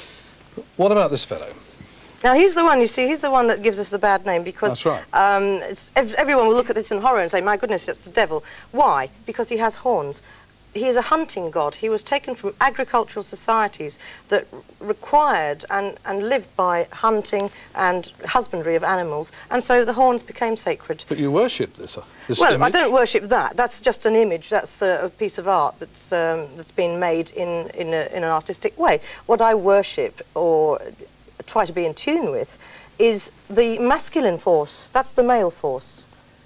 What about this fellow? Now, he's the one, you see, he's the one that gives us the bad name, because that's right. Everyone will look at this in horror and say, my goodness, it's the devil. Why? Because he has horns. He is a hunting god. He was taken from agricultural societies that required and lived by hunting and husbandry of animals, and so the horns became sacred. But you worship this well, image? I don't worship that. That's just an image. That's a piece of art that's been made in an artistic way. What I worship, or try to be in tune with, is the masculine force. That's the male force.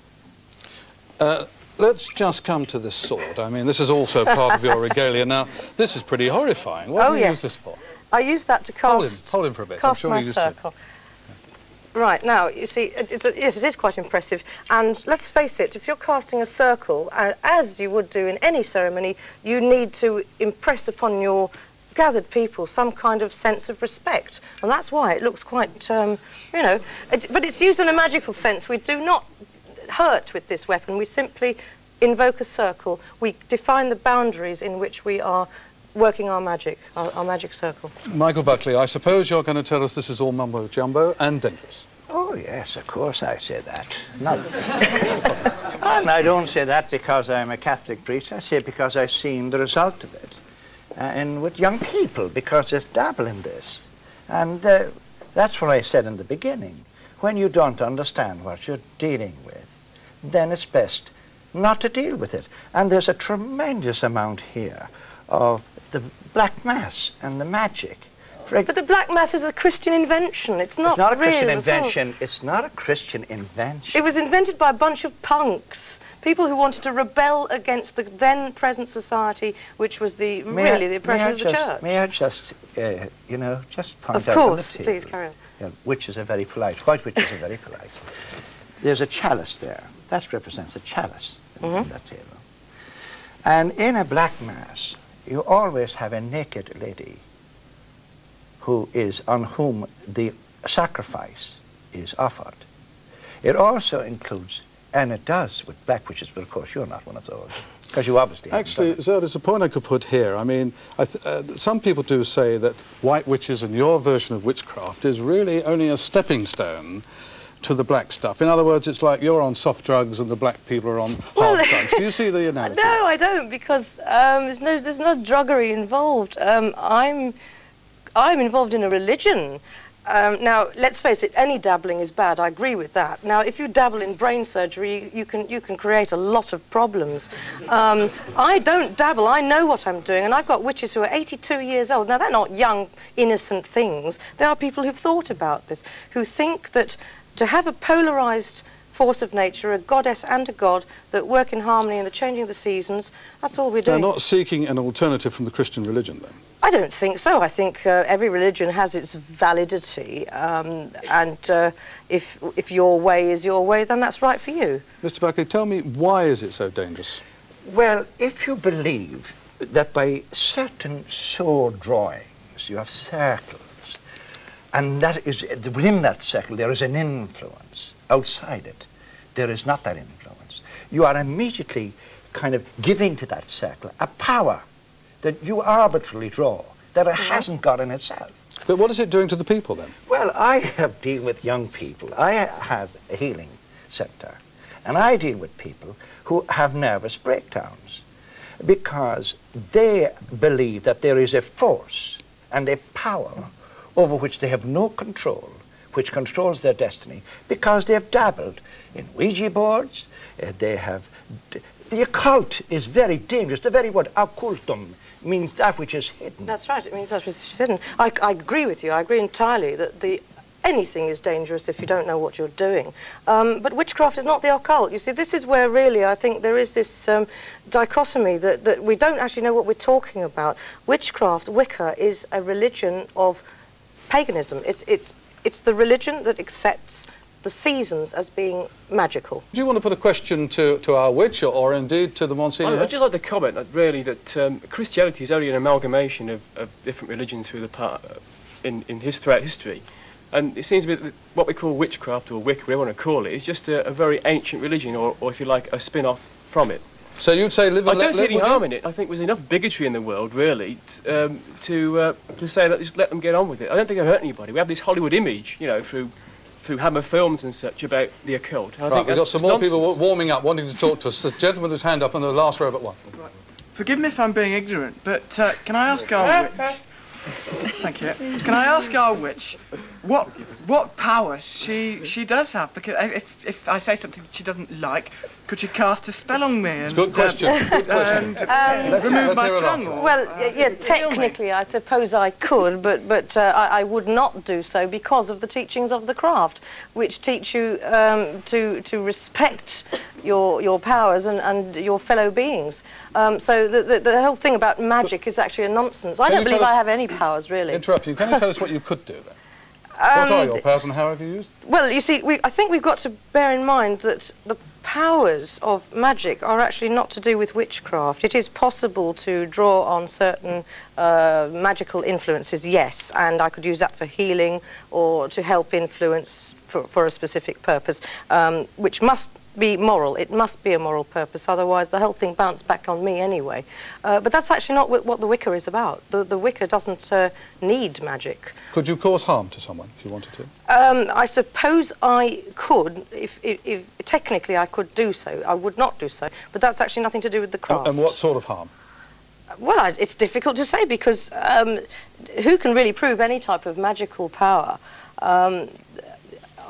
Let's just come to this sword. I mean, this is also part of your regalia. Now, this is pretty horrifying. What do you use this for? I use that to cast... Hold him for a bit. Cast I'm sure my you used circle. Right, now, you see, yes, it is quite impressive. And let's face it, if you're casting a circle, as you would do in any ceremony, you need to impress upon your gathered people some kind of sense of respect. And that's why it looks quite, you know... but it's used in a magical sense. We do not hurt with this weapon. We simply invoke a circle. We define the boundaries in which we are working our magic, our magic circle. Michael Buckley, I suppose you're going to tell us this is all mumbo-jumbo and dangerous. Oh, yes, of course I say that. Not and I don't say that because I'm a Catholic priest. I say it because I've seen the result of it. And with young people, because they dabble in this. And that's what I said in the beginning. When you don't understand what you're dealing with, then it's best not to deal with it. And there's a tremendous amount here of the Black Mass and the magic. But the Black Mass is a Christian invention. It's not a real Christian at all. invention. It's not a Christian invention. It was invented by a bunch of punks, people who wanted to rebel against the then present society, which was the oppression of the church. May I just, you know, just point out of course, on the table, please carry on. Witches are very polite. White witches are very polite. There's a chalice there. That represents a chalice on that table. And in a Black Mass, you always have a naked lady on whom the sacrifice is offered. It also includes, and it does with black witches, but of course you're not one of those, because you obviously Actually, so there's a point I could put here. I mean, some people do say that white witches and your version of witchcraft is really only a stepping stone to the black stuff. In other words, it's like you're on soft drugs and the black people are on hard drugs. Do you see the analogy? No, I don't, because there's no druggery involved. I'm involved in a religion. Now, let's face it, any dabbling is bad. I agree with that. Now, if you dabble in brain surgery, you can create a lot of problems. I don't dabble. I know what I'm doing, and I've got witches who are 82 years old. Now, they're not young, innocent things. They are people who've thought about this, who think that to have a polarized force of nature, a goddess and a god that work in harmony in the changing of the seasons, that's all we're doing. They're not seeking an alternative from the Christian religion, then? I don't think so. I think every religion has its validity, and if your way is your way, then that's right for you. Mr. Buckley, tell me, why is it so dangerous? Well, if you believe that by certain sword drawings you have circles, and that is within that circle there is an influence. Outside it, there is not that influence. You are immediately kind of giving to that circle a power that you arbitrarily draw, that it hasn't got in itself. But what is it doing to the people, then? Well, I have dealt with young people. I have a healing center, and I deal with people who have nervous breakdowns because they believe that there is a force and a power over which they have no control, which controls their destiny, because they have dabbled in Ouija boards, the occult is very dangerous. The very word occultum means that which is hidden. That's right, it means that which is hidden. I agree with you, I agree entirely that anything is dangerous if you don't know what you're doing. But witchcraft is not the occult. You see, this is where really I think there is this dichotomy that we don't actually know what we're talking about. Witchcraft, Wicca, is a religion of paganism. It's the religion that accepts the seasons as being magical. Do you want to put a question to our witch, or indeed to the Monsignor? I'd just like to comment that really that Christianity is only an amalgamation of different religions throughout history. And it seems to be that what we call witchcraft, or Wicca, whatever you want to call it, is just a very ancient religion, or if you like, a spin-off from it. So you'd say live and let live? I don't see any harm in it. I think there's enough bigotry in the world, really, to say that just let them get on with it. I don't think it'll hurt anybody. We have this Hollywood image, you know, through Hammer films and such about the occult. I think we've got some more people warming up, wanting to talk to us. The gentleman with his hand up on the last row but one. Right. Forgive me if I'm being ignorant, but can I ask our witch? Thank you. Can I ask our witch what powers she does have? Because if I say something she doesn't like, could she cast a spell on me? And, good question. Good question. Remove my tongue? Well, yeah, technically I suppose I could, but I would not do so because of the teachings of the craft, which teach you to respect your powers and your fellow beings. So the whole thing about magic is actually a nonsense. I don't believe I have any powers, really. Interrupt you. Can you tell us what you could do, then? What are your powers and how have you used them? Well, you see, I think we've got to bear in mind that the powers of magic are actually not to do with witchcraft. It is possible to draw on certain magical influences, yes, and I could use that for healing or to help influence for a specific purpose, which must be moral. It must be a moral purpose, otherwise the whole thing bounced back on me anyway. But that's actually not what the Wicca is about. The Wicca doesn't need magic. Could you cause harm to someone if you wanted to? I suppose I could. If technically I could do so. I would not do so. But that's actually nothing to do with the craft. And what sort of harm? Well, it's difficult to say because who can really prove any type of magical power?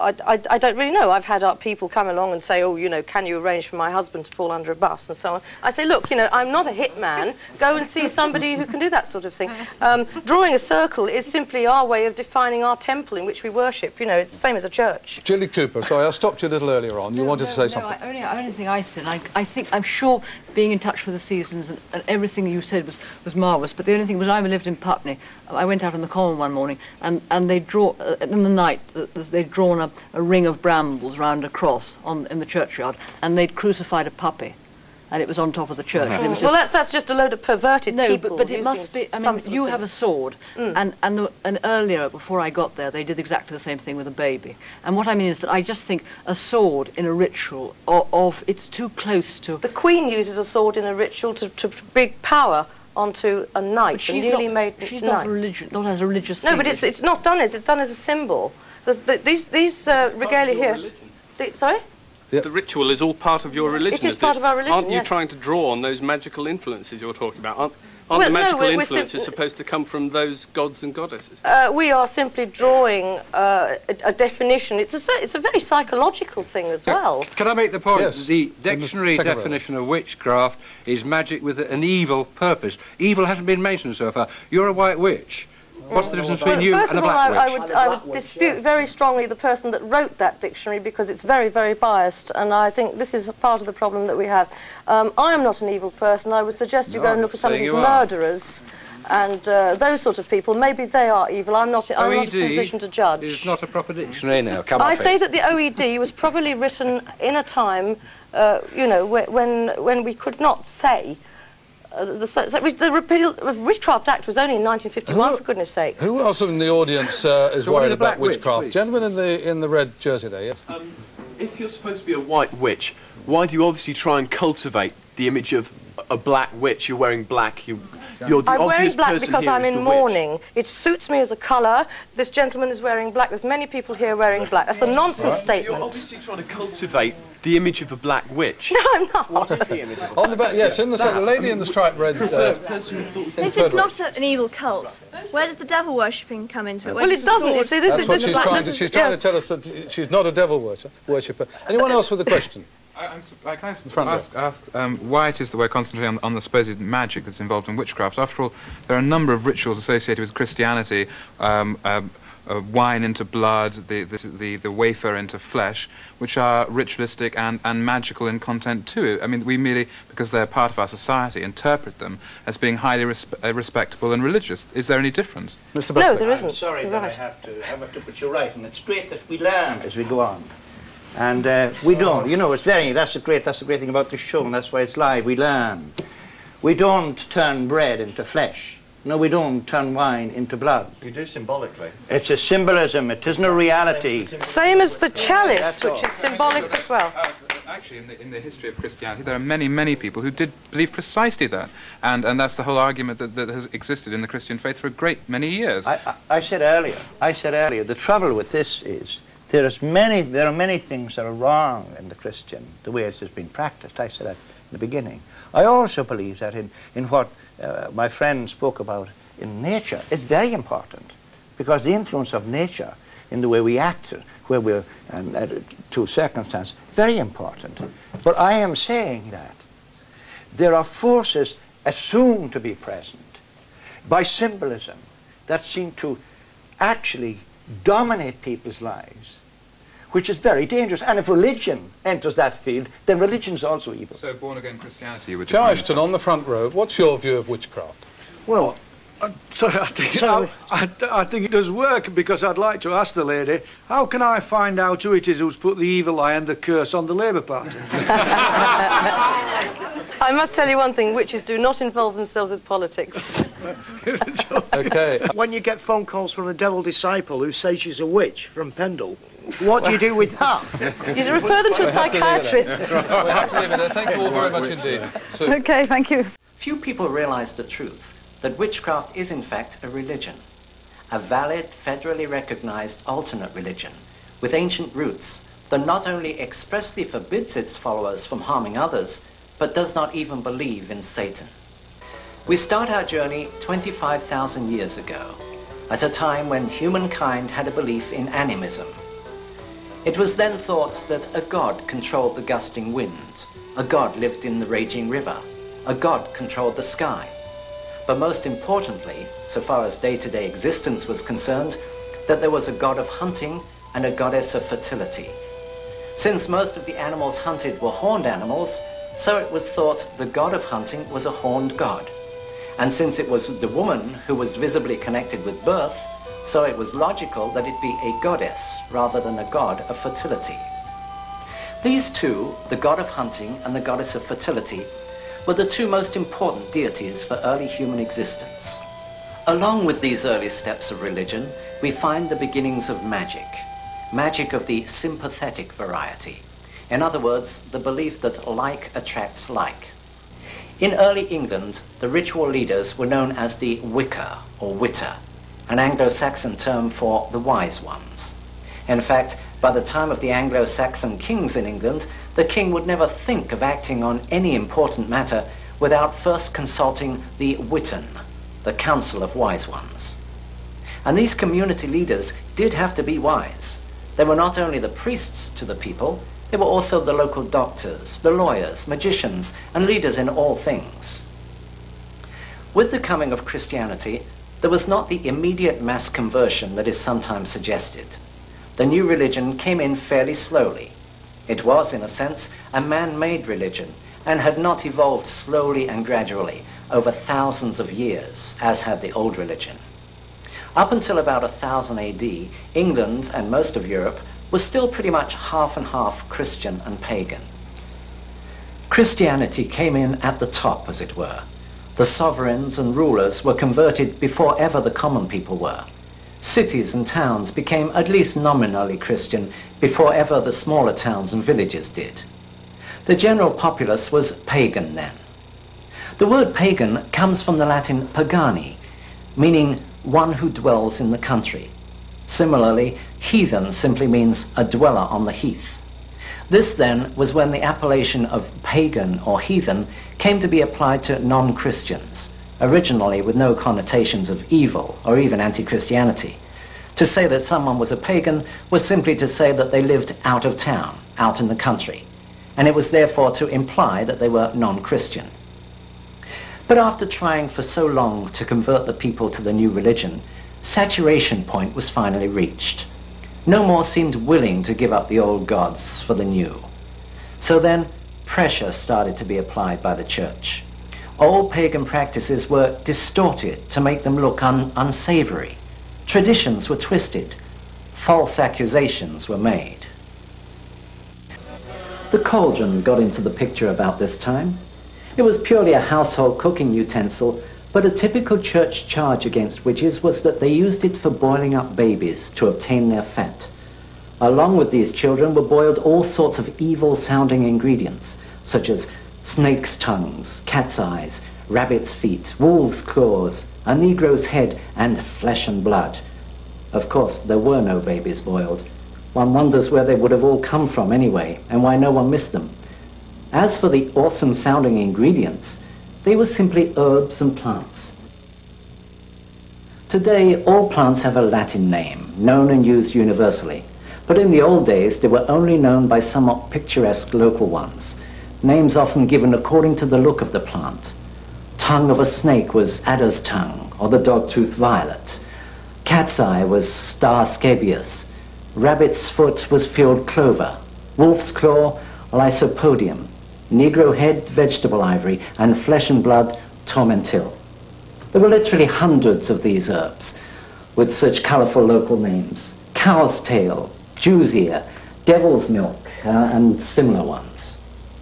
I don't really know. I've had people come along and say, oh, you know, can you arrange for my husband to fall under a bus and so on. I say, look, you know, I'm not a hitman. Go and see somebody who can do that sort of thing. Drawing a circle is simply our way of defining our temple in which we worship. You know, it's the same as a church. Julie Cooper, sorry, I stopped you a little earlier on. You wanted to say something. Only thing I said, I think, I'm sure being in touch with the seasons and everything you said was marvellous, but the only thing was I lived in Putney. I went out on the common one morning, and they'd draw, in the night, they'd drawn a ring of brambles round a cross in the churchyard, and they'd crucified a puppy, and it was on top of the church. And it was well, that's just a load of perverted people. No, but it must be, I mean, you have a sword, and earlier, before I got there, they did exactly the same thing with a baby. And what I mean is that I just think a sword in a ritual it's too close to... The Queen uses a sword in a ritual to bring power onto a knight, a newly made knight. She's not as a religious thing. No, but it's not done as, it's done as a symbol. These regalia here... Sorry? The ritual is all part of your religion. It is part of our religion, Aren't you yes. trying to draw on those magical influences you're talking about? Aren't the magical influences supposed to come from those gods and goddesses? We are simply drawing a definition. It's a very psychological thing as well. Can I make the point? Yes. The dictionary definition of witchcraft is magic with an evil purpose. Evil hasn't been mentioned so far. You're a white witch. What's the difference between you and a black witch? I would dispute very strongly the person that wrote that dictionary because it's very, very biased, and I think this is part of the problem that we have. I am not an evil person. I would suggest you go and look at some of these murderers and those sort of people. Maybe they are evil. I'm not in a position to judge. It's not a proper dictionary now. Come I say that the OED was probably written in a time, you know, when we could not say. The repeal of Witchcraft Act was only in 1951, for goodness sake. Who else in the audience is worried about witchcraft? Gentleman in the red jersey there, yes? If you're supposed to be a white witch, why do you obviously try and cultivate the image of a black witch? You're wearing black, you're the I'm wearing obvious black person because here I'm is in the mourning. It suits me as a colour. This gentleman is wearing black. There's many people here wearing black. That's a nonsense statement. You're obviously trying to cultivate the image of a black witch. No, I'm not. On the back, yes, in the centre, the lady in the striped red. If it's not an evil cult, where does the devil worshipping come into it? Well, it doesn't. You see, this is she's trying to tell us that she's not a devil worshipper. Anyone else with a question? I can ask why it is that we're concentrating on the supposed magic that's involved in witchcraft. After all, there are a number of rituals associated with Christianity, wine into blood, the wafer into flesh, which are ritualistic and magical in content too. I mean, we merely, because they're part of our society, interpret them as being highly respectable and religious. Is there any difference? Mr. No, there isn't. I'm sorry that I have to put you right, and it's great that we learn as we go on. And we don't, you know, that's the great thing about the show, and that's why it's live. We learn. We don't turn bread into flesh. No, we don't turn wine into blood. We do symbolically. It's a symbolism. It isn't a reality. Same as the chalice, which is symbolic as well. Actually, in the history of Christianity, there are many people who did believe precisely that. And that's the whole argument that has existed in the Christian faith for a great many years. I said earlier, the trouble with this is there are many things that are wrong in the Christian, the way it has been practiced. I said that in the beginning. I also believe that in what my friend spoke about in nature is very important, because the influence of nature in the way we act, where we're to circumstance, very important. But I am saying that there are forces assumed to be present by symbolism that seem to actually dominate people's lives, which is very dangerous. And if religion enters that field, then religion is also evil. So born-again Christianity would... Joe Ashton, on the front row, what's your view of witchcraft? Well, I think it does work, because I'd like to ask the lady, how can I find out who it is who's put the evil eye and the curse on the Labour Party? I must tell you one thing, witches do not involve themselves with politics. Okay. When you get phone calls from a devil disciple who says she's a witch from Pendle, what do you do with that? You refer them to a psychiatrist. We'll have to leave it there. Thank you all very much indeed. Okay, thank you. Few people realize the truth, that witchcraft is in fact a religion, a valid, federally recognized alternate religion, with ancient roots that not only expressly forbids its followers from harming others, but does not even believe in Satan. We start our journey 25,000 years ago, at a time when humankind had a belief in animism. It was then thought that a god controlled the gusting wind, a god lived in the raging river, a god controlled the sky. But most importantly, so far as day-to-day existence was concerned, that there was a god of hunting and a goddess of fertility. Since most of the animals hunted were horned animals, so it was thought the god of hunting was a horned god. And since it was the woman who was visibly connected with birth, so it was logical that it be a goddess rather than a god of fertility. These two, the god of hunting and the goddess of fertility, were the two most important deities for early human existence. Along with these early steps of religion, we find the beginnings of magic, magic of the sympathetic variety. In other words, the belief that like attracts like. In early England, the ritual leaders were known as the Wicker or Witter, an Anglo-Saxon term for the wise ones. In fact, by the time of the Anglo-Saxon kings in England, the king would never think of acting on any important matter without first consulting the Witan, the Council of Wise Ones. And these community leaders did have to be wise. They were not only the priests to the people, they were also the local doctors, the lawyers, magicians, and leaders in all things. With the coming of Christianity, there was not the immediate mass conversion that is sometimes suggested. The new religion came in fairly slowly. It was, in a sense, a man-made religion and had not evolved slowly and gradually over thousands of years, as had the old religion. Up until about 1000 AD, England and most of Europe was still pretty much half and half Christian and pagan. Christianity came in at the top, as it were. The sovereigns and rulers were converted before ever the common people were. Cities and towns became at least nominally Christian before ever the smaller towns and villages did. The general populace was pagan then. The word pagan comes from the Latin pagani, meaning one who dwells in the country. Similarly, heathen simply means a dweller on the heath. This then was when the appellation of pagan or heathen came to be applied to non-Christians, originally with no connotations of evil or even anti-Christianity. To say that someone was a pagan was simply to say that they lived out of town, out in the country, and it was therefore to imply that they were non-Christian. But after trying for so long to convert the people to the new religion, saturation point was finally reached. No more seemed willing to give up the old gods for the new. So then, pressure started to be applied by the church. Old pagan practices were distorted to make them look unsavory. Traditions were twisted. False accusations were made. The cauldron got into the picture about this time. It was purely a household cooking utensil, but a typical church charge against witches was that they used it for boiling up babies to obtain their fat. Along with these children were boiled all sorts of evil-sounding ingredients, such as snake's tongues, cat's eyes, rabbit's feet, wolf's claws, a negro's head, and flesh and blood. Of course, there were no babies boiled. One wonders where they would have all come from anyway, and why no one missed them. As for the awesome-sounding ingredients, they were simply herbs and plants. Today, all plants have a Latin name, known and used universally, but in the old days, they were only known by somewhat picturesque local ones, names often given according to the look of the plant. Tongue of a snake was adder's tongue, or the dog-tooth violet. Cat's eye was star scabious. Rabbit's foot was field clover. Wolf's claw, lysopodium. Negro head, vegetable ivory, and flesh and blood, tormentil. There were literally hundreds of these herbs, with such colourful local names. Cow's tail, Jew's ear, devil's milk, and similar ones.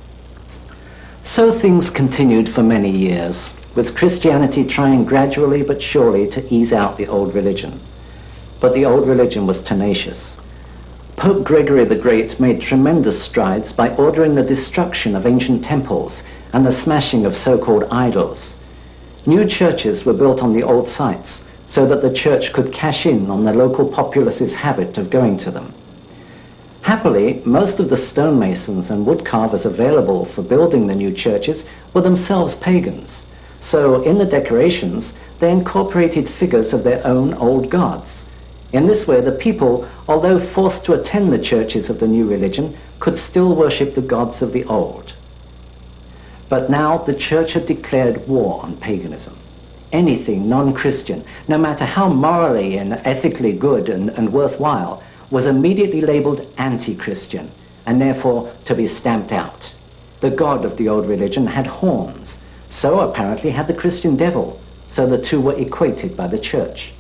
So things continued for many years, with Christianity trying gradually but surely to ease out the old religion. But the old religion was tenacious. Pope Gregory the Great made tremendous strides by ordering the destruction of ancient temples and the smashing of so-called idols. New churches were built on the old sites so that the church could cash in on the local populace's habit of going to them. Happily, most of the stonemasons and woodcarvers available for building the new churches were themselves pagans. So in the decorations, they incorporated figures of their own old gods. In this way, the people, although forced to attend the churches of the new religion, could still worship the gods of the old. But now the church had declared war on paganism. Anything non-Christian, no matter how morally and ethically good and worthwhile, was immediately labeled anti-Christian, and therefore to be stamped out. The god of the old religion had horns, so apparently had the Christian devil, so the two were equated by the church.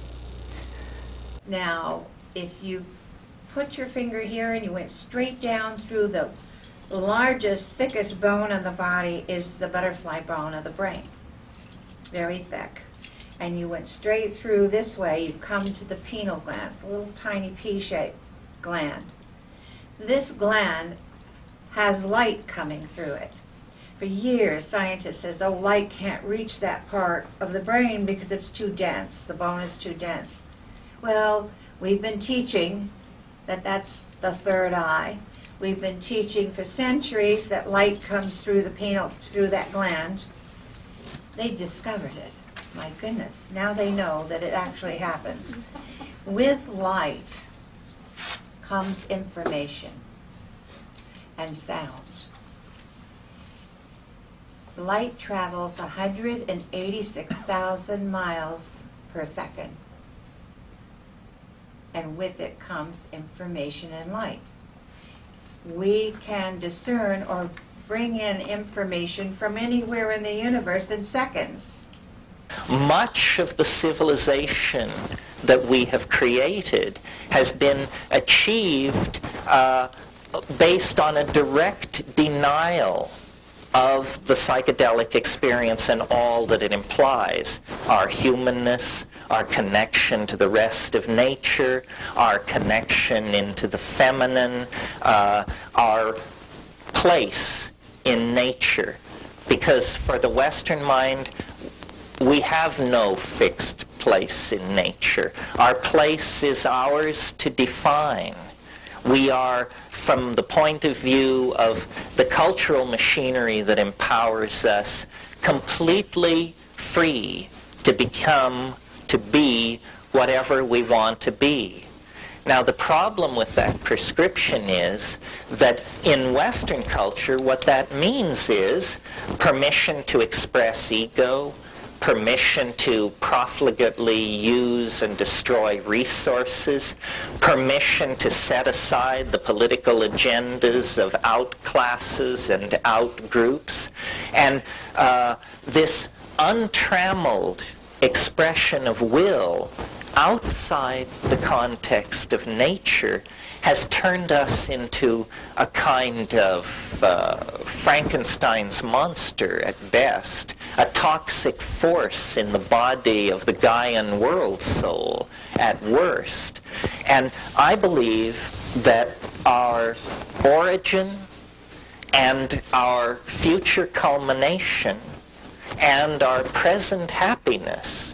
Now, if you put your finger here and you went straight down through the largest, thickest bone of the body is the butterfly bone of the brain. Very thick. And you went straight through this way, you'd come to the pineal gland, a little tiny pea-shaped gland. This gland has light coming through it. For years, scientists says, oh, light can't reach that part of the brain because it's too dense, the bone is too dense. Well, we've been teaching that that's the third eye. We've been teaching for centuries that light comes through the pineal, through that gland. They discovered it. My goodness, now they know that it actually happens. With light comes information and sound. Light travels 186,000 miles per second. And with it comes information and light. We can discern or bring in information from anywhere in the universe in seconds. Much of the civilization that we have created has been achieved based on a direct denial of the psychedelic experience and all that it implies. Our humanness, our connection to the rest of nature, our connection into the feminine, our place in nature. Because for the Western mind, we have no fixed place in nature. Our place is ours to define. We are, from the point of view of the cultural machinery that empowers us, completely free to become, to be whatever we want to be. Now, the problem with that prescription is that in Western culture, what that means is permission to express ego, permission to profligately use and destroy resources, permission to set aside the political agendas of outclasses and outgroups, and this untrammeled expression of will outside the context of nature has turned us into a kind of Frankenstein's monster at best, a toxic force in the body of the Gaian world soul at worst. And I believe that our origin and our future culmination and our present happiness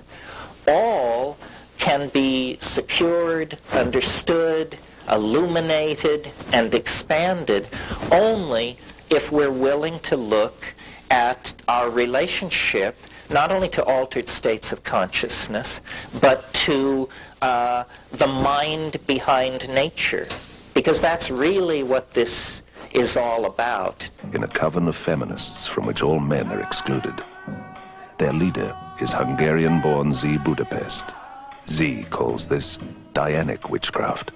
all can be secured, understood, illuminated, and expanded only if we're willing to look at our relationship not only to altered states of consciousness, but to the mind behind nature, because that's really what this is all about. In a coven of feminists from which all men are excluded. Their leader is Hungarian-born Z. Budapest. Z calls this Dianic witchcraft.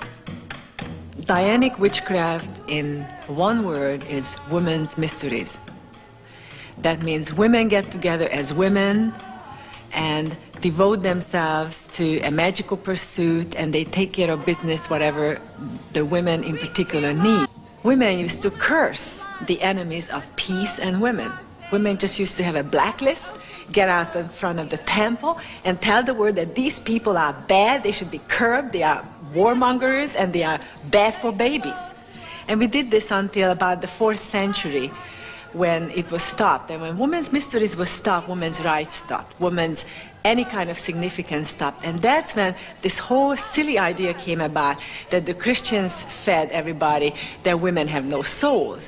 Dianic witchcraft, in one word, is women's mysteries. That means women get together as women and devote themselves to a magical pursuit, and they take care of business, whatever the women in particular need. Women used to curse the enemies of peace and women. Women just used to have a blacklist, get out in front of the temple and tell the world that these people are bad, they should be curbed, they are warmongers, and they are bad for babies. And we did this until about the 4th century, when it was stopped. And when women's mysteries were stopped, women's rights stopped, women's any kind of significance stopped. And that's when this whole silly idea came about that the Christians fed everybody that women have no souls.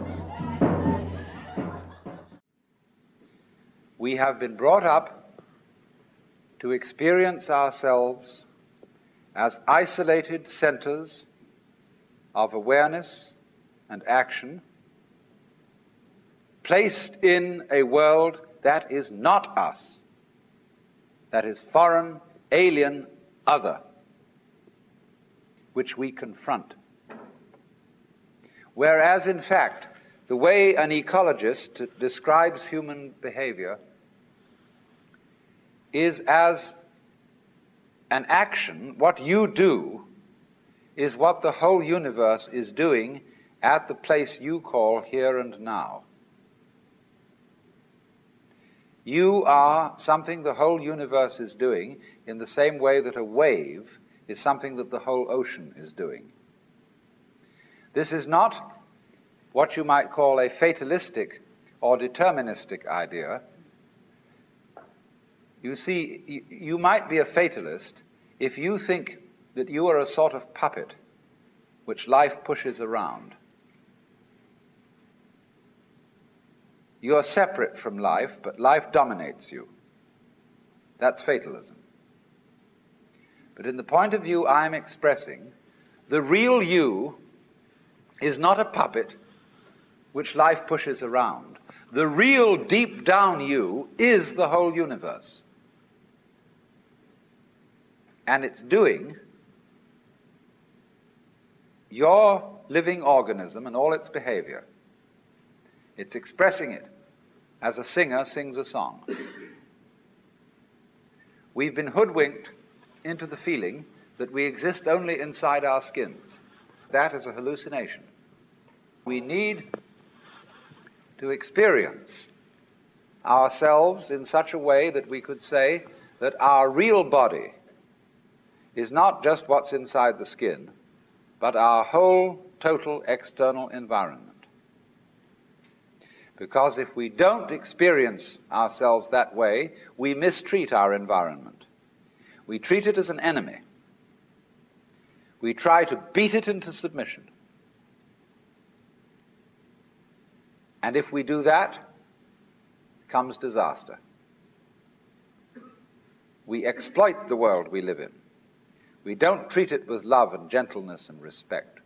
We have been brought up to experience ourselves as isolated centers of awareness and action placed in a world that is not us, that is foreign, alien, other, which we confront. Whereas, in fact, the way an ecologist describes human behavior is as an action. What you do is what the whole universe is doing at the place you call here and now. You are something the whole universe is doing in the same way that a wave is something that the whole ocean is doing. This is not what you might call a fatalistic or deterministic idea. You see, you might be a fatalist if you think that you are a sort of puppet which life pushes around. You are separate from life, but life dominates you. That's fatalism. But in the point of view I'm expressing, the real you is not a puppet which life pushes around. The real deep down you is the whole universe. And it's doing your living organism and all its behavior. It's expressing it as a singer sings a song. We've been hoodwinked into the feeling that we exist only inside our skins. That is a hallucination. We need to experience ourselves in such a way that we could say that our real body is not just what's inside the skin, but our whole total external environment. Because if we don't experience ourselves that way, we mistreat our environment. We treat it as an enemy. We try to beat it into submission. And if we do that, comes disaster. We exploit the world we live in. We don't treat it with love and gentleness and respect.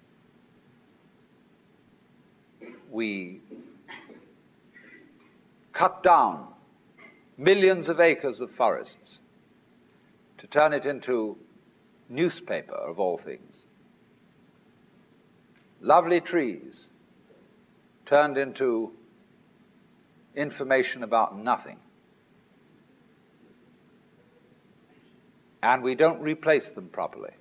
We cut down millions of acres of forests to turn it into newspaper, of all things. Lovely trees turned into information about nothing. And we don't replace them properly.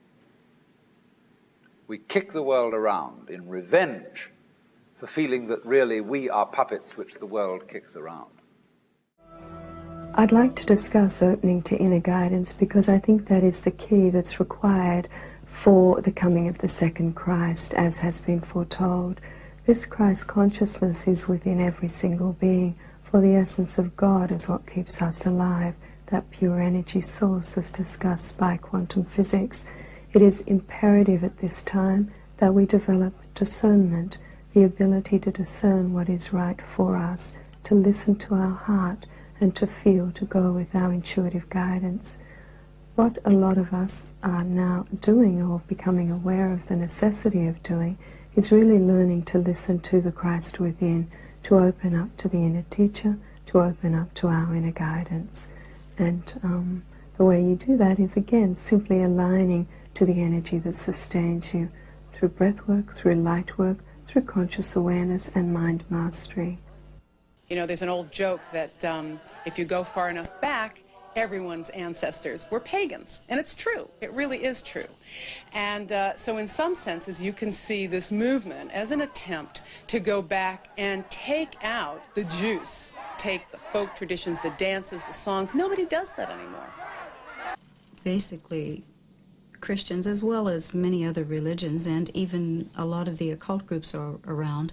We kick the world around in revenge for feeling that really we are puppets which the world kicks around. I'd like to discuss opening to inner guidance because I think that is the key that's required for the coming of the second Christ, as has been foretold. This Christ consciousness is within every single being, for the essence of God is what keeps us alive, that pure energy source as discussed by quantum physics. It is imperative at this time that we develop discernment, the ability to discern what is right for us, to listen to our heart, and to feel, to go with our intuitive guidance. What a lot of us are now doing, or becoming aware of the necessity of doing, is really learning to listen to the Christ within, to open up to the inner teacher, to open up to our inner guidance. And the way you do that is, again, simply aligning to the energy that sustains you through breath work, through light work, through conscious awareness and mind mastery. You know, there's an old joke that if you go far enough back, everyone's ancestors were pagans. And it's true. It really is true. And so in some senses, you can see this movement as an attempt to go back and take out the juice, take the folk traditions, the dances, the songs. Nobody does that anymore. Basically, Christians, as well as many other religions, and even a lot of the occult groups are around,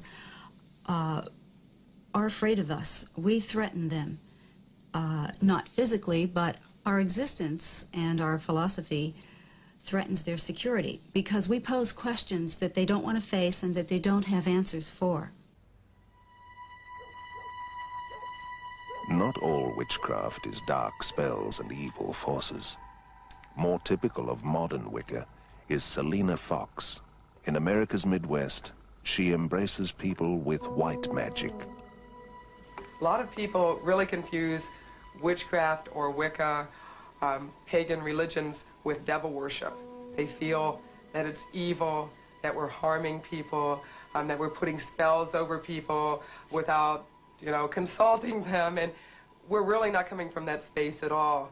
are afraid of us. We threaten them, not physically, but our existence and our philosophy threatens their security because we pose questions that they don't want to face and that they don't have answers for. Not all witchcraft is dark spells and evil forces. More typical of modern Wicca is Selena Fox. In America's Midwest, she embraces people with white magic. A lot of people really confuse witchcraft or Wicca, pagan religions, with devil worship. They feel that it's evil, that we're harming people, that we're putting spells over people without, consulting them, and we're really not coming from that space at all.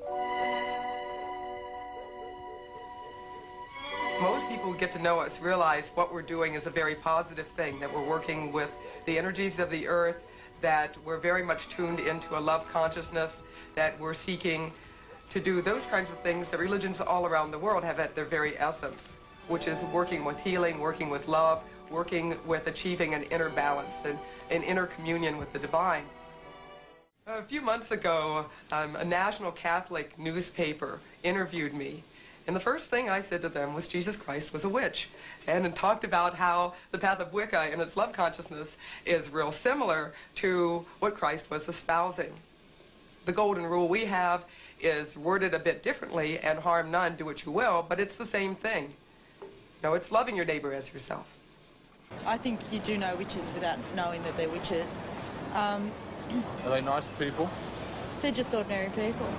Most people who get to know us realize what we're doing is a very positive thing, that we're working with the energies of the earth, that we're very much tuned into a love consciousness, that we're seeking to do those kinds of things that religions all around the world have at their very essence, which is working with healing, working with love, working with achieving an inner balance and an inner communion with the divine. A few months ago, a national Catholic newspaper interviewed me. And the first thing I said to them was Jesus Christ was a witch, and talked about how the path of Wicca and its love consciousness is real similar to what Christ was espousing. The golden rule we have is worded a bit differently, and harm none, do what you will, but it's the same thing. It's loving your neighbor as yourself. I think you do know witches without knowing that they're witches. Are they nice people? They're just ordinary people.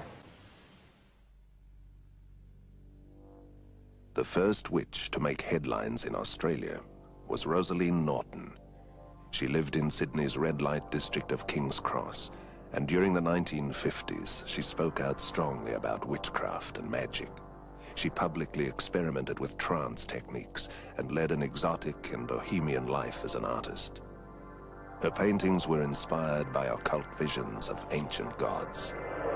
The first witch to make headlines in Australia was Rosaline Norton. She lived in Sydney's red light district of King's Cross, and during the 1950s she spoke out strongly about witchcraft and magic. She publicly experimented with trance techniques and led an exotic and bohemian life as an artist. Her paintings were inspired by occult visions of ancient gods.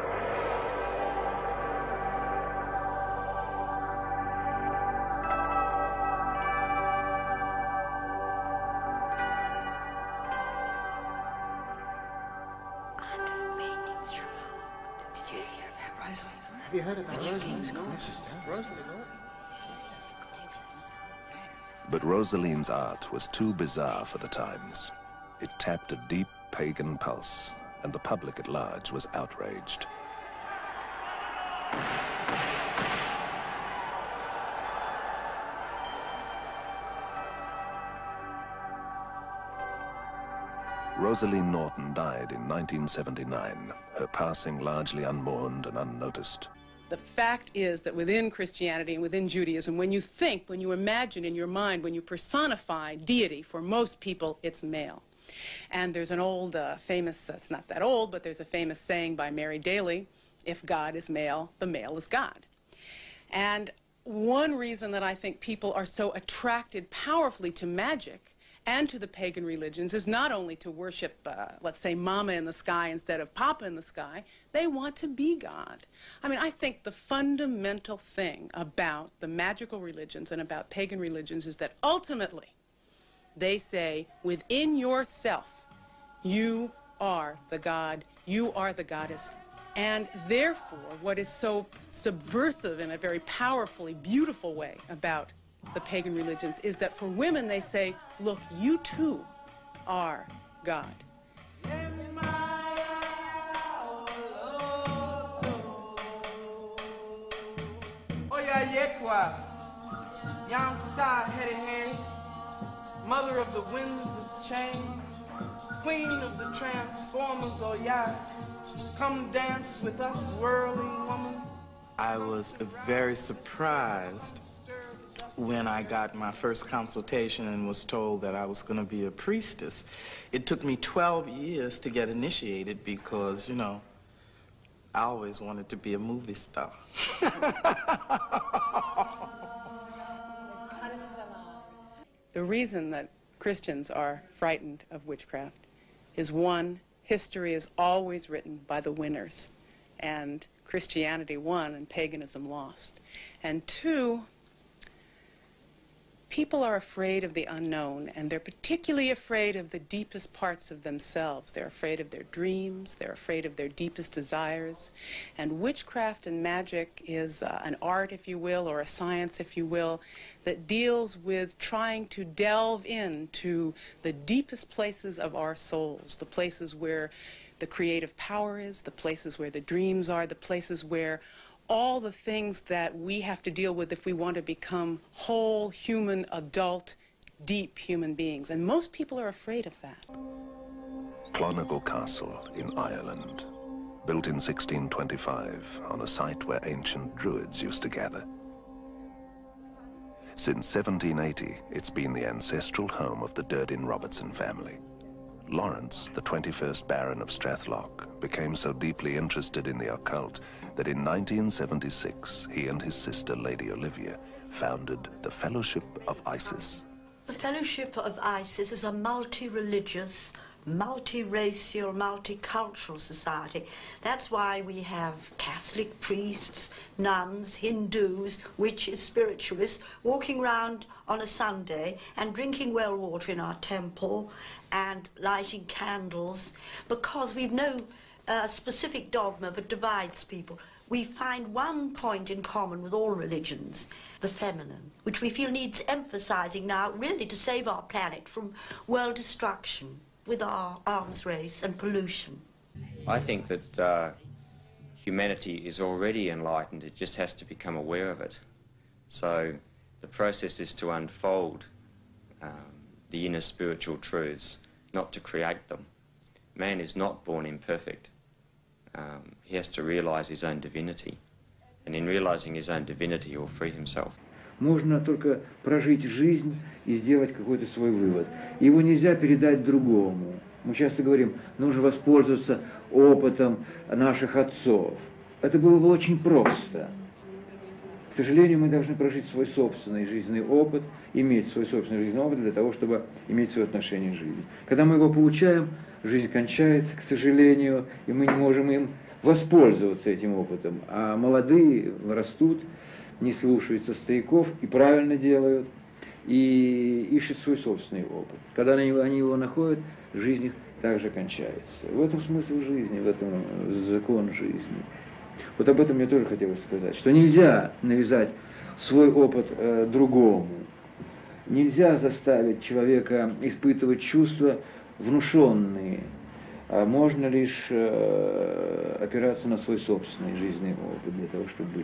Have you heard about Rosalie's But Rosaline's art was too bizarre for the times. It tapped a deep pagan pulse, and the public at large was outraged. Rosaline Norton died in 1979, her passing largely unmourned and unnoticed. The fact is that within Christianity and within Judaism, when you think, when you imagine in your mind, when you personify deity, for most people it's male. And there's an old famous, it's not that old, but there's a famous saying by Mary Daly, if God is male, the male is God. And one reason that I think people are so attracted powerfully to magic and to the pagan religions is not only to worship, let's say, Mama in the sky instead of Papa in the sky. They want to be God. I mean, I think the fundamental thing about the magical religions and about pagan religions is that ultimately they say, within yourself, you are the God, you are the goddess. And therefore, what is so subversive in a very powerfully beautiful way about the pagan religions is that for women they say, look, you too are God. Mother of the winds of change, queen of the transformers, oh yeah, come dance with us, whirling woman. I was very surprised when I got my first consultation and was told that I was going to be a priestess. It took me 12 years to get initiated because, you know, I always wanted to be a movie star. The reason that Christians are frightened of witchcraft is, one, history is always written by the winners, and Christianity won and paganism lost. And two, people are afraid of the unknown, and they're particularly afraid of the deepest parts of themselves. They're afraid of their dreams, they're afraid of their deepest desires. And witchcraft and magic is an art, if you will, or a science, if you will, that deals with trying to delve into the deepest places of our souls, the places where the creative power is, the places where the dreams are, the places where all the things that we have to deal with if we want to become whole, human, adult, deep human beings. And most people are afraid of that. Clonical Castle in Ireland, built in 1625 on a site where ancient druids used to gather. Since 1780, it's been the ancestral home of the Durden Robertson family. Lawrence, the 21st Baron of Strathlock, became so deeply interested in the occult that in 1976, he and his sister, Lady Olivia, founded the Fellowship of Isis. The Fellowship of Isis is a multi-religious, multi-racial, multicultural society. That's why we have Catholic priests, nuns, Hindus, witches, spiritualists, walking around on a Sunday and drinking well water in our temple and lighting candles, because we've no specific dogma that divides people. We find one point in common with all religions, the feminine, which we feel needs emphasizing now, really, to save our planet from world destruction with our arms race and pollution. I think that humanity is already enlightened. It just has to become aware of it. So the process is to unfold the inner spiritual truths, not to create them. Man is not born imperfect. He has to realize his own divinity. And in realizing his own divinity, he will free himself. Можно только прожить жизнь и сделать какой-то свой вывод. Его нельзя передать другому. Мы часто говорим, нужно воспользоваться опытом наших отцов. Это было бы очень просто. К сожалению, мы должны прожить свой собственный жизненный опыт, иметь свой собственный жизненный опыт для того, чтобы иметь свое отношение к жизни. Когда мы его получаем, жизнь кончается, к сожалению, и мы не можем им воспользоваться этим опытом. А молодые растут, не слушаются стариков и правильно делают, и ищут свой собственный опыт. Когда они его находят, жизнь их также кончается. В этом смысл жизни, в этом закон жизни. Вот об этом мне тоже хотелось сказать, что нельзя навязать свой опыт другому. Нельзя заставить человека испытывать чувства внушенные. А можно лишь опираться на свой собственный жизненный опыт для того, чтобы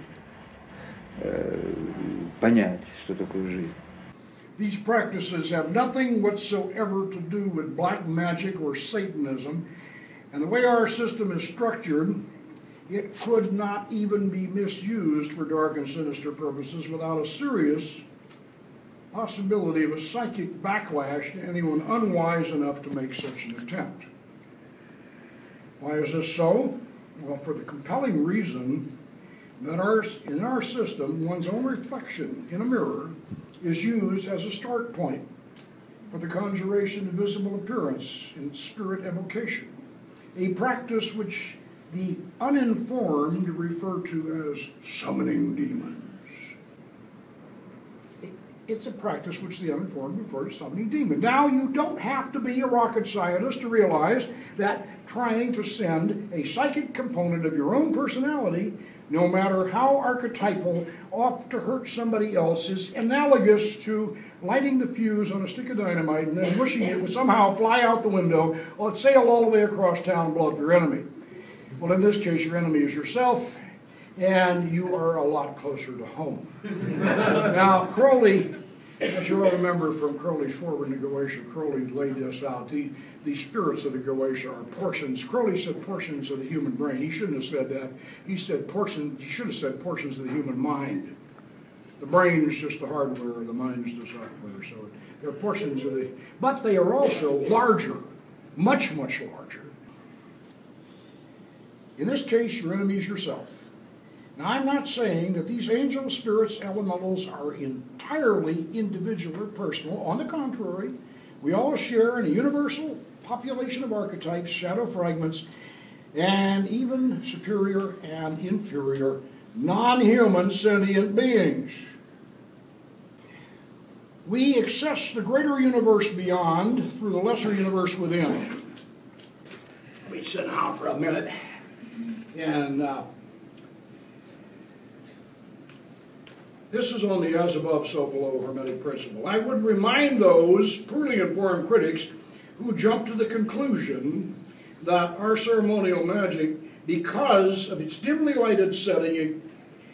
понять, что такое жизнь. These practices have nothing whatsoever to do with black magic or Satanism, and the way our system is structured, it could not even be misused for dark and sinister purposes without a serious possibility of a psychic backlash to anyone unwise enough to make such an attempt. Why is this so? Well, for the compelling reason that in our system, one's own reflection in a mirror is used as a start point for the conjuration of visible appearance in spirit evocation, a practice which the uninformed refer to as summoning demons. It's a practice which the uninformed refer to summoning demons. Now, you don't have to be a rocket scientist to realize that trying to send a psychic component of your own personality, no matter how archetypal, off to hurt somebody else is analogous to lighting the fuse on a stick of dynamite and then wishing it would somehow fly out the window or sail all the way across town and blow up your enemy. Well, in this case, your enemy is yourself, and you are a lot closer to home. Now, Crowley, as you all remember from Crowley's Forward into Goetia, Crowley laid this out. The spirits of the Goetia are portions. Crowley said portions of the human brain. He shouldn't have said that. He said portions. He should have said portions of the human mind. The brain is just the hardware, the mind is the software. So they're portions of the, but they are also larger, much, much larger. In this case, your enemy is yourself. Now, I'm not saying that these angel spirits, elementals, are entirely individual or personal. On the contrary, we all share in a universal population of archetypes, shadow fragments, and even superior and inferior non-human sentient beings. We access the greater universe beyond through the lesser universe within. Let me sit down for a minute. And this is on the as above, so below hermetic principle. I would remind those poorly informed critics who jump to the conclusion that our ceremonial magic, because of its dimly lighted setting,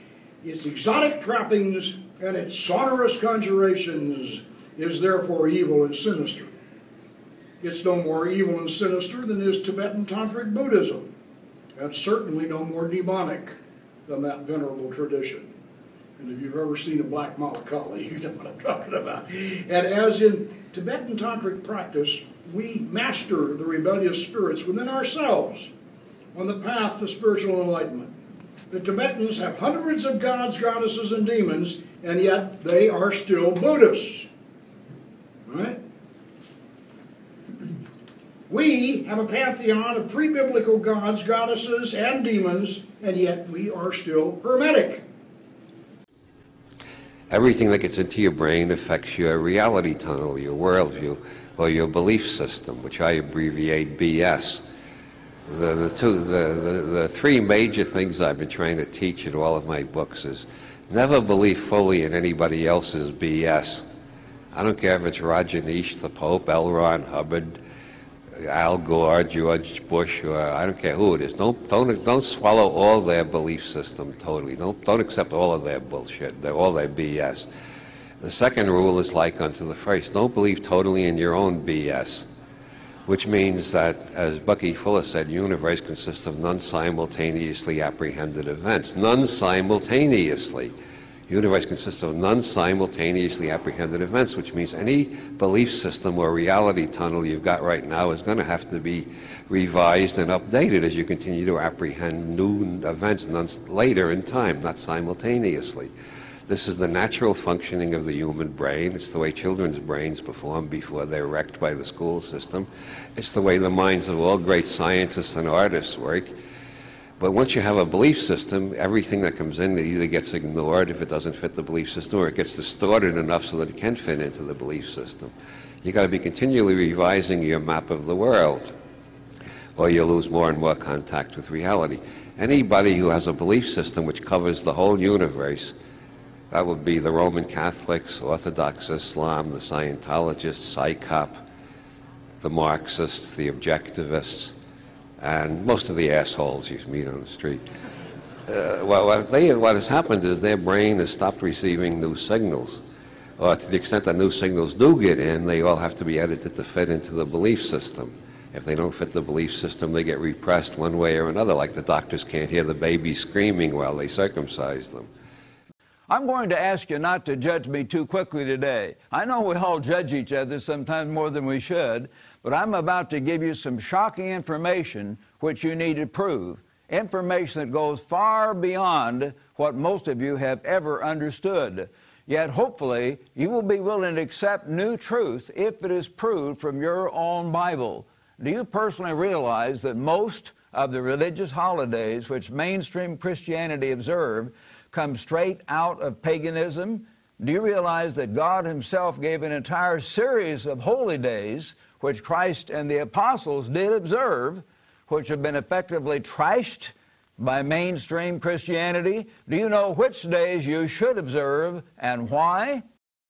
its exotic trappings, and its sonorous conjurations is therefore evil and sinister. It's no more evil and sinister than is Tibetan Tantric Buddhism, and certainly no more demonic than that venerable tradition. And if you've ever seen a black Malakali, you know what I'm talking about. And as in Tibetan Tantric practice, we master the rebellious spirits within ourselves on the path to spiritual enlightenment. The Tibetans have hundreds of gods, goddesses, and demons, and yet they are still Buddhists. Right? We have a pantheon of pre-biblical gods, goddesses, and demons, and yet we are still hermetic. Everything that gets into your brain affects your reality tunnel, your worldview, or your belief system, which I abbreviate BS. The three major things I've been trying to teach in all of my books is never believe fully in anybody else's BS. I don't care if it's Roger Nish, the Pope, L. Ron Hubbard, Al Gore, George Bush, or I don't care who it is. Don't swallow all their belief system totally. Don't accept all of their bullshit, all their BS. The second rule is like unto the first. Don't believe totally in your own BS, which means that, as Bucky Fuller said, the universe consists of non-simultaneously apprehended events. Non-simultaneously. Universe consists of non-simultaneously apprehended events, which means any belief system or reality tunnel you've got right now is going to have to be revised and updated as you continue to apprehend new events later in time, not simultaneously. This is the natural functioning of the human brain. It's the way children's brains perform before they're wrecked by the school system. It's the way the minds of all great scientists and artists work. But once you have a belief system, everything that comes in either gets ignored if it doesn't fit the belief system, or it gets distorted enough so that it can fit into the belief system. You've got to be continually revising your map of the world, or you'll lose more and more contact with reality. Anybody who has a belief system which covers the whole universe, that would be the Roman Catholics, Orthodox Islam, the Scientologists, PSYCOP, the Marxists, the Objectivists, and most of the assholes you meet on the street. What has happened is their brain has stopped receiving new signals. Or to the extent that new signals do get in, they all have to be edited to fit into the belief system. If they don't fit the belief system, they get repressed one way or another, like the doctors can't hear the baby screaming while they circumcise them. I'm going to ask you not to judge me too quickly today. I know we all judge each other sometimes more than we should, but I'm about to give you some shocking information which you need to prove. Information that goes far beyond what most of you have ever understood. Yet hopefully you will be willing to accept new truth if it is proved from your own Bible. Do you personally realize that most of the religious holidays which mainstream Christianity observe come straight out of paganism? Do you realize that God himself gave an entire series of holy days which Christ and the apostles did observe, which have been effectively trashed by mainstream Christianity? Do you know which days you should observe and why?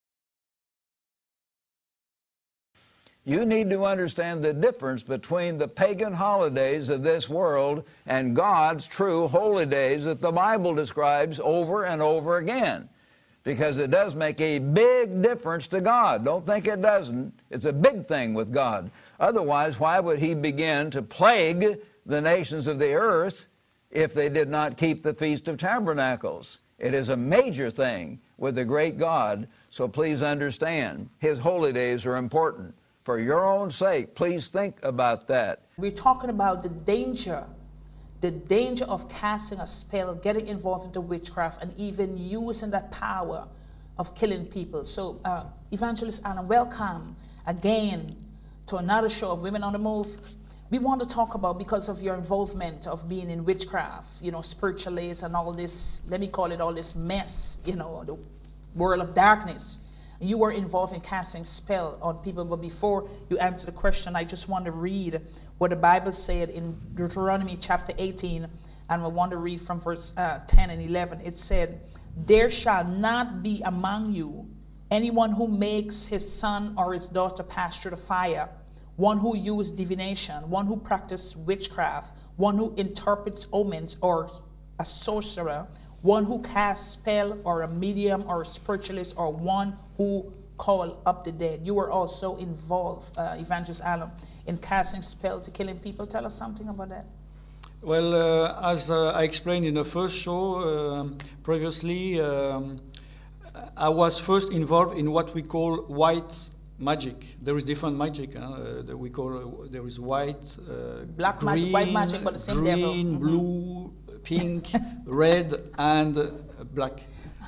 You need to understand the difference between the pagan holidays of this world and God's true holy days that the Bible describes over and over again. Because it does make a big difference to God. Don't think it doesn't. It's a big thing with God. Otherwise, why would he begin to plague the nations of the earth if they did not keep the Feast of Tabernacles? It is a major thing with the great God, so please understand, his holy days are important. For your own sake, please think about that. We're talking about the danger of casting a spell, getting involved into witchcraft, and even using that power of killing people. So, Evangelist Anna, welcome again to another show of Women on the Move. We want to talk about, because of your involvement of being in witchcraft, you know, spiritualists and all this, let me call it all this mess, you know, the world of darkness. You were involved in casting spell on people, but before you answer the question, I just want to read what the Bible said in Deuteronomy chapter 18, and we want to read from verse 10 and 11. It said, "There shall not be among you anyone who makes his son or his daughter pass through the fire, one who uses divination, one who practices witchcraft, one who interprets omens, or a sorcerer, one who casts spell, or a medium, or a spiritualist, or one who call up the dead. You were also involved, Evangelist Allen, in casting spell to killing people. Tell us something about that. Well, as I explained in the first show previously, I was first involved in what we call white magic. There is different magic that we call. There is white, black green, magic, white magic, but the same green, devil. blue, pink, red, and black.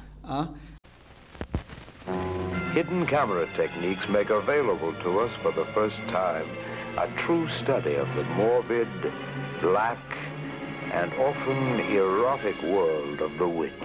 Hidden camera techniques make available to us for the first time a true study of the morbid, black, and often erotic world of the witch.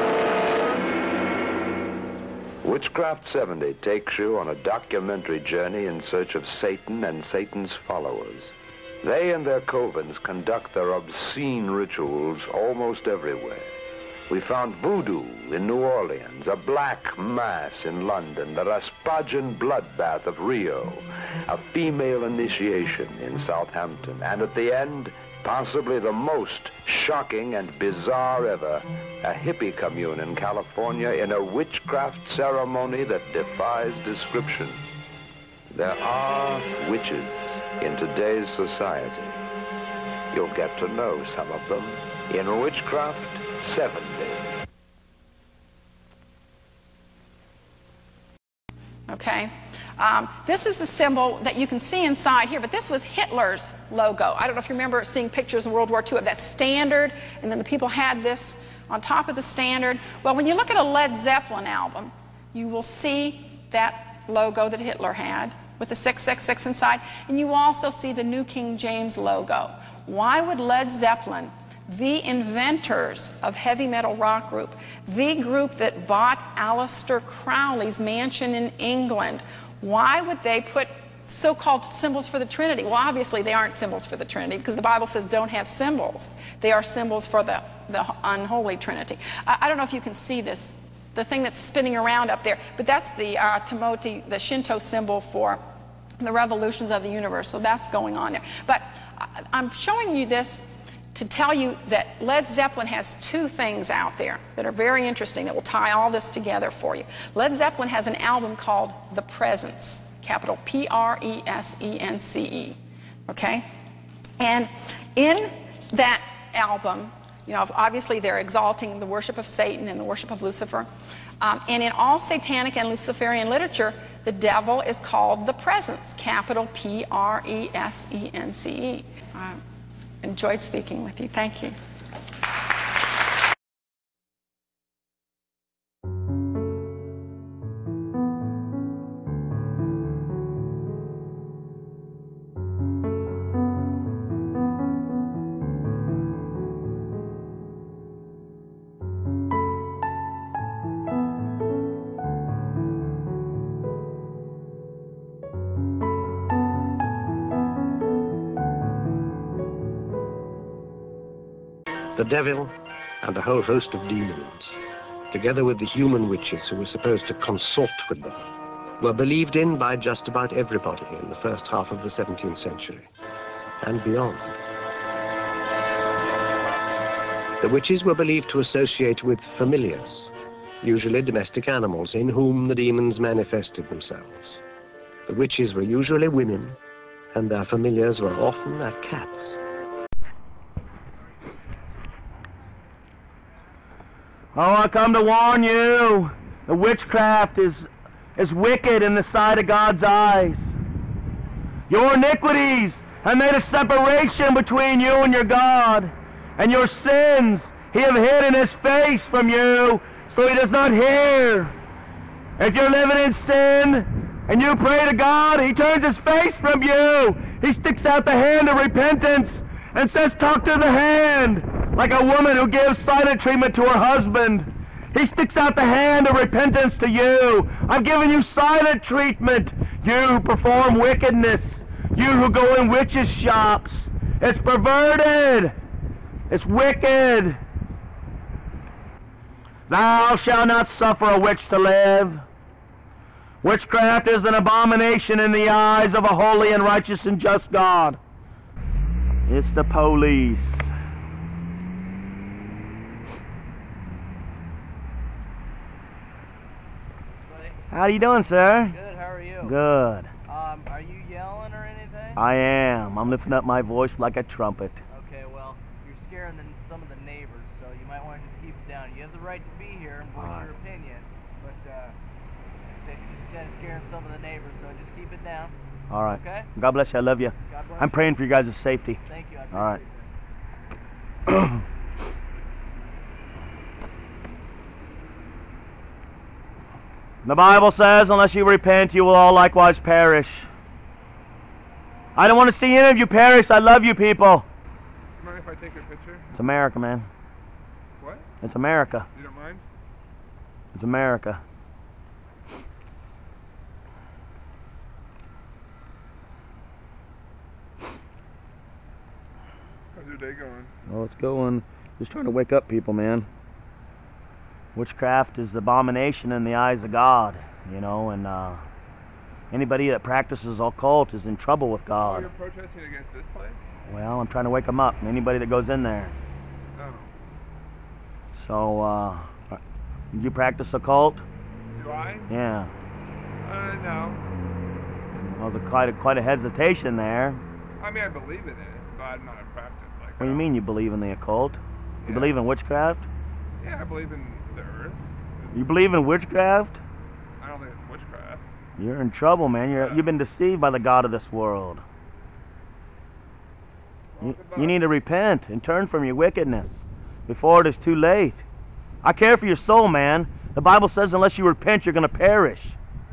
Witchcraft 70 takes you on a documentary journey in search of Satan and Satan's followers. They and their covens conduct their obscene rituals almost everywhere. We found voodoo in New Orleans, a black mass in London, the Rasputin bloodbath of Rio, a female initiation in Southampton, and at the end, possibly the most shocking and bizarre ever, a hippie commune in California in a witchcraft ceremony that defies description. There are witches in today's society. You'll get to know some of them in Witchcraft 70. Okay. This is the symbol that you can see inside here, but this was Hitler's logo. I don't know if you remember seeing pictures in World War II of that standard, and then the people had this on top of the standard. Well, when you look at a Led Zeppelin album, you will see that logo that Hitler had with the 666 inside, and you also see the New King James logo. Why would Led Zeppelin, the inventors of heavy metal rock group, the group that bought Aleister Crowley's mansion in England, why would they put so-called symbols for the Trinity? Well, obviously they aren't symbols for the Trinity, because the Bible says don't have symbols. They are symbols for the unholy Trinity. I don't know if you can see this, the thing that's spinning around up there, but that's the Tamoti, the Shinto symbol for the revolutions of the universe. So that's going on there. But I'm showing you this to tell you that Led Zeppelin has two things out there that are very interesting that will tie all this together for you. Led Zeppelin has an album called The Presence, capital P-R-E-S-E-N-C-E, okay? And in that album, you know, obviously they're exalting the worship of Satan and the worship of Lucifer. And in all satanic and Luciferian literature, the devil is called the Presence, capital P-R-E-S-E-N-C-E. Enjoyed speaking with you. Thank you. The devil and a whole host of demons, together with the human witches who were supposed to consort with them, were believed in by just about everybody in the first half of the 17th century and beyond. The witches were believed to associate with familiars, usually domestic animals, in whom the demons manifested themselves. The witches were usually women, and their familiars were often their cats. Oh, I come to warn you, the witchcraft is wicked in the sight of God's eyes. Your iniquities have made a separation between you and your God, and your sins he have hidden his face from you, so he does not hear. If you're living in sin, and you pray to God, he turns his face from you. He sticks out the hand of repentance and says, talk to the hand. Like a woman who gives silent treatment to her husband. He sticks out the hand of repentance to you. I've given you silent treatment. You who perform wickedness. You who go in witches' shops. It's perverted. It's wicked. Thou shalt not suffer a witch to live. Witchcraft is an abomination in the eyes of a holy and righteous and just God. It's the police. How you doing, sir? Good, how are you? Good. Are you yelling or anything? I am. I'm lifting up my voice like a trumpet. Okay, well, you're scaring some of the neighbors, so you might want to just keep it down. You have the right to be here and voice your opinion, but you're just kind of scaring some of the neighbors, so just keep it down. All right. Okay? God bless you. I love you. God bless I'm praying for you guys' safety. Thank you. All right. The Bible says, unless you repent, you will all likewise perish. I don't want to see any of you perish. I love you people. You mind if I take a picture? It's America, man. What? It's America. You don't mind? It's America. How's your day going? Well, it's going. Just trying to wake up people, man. Witchcraft is abomination in the eyes of God, you know, and anybody that practices occult is in trouble with Oh, God. you're protesting against this place? Well, I'm trying to wake them up. Anybody that goes in there. Oh. So, do you practice occult? Do I? Yeah. No. Well, there's quite a hesitation there. I mean, I believe in it, but I'm not a practice like What do you mean you believe in the occult? You believe in witchcraft? Yeah, I believe in the earth. You believe in witchcraft? I don't think it's witchcraft. You're in trouble, man. You've been deceived by the God of this world. You need to repent and turn from your wickedness before it is too late. I care for your soul, man. The Bible says unless you repent, you're going to perish.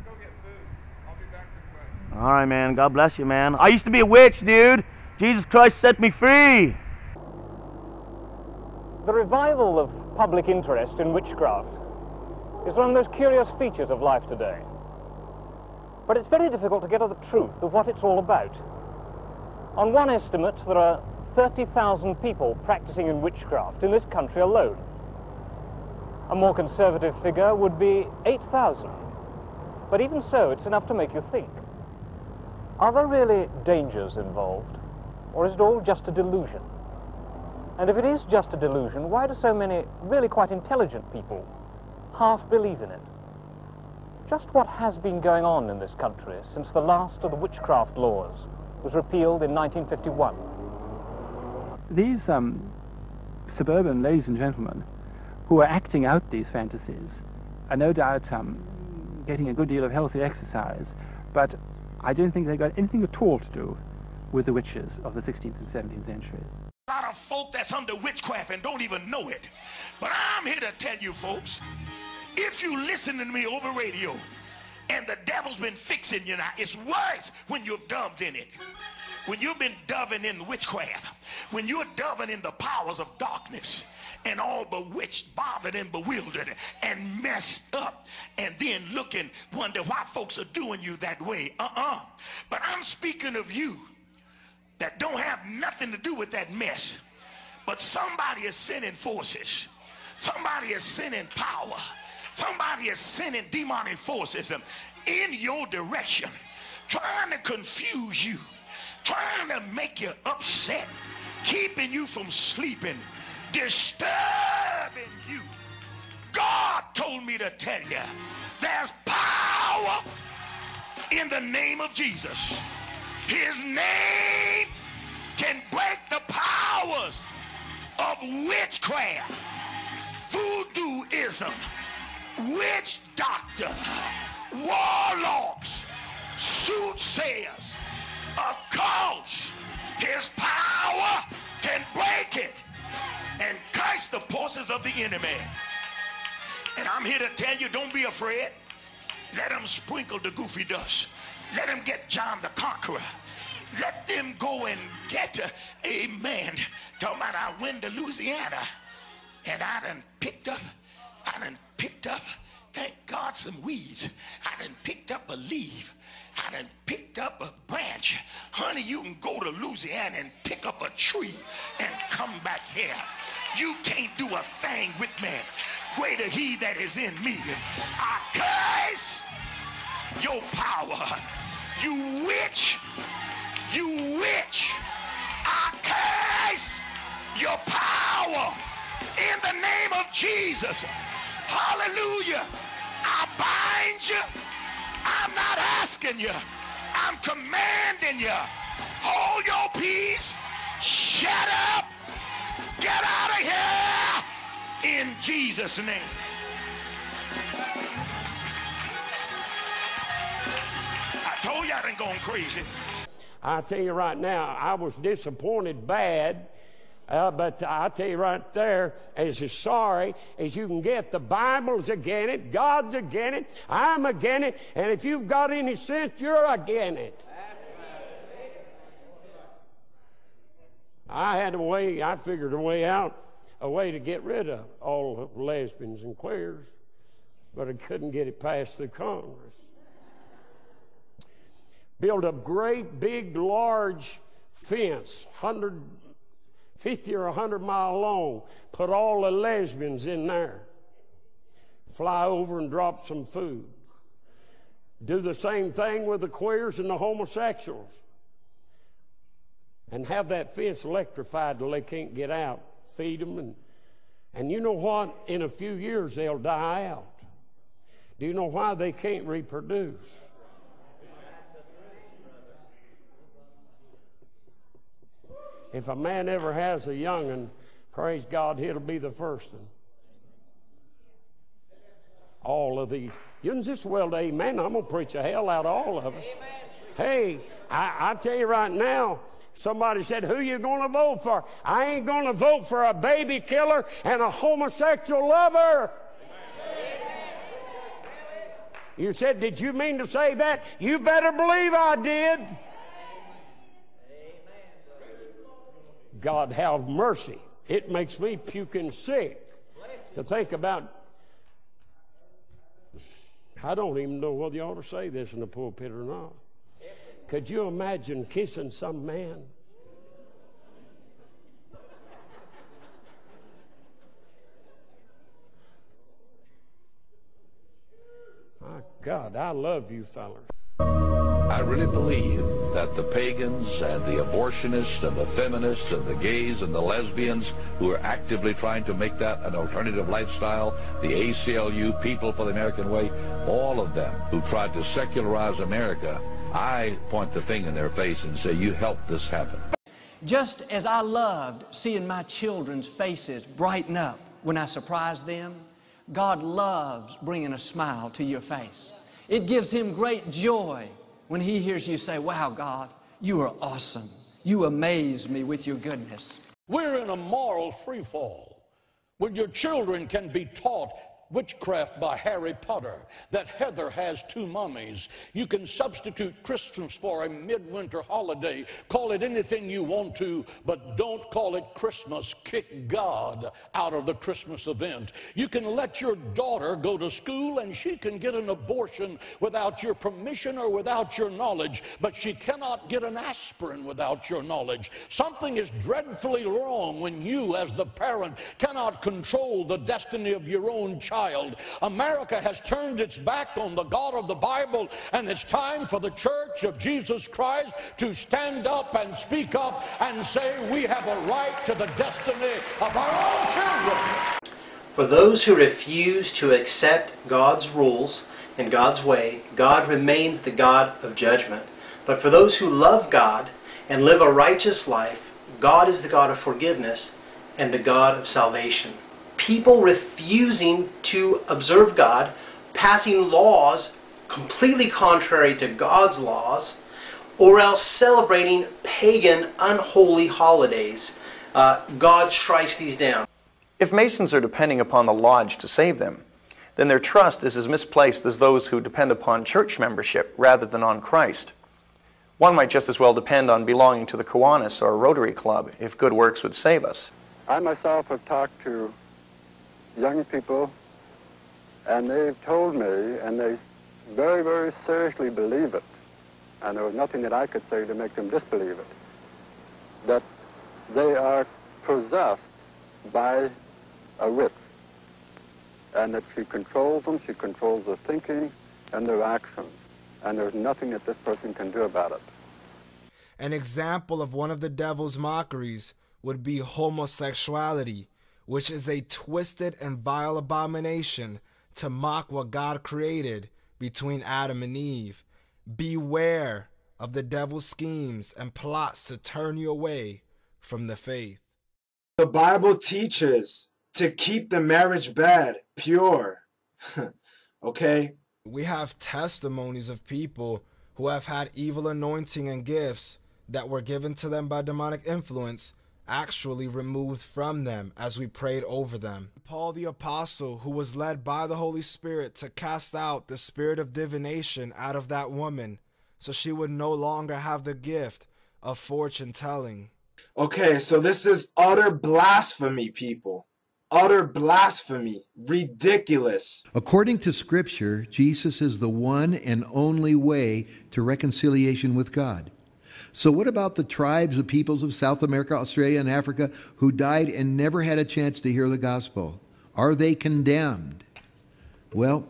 All right, man. God bless you, man. I used to be a witch, dude. Jesus Christ set me free. The revival of public interest in witchcraft is one of those curious features of life today. But it's very difficult to get at the truth of what it's all about. On one estimate, there are 30,000 people practicing in witchcraft in this country alone. A more conservative figure would be 8,000. But even so, it's enough to make you think. Are there really dangers involved? Or is it all just a delusion? And if it is just a delusion, why do so many really quite intelligent people half believe in it? Just what has been going on in this country since the last of the witchcraft laws was repealed in 1951? These suburban ladies and gentlemen who are acting out these fantasies are no doubt getting a good deal of healthy exercise, but I don't think they've got anything at all to do with the witches of the 16th and 17th centuries. A lot of folk that's under witchcraft and don't even know it. But I'm here to tell you folks, if you listen to me over radio and the devil's been fixing you now, it's worse when you've doved in it. When you've been doving in witchcraft, when you're doving in the powers of darkness and all bewitched, bothered, and bewildered and messed up, and then looking, wonder why folks are doing you that way. But I'm speaking of you that don't have nothing to do with that mess. But somebody is sending forces. Somebody is sending power. Somebody is sending demonic forces in your direction, trying to confuse you, trying to make you upset, keeping you from sleeping, disturbing you. God told me to tell you, there's power in the name of Jesus. His name can break the powers of witchcraft, voodooism, witch doctor, warlocks, soothsayers, occults. His power can break it and curse the forces of the enemy. And I'm here to tell you, don't be afraid. Let them sprinkle the goofy dust. Let them get John the Conqueror. Let them go and get, amen. Talking about I went to Louisiana and I done picked up, thank God, some weeds. I done picked up a leaf. I done picked up a branch. Honey, you can go to Louisiana and pick up a tree and come back here. You can't do a thing with me. Greater he that is in me. I curse your power. You witch. You witch. I curse your power in the name of Jesus. Hallelujah. I danger. I'm not asking you. I'm commanding you. Hold your peace. Shut up. Get out of here. In Jesus' name. I told you I done gone crazy. I tell you right now, I was disappointed bad. But I tell you right there, as sorry as you can get, the Bible's against it, God's against it, I'm against it, and if you've got any sense, you're against it. I figured a way out, a way to get rid of all the lesbians and queers, but I couldn't get it past the Congress. Build a great, big, large fence, 50 or 100 mile long, put all the lesbians in there, fly over and drop some food. Do the same thing with the queers and the homosexuals, and have that fence electrified till they can't get out. Feed them, and you know what? In a few years they'll die out. Do you know why? They can't reproduce. If a man ever has a young'un, praise God, he'll be the first one. All of these. You can just well, amen. I'm going to preach the hell out of all of us. Hey, I tell you right now, somebody said, who you going to vote for? I ain't going to vote for a baby killer and a homosexual lover. You said, did you mean to say that? You better believe I did. God have mercy. It makes me puking sick to think about. I don't even know whether you ought to say this in the pulpit or not. Could you imagine kissing some man? My God, I love you fellas. I really believe that the pagans and the abortionists and the feminists and the gays and the lesbians who are actively trying to make that an alternative lifestyle, the ACLU, People for the American Way, all of them who tried to secularize America, I point the finger in their face and say, you helped this happen. Just as I loved seeing my children's faces brighten up when I surprised them, God loves bringing a smile to your face. It gives Him great joy when He hears you say, wow, God, you are awesome. You amaze me with your goodness. We're in a moral free fall when your children can be taught Witchcraft by Harry Potter, that Heather has two mummies. You can substitute Christmas for a midwinter holiday. Call it anything you want to, but don't call it Christmas. Kick God out of the Christmas event. You can let your daughter go to school and she can get an abortion without your permission or without your knowledge, but she cannot get an aspirin without your knowledge. Something is dreadfully wrong when you, as the parent, cannot control the destiny of your own child. America has turned its back on the God of the Bible, and it's time for the Church of Jesus Christ to stand up and speak up and say we have a right to the destiny of our own children. For those who refuse to accept God's rules and God's way, God remains the God of judgment. But for those who love God and live a righteous life, God is the God of forgiveness and the God of salvation. People refusing to observe God, passing laws completely contrary to God's laws, or else celebrating pagan, unholy holidays, God strikes these down. If Masons are depending upon the lodge to save them, then their trust is as misplaced as those who depend upon church membership rather than on Christ. One might just as well depend on belonging to the Kiwanis or Rotary Club if good works would save us. I myself have talked to young people, and they've told me, and they very, very seriously believe it, and there was nothing that I could say to make them disbelieve it, that they are possessed by a witch, and that she controls them, she controls their thinking and their actions, and there's nothing that this person can do about it. An example of one of the devil's mockeries would be homosexuality, which is a twisted and vile abomination to mock what God created, between Adam and Eve. Beware of the devil's schemes and plots to turn you away from the faith. The Bible teaches to keep the marriage bed pure. Okay? We have testimonies of people who have had evil anointing and gifts that were given to them by demonic influence actually removed from them as we prayed over them. Paul the Apostle, who was led by the Holy Spirit to cast out the spirit of divination out of that woman, so she would no longer have the gift of fortune telling. Okay, so this is utter blasphemy, people. Utter blasphemy. Ridiculous. According to Scripture, Jesus is the one and only way to reconciliation with God. So what about the tribes, the peoples of South America, Australia, and Africa who died and never had a chance to hear the gospel? Are they condemned? Well,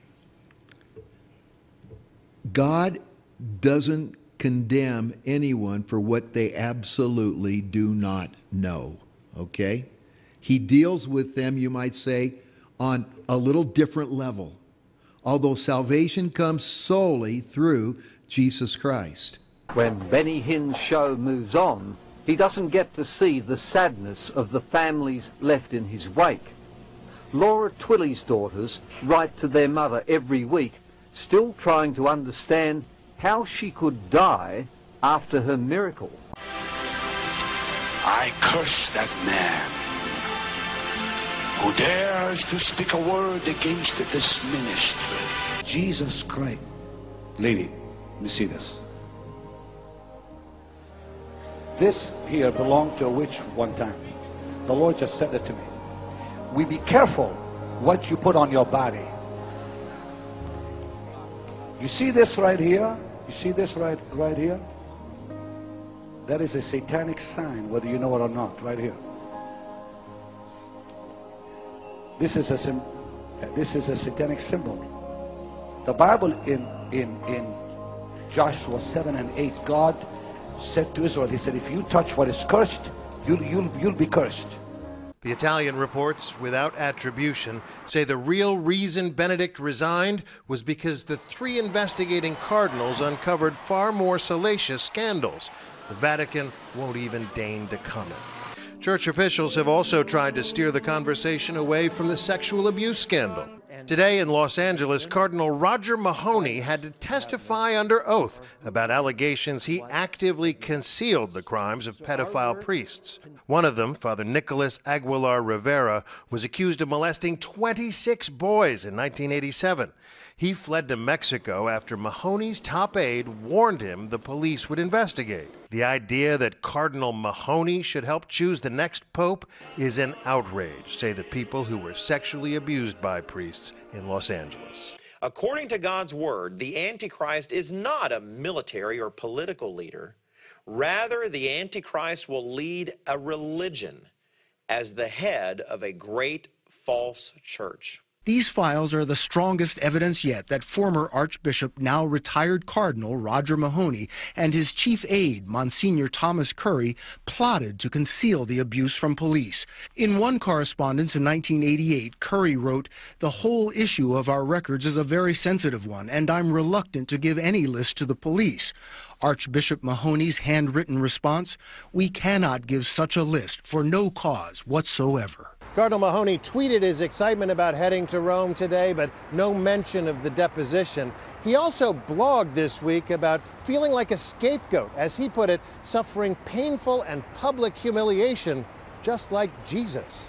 God doesn't condemn anyone for what they absolutely do not know, okay? He deals with them, you might say, on a little different level, although salvation comes solely through Jesus Christ. When Benny Hinn's show moves on, he doesn't get to see the sadness of the families left in his wake. Laura Twilley's daughters write to their mother every week, still trying to understand how she could die after her miracle. I curse that man who dares to speak a word against this ministry. Jesus Christ. Lady, let me see this. This here belonged to a witch one time. The Lord just said it to me. We be careful what you put on your body. You see this right here? You see this right here? That is a satanic sign, whether you know it or not, right here. This is a satanic symbol. The Bible in Joshua 7 and 8, God said to Israel, he said, if you touch what is cursed, you'll be cursed. The Italian reports, without attribution, say the real reason Benedict resigned was because the 3 investigating cardinals uncovered far more salacious scandals. The Vatican won't even deign to comment. Church officials have also tried to steer the conversation away from the sexual abuse scandal. Today in Los Angeles, Cardinal Roger Mahony had to testify under oath about allegations he actively concealed the crimes of pedophile priests. One of them, Father Nicholas Aguilar Rivera, was accused of molesting 26 boys in 1987. He fled to Mexico after Mahony's top aide warned him the police would investigate. The idea that Cardinal Mahony should help choose the next pope is an outrage, say the people who were sexually abused by priests in Los Angeles. According to God's word, the Antichrist is not a military or political leader. Rather, the Antichrist will lead a religion as the head of a great false church. These files are the strongest evidence yet that former Archbishop, now retired Cardinal Roger Mahony, and his chief aide, Monsignor Thomas Curry, plotted to conceal the abuse from police. In one correspondence in 1988, Curry wrote, "The whole issue of our records is a very sensitive one, and I'm reluctant to give any list to the police." Archbishop Mahony's handwritten response, "We cannot give such a list for no cause whatsoever." Cardinal Mahony tweeted his excitement about heading to Rome today, but no mention of the deposition. He also blogged this week about feeling like a scapegoat, as he put it, suffering painful and public humiliation, just like Jesus.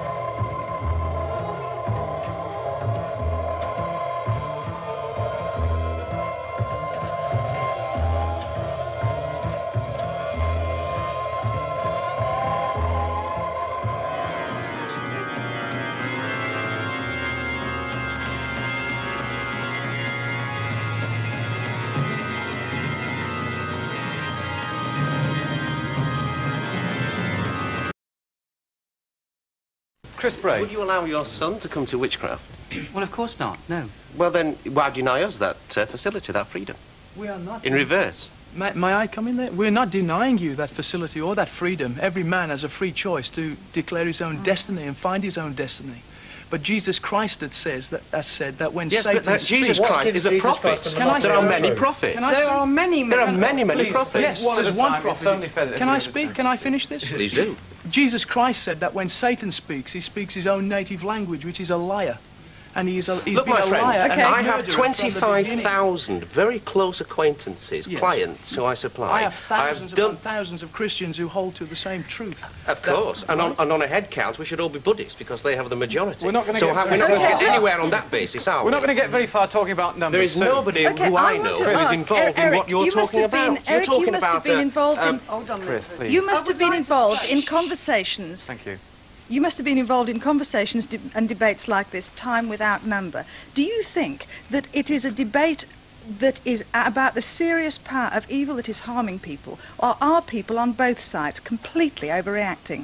Chris Bray. Would you allow your son to come to Witchcraft? Well, of course not, no. Well, then, why deny us that facility, that freedom? We are not. In reverse. May I come in there? We're not denying you that facility or that freedom. Every man has a free choice to declare his own destiny and find his own destiny. But Jesus Christ has said that when yes, Satan but speaks... Jesus Christ is a prophet. There are many prophets. There are many prophets. Yes, there's one prophet. Can I speak? Can I finish this? Please do. Jesus Christ said that when Satan speaks, he speaks his own native language, which is a liar. And he's Look, been my a friend, liar. I have 25,000 very close acquaintances, Yes. clients who I supply. I have thousands of Christians who hold to the same truth. Of course, and on a head count, we should all be buddies because they have the majority. We're not going to so we're not going to get anywhere on that basis, are we? We're not going to get very far talking about numbers. There is nobody who I know who is involved in what you're talking about. You're talking about hold on, Chris, please. You must have been involved in conversations. Thank you. You must have been involved in conversations and debates like this, time without number. Do you think that it is a debate that is about the serious power of evil that is harming people, or are people on both sides completely overreacting?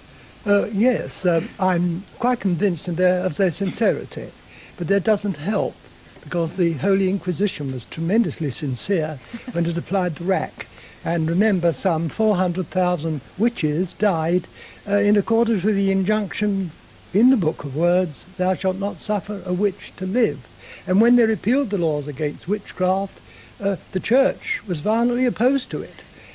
Yes, I'm quite convinced of their sincerity, but that doesn't help, because the Holy Inquisition was tremendously sincere when it applied the rack. And remember, some 400,000 witches died in accordance with the injunction in the Book of Words, thou shalt not suffer a witch to live. And when they repealed the laws against witchcraft, the church was violently opposed to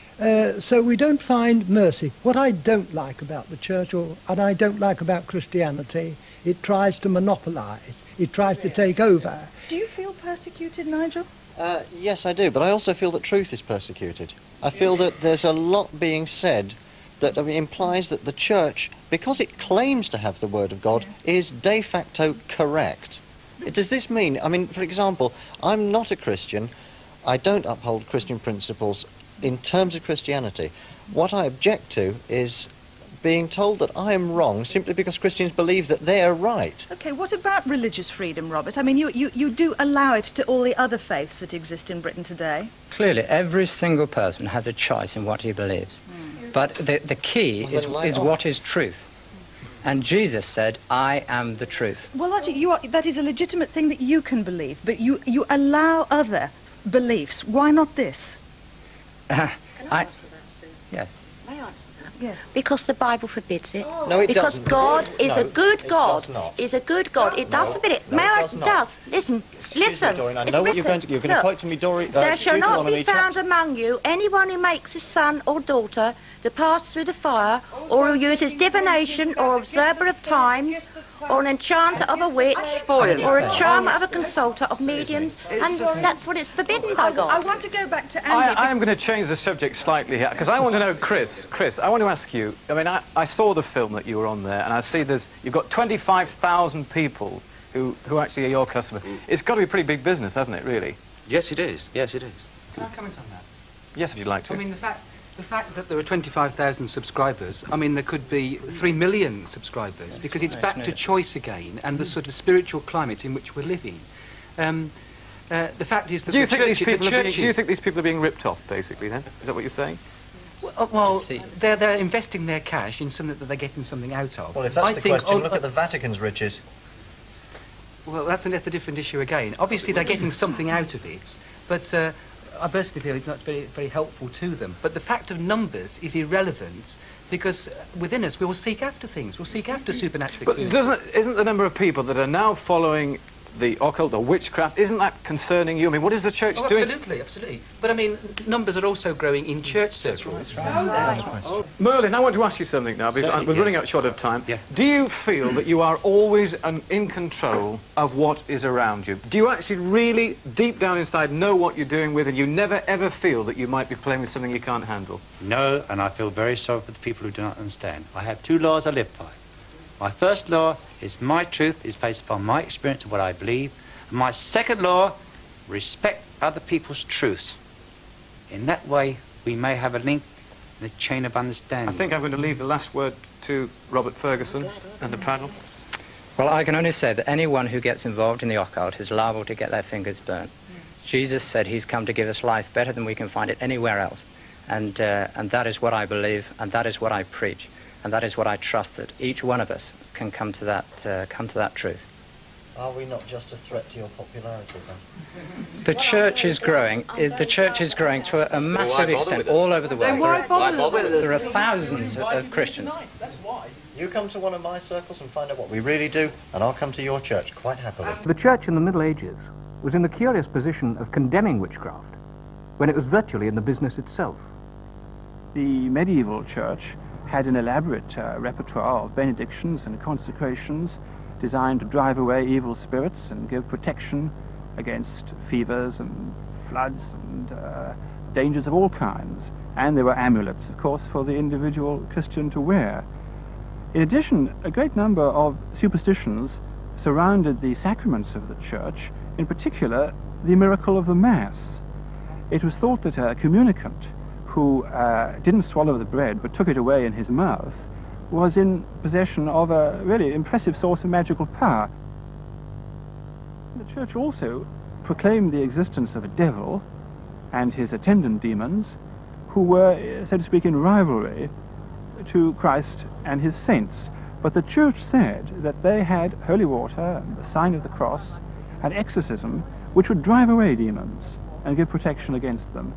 it. So we don't find mercy. What I don't like about the church, and I don't like about Christianity, it tries to monopolize. It tries to take over. Do you feel persecuted, Nigel? Yes, I do, but I also feel that truth is persecuted. I feel that there's a lot being said that implies that the church, because it claims to have the word of God, is de facto correct. Does this mean, I mean, for example, I'm not a Christian. I don't uphold Christian principles in terms of Christianity. What I object to is being told that I am wrong simply because Christians believe that they're right. Okay, what about religious freedom, Robert? I mean, you do allow it to all the other faiths that exist in Britain today. Clearly, every single person has a choice in what he believes. But the key is what is truth. And Jesus said, I am the truth. Well, that is a legitimate thing that you can believe, but you allow other beliefs. Why not this? Yes. May I answer that? Yeah. Because the Bible forbids it. No, it because doesn't. God is a good God. It does not. Is a good God. It does forbid it. No, May it I? does It not. does. Listen. Listen. Doreen, I It's know what you're written. going to quote to me, Doreen. There shall not be Deuteronomy found among you anyone who makes his son or daughter to pass through the fire, or who uses divination, or observer of times, or an enchanter of a witch, or a charmer of a consulter of mediums, and that's what it's forbidden by God. I want to go back to Andy. I am going to change the subject slightly here, because I want to know, Chris, I want to ask you, I mean, I saw the film that you were on there, and I see you've got 25,000 people who actually are your customer. It's got to be a pretty big business, hasn't it, really? Yes, it is. Yes, it is. Can I comment on that? Yes, if you'd like to. I mean, the fact that there are 25,000 subscribers, I mean, there could be 3 million subscribers, because it's back to choice again and the sort of spiritual climate in which we're living. The fact is that do you think these people are being ripped off, basically, then? Is that what you're saying? Well, they're investing their cash in something that they're getting something out of. Well, if that's the question, look at the Vatican's riches. Well, that's a different issue again. Obviously, they're getting something out of it, but I personally feel it's not very, very helpful to them. But the fact of numbers is irrelevant, because within us we will seek after things. We'll seek after supernatural experiences. But isn't the number of people that are now following the occult or witchcraft, isn't that concerning you? I mean, what is the church doing? Absolutely, absolutely. But I mean, numbers are also growing in church circles. Merlin, I want to ask you something now, because we're running out short of time. Yeah. Do you feel that you are always in control of what is around you? Do you actually really, deep down inside, know what you're doing with, and you never ever feel that you might be playing with something you can't handle? No, and I feel very sorry for the people who do not understand. I have 2 laws I live by. My first law is my truth is based upon my experience of what I believe. And my second law, respect other people's truths. In that way, we may have a link in a chain of understanding. I think I'm going to leave the last word to Robert Ferguson and the panel. Well, I can only say that anyone who gets involved in the occult is liable to get their fingers burnt. Jesus said he's come to give us life better than we can find it anywhere else. And that is what I believe, and that is what I preach. And that is what I trust, that each one of us can come to that truth. Are we not just a threat to your popularity then? The church is growing. The church is growing to a massive extent all over the world. There are thousands of Christians. You come to one of my circles and find out what we really do, and I'll come to your church quite happily. The church in the Middle Ages was in the curious position of condemning witchcraft when it was virtually in the business itself. The medieval church had an elaborate repertoire of benedictions and consecrations designed to drive away evil spirits and give protection against fevers and floods and dangers of all kinds. And there were amulets, of course, for the individual Christian to wear. In addition, a great number of superstitions surrounded the sacraments of the church, in particular the miracle of the Mass. It was thought that a communicant who didn't swallow the bread but took it away in his mouth was in possession of a really impressive source of magical power. The church also proclaimed the existence of a devil and his attendant demons who were, so to speak, in rivalry to Christ and his saints. But the church said that they had holy water and the sign of the cross and exorcism which would drive away demons and give protection against them.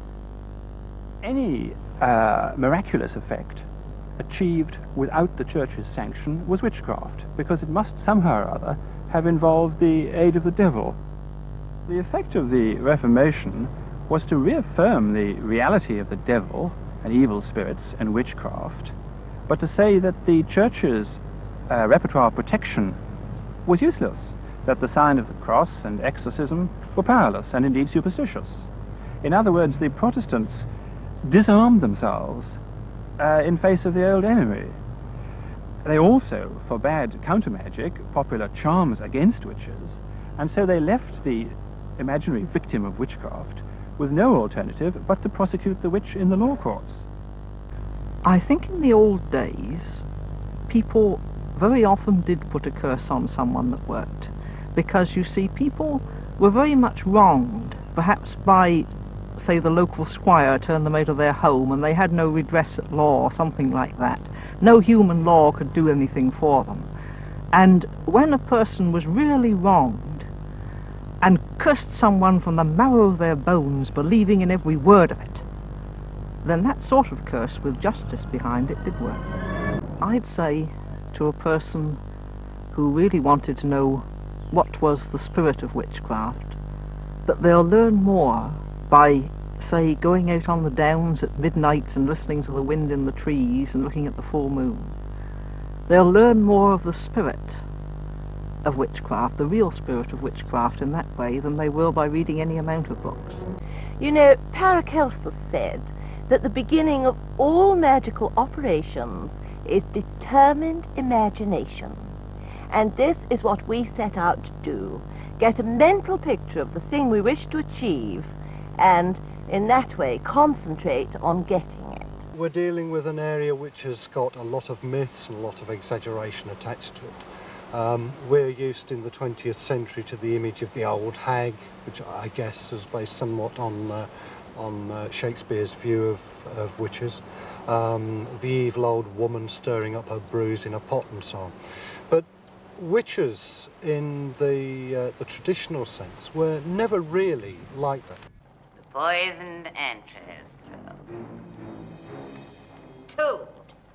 Any miraculous effect achieved without the church's sanction was witchcraft, because it must somehow or other have involved the aid of the devil. The effect of the Reformation was to reaffirm the reality of the devil and evil spirits and witchcraft, but to say that the church's repertoire of protection was useless, that the sign of the cross and exorcism were powerless and indeed superstitious. In other words, the Protestants disarmed themselves in face of the old enemy. They also forbade counter-magic, popular charms against witches, and so they left the imaginary victim of witchcraft with no alternative but to prosecute the witch in the law courts. I think in the old days, people very often did put a curse on someone that worked, because you see, people were very much wronged, perhaps by, say, the local squire turned them out of their home and they had no redress at law or something like that. No human law could do anything for them. And when a person was really wronged and cursed someone from the marrow of their bones, believing in every word of it, then that sort of curse with justice behind it did work. I'd say to a person who really wanted to know what was the spirit of witchcraft, that they'll learn more by, say, going out on the downs at midnight and listening to the wind in the trees and looking at the full moon. They'll learn more of the spirit of witchcraft, the real spirit of witchcraft in that way, than they will by reading any amount of books. You know, Paracelsus said that the beginning of all magical operations is determined imagination. And this is what we set out to do. Get a mental picture of the thing we wish to achieve, and in that way concentrate on getting it. We're dealing with an area which has got a lot of myths and a lot of exaggeration attached to it. We're used in the 20th century to the image of the old hag, which I guess is based somewhat on Shakespeare's view of witches. The evil old woman stirring up her brews in a pot and so on. But witches in the traditional sense were never really like that. The poisoned entrails thrown. Toad.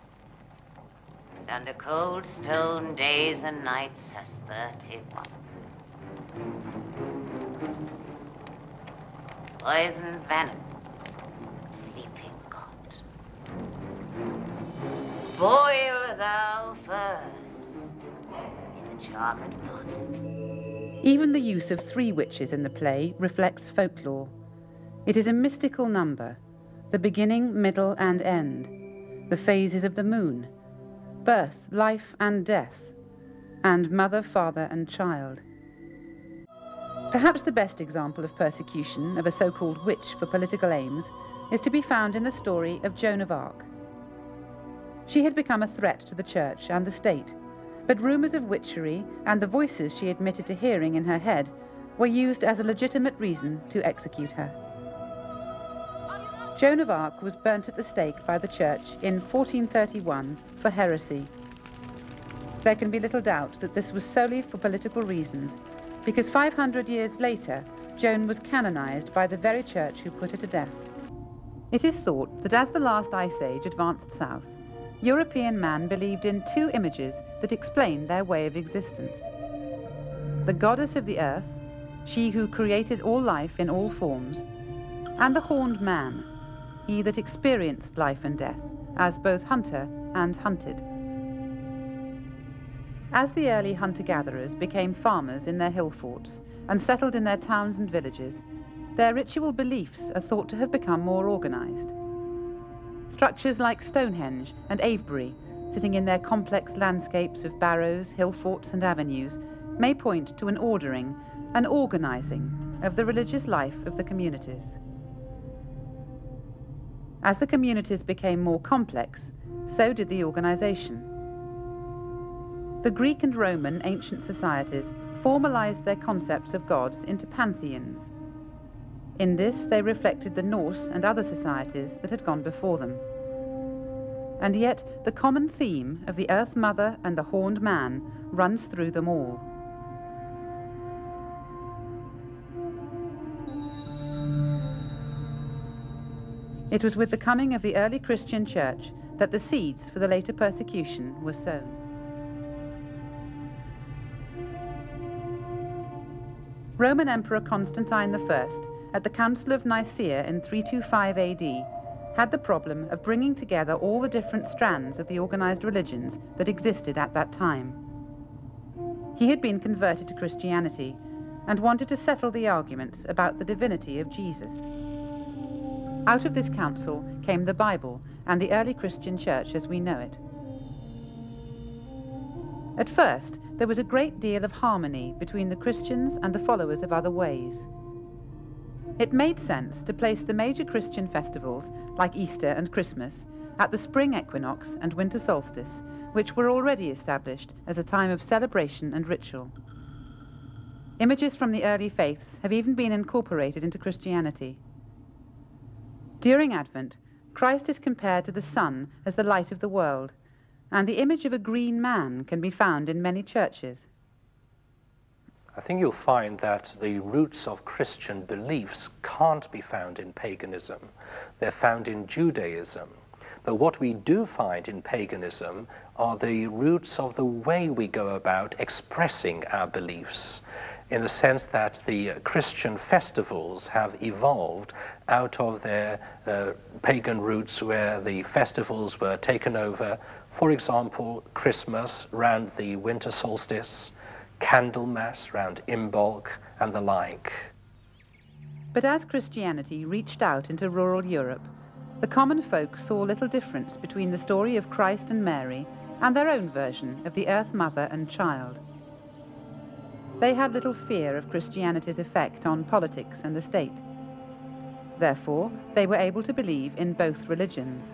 And under cold stone days and nights has 31. Poisoned venom. Sleeping god. Boil thou first in the charmed pot. Even the use of 3 witches in the play reflects folklore. It is a mystical number, the beginning, middle, and end, the phases of the moon, birth, life, and death, and mother, father, and child. Perhaps the best example of persecution of a so-called witch for political aims is to be found in the story of Joan of Arc. She had become a threat to the church and the state, but rumours of witchery and the voices she admitted to hearing in her head were used as a legitimate reason to execute her. Joan of Arc was burnt at the stake by the church in 1431 for heresy. there can be little doubt that this was solely for political reasons, because 500 years later, Joan was canonized by the very church who put her to death. It is thought that as the last ice age advanced south, European man believed in two images that explained their way of existence. The goddess of the earth, she who created all life in all forms, and the horned man, he that experienced life and death as both hunter and hunted. As the early hunter-gatherers became farmers in their hill forts and settled in their towns and villages, their ritual beliefs are thought to have become more organized. Structures like Stonehenge and Avebury, sitting in their complex landscapes of barrows, hill forts and avenues, may point to an ordering, an organizing of the religious life of the communities. As the communities became more complex, so did the organization. The Greek and Roman ancient societies formalized their concepts of gods into pantheons. In this, they reflected the Norse and other societies that had gone before them. And yet, the common theme of the Earth Mother and the horned man runs through them all. It was with the coming of the early Christian church that the seeds for the later persecution were sown. Roman Emperor Constantine I, at the Council of Nicaea in 325 AD, had the problem of bringing together all the different strands of the organized religions that existed at that time. He had been converted to Christianity and wanted to settle the arguments about the divinity of Jesus. Out of this council came the Bible and the early Christian church as we know it. At first, there was a great deal of harmony between the Christians and the followers of other ways. It made sense to place the major Christian festivals, like Easter and Christmas, at the spring equinox and winter solstice, which were already established as a time of celebration and ritual. Images from the early faiths have even been incorporated into Christianity. During Advent, Christ is compared to the sun as the light of the world, and the image of a green man can be found in many churches. I think you'll find that the roots of Christian beliefs can't be found in paganism. They're found in Judaism. But what we do find in paganism are the roots of the way we go about expressing our beliefs, in the sense that the Christian festivals have evolved out of their pagan roots, where the festivals were taken over. For example, Christmas round the winter solstice, Candlemas round Imbolc, and the like. But as Christianity reached out into rural Europe, the common folk saw little difference between the story of Christ and Mary and their own version of the Earth Mother and Child. They had little fear of Christianity's effect on politics and the state. Therefore, they were able to believe in both religions.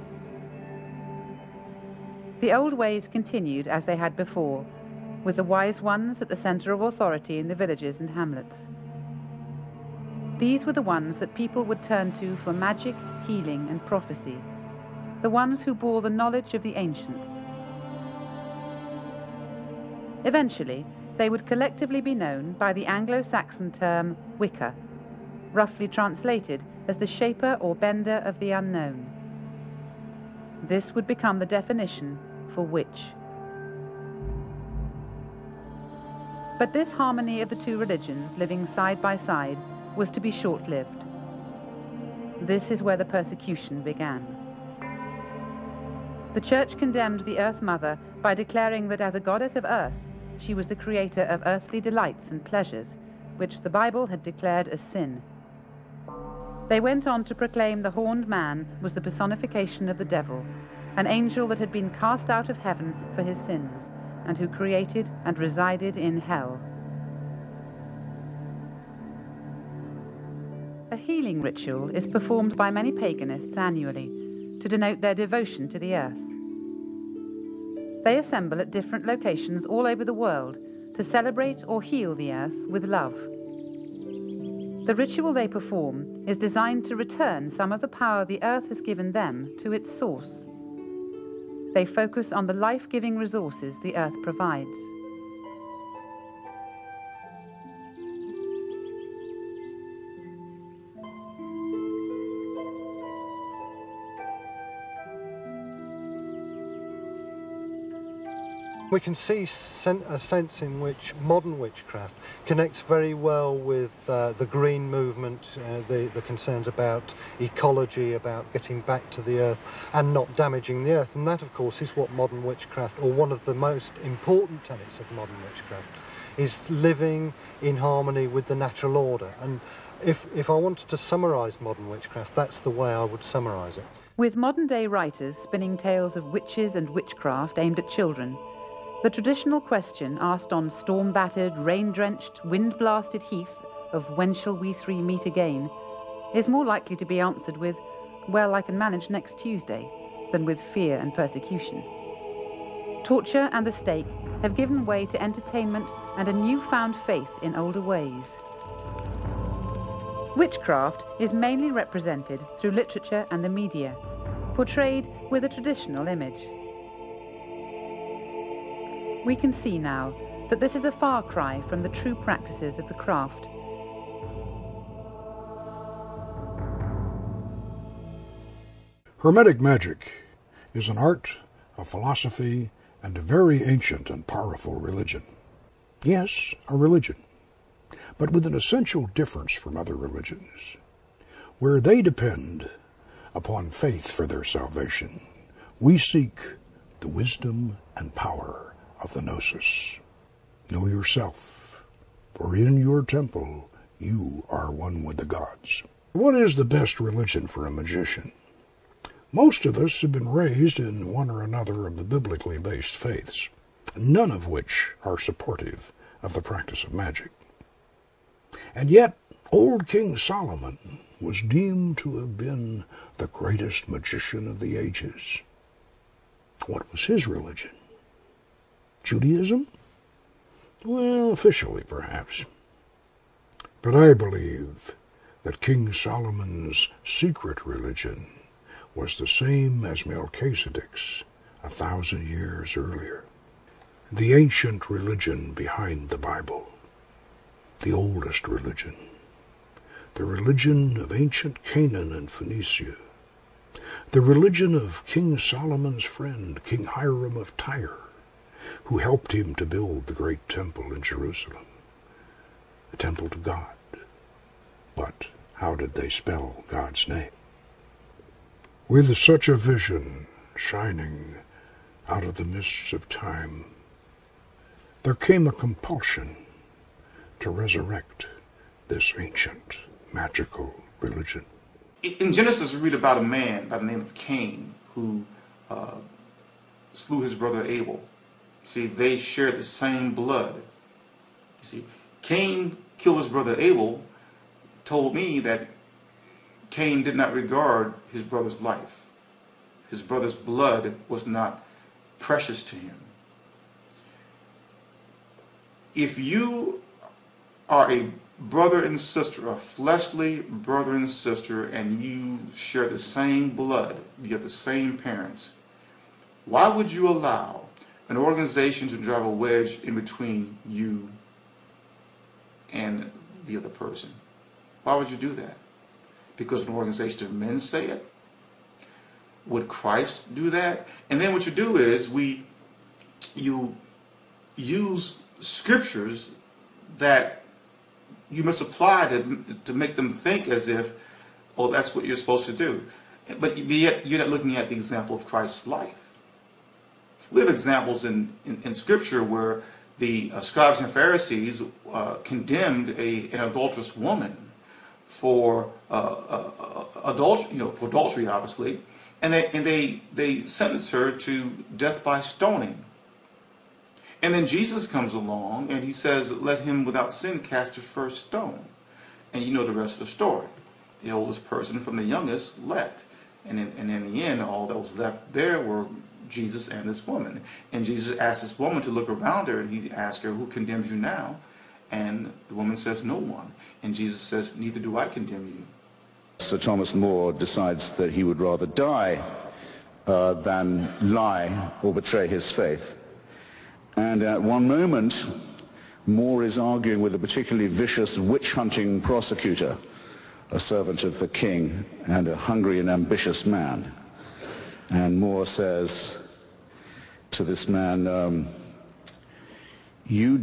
The old ways continued as they had before, with the wise ones at the center of authority in the villages and hamlets. These were the ones that people would turn to for magic, healing, and prophecy, the ones who bore the knowledge of the ancients. Eventually, they would collectively be known by the Anglo-Saxon term Wicca, roughly translated as the shaper or bender of the unknown. This would become the definition for witch. But this harmony of the two religions living side by side was to be short-lived. This is where the persecution began. The Church condemned the Earth Mother by declaring that as a goddess of earth, she was the creator of earthly delights and pleasures, which the Bible had declared as sin. They went on to proclaim the horned man was the personification of the devil, an angel that had been cast out of heaven for his sins, and who created and resided in hell. A healing ritual is performed by many paganists annually to denote their devotion to the earth. They assemble at different locations all over the world to celebrate or heal the earth with love. The ritual they perform is designed to return some of the power the earth has given them to its source. They focus on the life-giving resources the earth provides. We can see a sense in which modern witchcraft connects very well with the green movement, the concerns about ecology, about getting back to the earth and not damaging the earth. And that, of course, is what modern witchcraft, or one of the most important tenets of modern witchcraft, is living in harmony with the natural order. And if I wanted to summarise modern witchcraft, that's the way I would summarise it. With modern-day writers spinning tales of witches and witchcraft aimed at children, the traditional question asked on storm-battered, rain-drenched, wind-blasted heath of when shall we three meet again is more likely to be answered with, well, I can manage next Tuesday, than with fear and persecution. Torture and the stake have given way to entertainment and a newfound faith in older ways. Witchcraft is mainly represented through literature and the media, portrayed with a traditional image. We can see now that this is a far cry from the true practices of the craft. Hermetic magic is an art, a philosophy, and a very ancient and powerful religion. Yes, a religion, but with an essential difference from other religions. Where they depend upon faith for their salvation, we seek the wisdom and power of the gnosis. Know yourself, for in your temple you are one with the gods. What is the best religion for a magician? Most of us have been raised in one or another of the biblically based faiths, none of which are supportive of the practice of magic. And yet, old King Solomon was deemed to have been the greatest magician of the ages. What was his religion? Judaism? Well, officially, perhaps. But I believe that King Solomon's secret religion was the same as Melchizedek's 1,000 years earlier. The ancient religion behind the Bible, the oldest religion, the religion of ancient Canaan and Phoenicia, the religion of King Solomon's friend, King Hiram of Tyre, who helped him to build the great temple in Jerusalem, the temple to God. But how did they spell God's name? With such a vision shining out of the mists of time, there came a compulsion to resurrect this ancient magical religion. In Genesis, we read about a man by the name of Cain who slew his brother Abel. See, they share the same blood. You see, Cain killed his brother Abel, told me that Cain did not regard his brother's life. His brother's blood was not precious to him. If you are a brother and sister, a fleshly brother and sister, and you share the same blood, you have the same parents, why would you allow an organization to drive a wedge in between you and the other person? Why would you do that? Because an organization of men say it? Would Christ do that? And then what you do is you use scriptures that you misapply to make them think as if, oh, that's what you're supposed to do. But yet you're not looking at the example of Christ's life. We have examples in Scripture where the scribes and Pharisees condemned an adulterous woman for adultery, obviously, and they sentenced her to death by stoning. And then Jesus comes along and he says, "Let him without sin cast the first stone." And you know the rest of the story. The oldest person from the youngest left, and in the end, all that was left there were Jesus and this woman. And Jesus asked this woman to look around her, and he asked her, "Who condemns you now?" And the woman says, "No one." And Jesus says, "Neither do I condemn you." Sir Thomas More decides that he would rather die than lie or betray his faith. And at one moment, More is arguing with a particularly vicious witch-hunting prosecutor, a servant of the king and a hungry and ambitious man. And More says to this man, you'd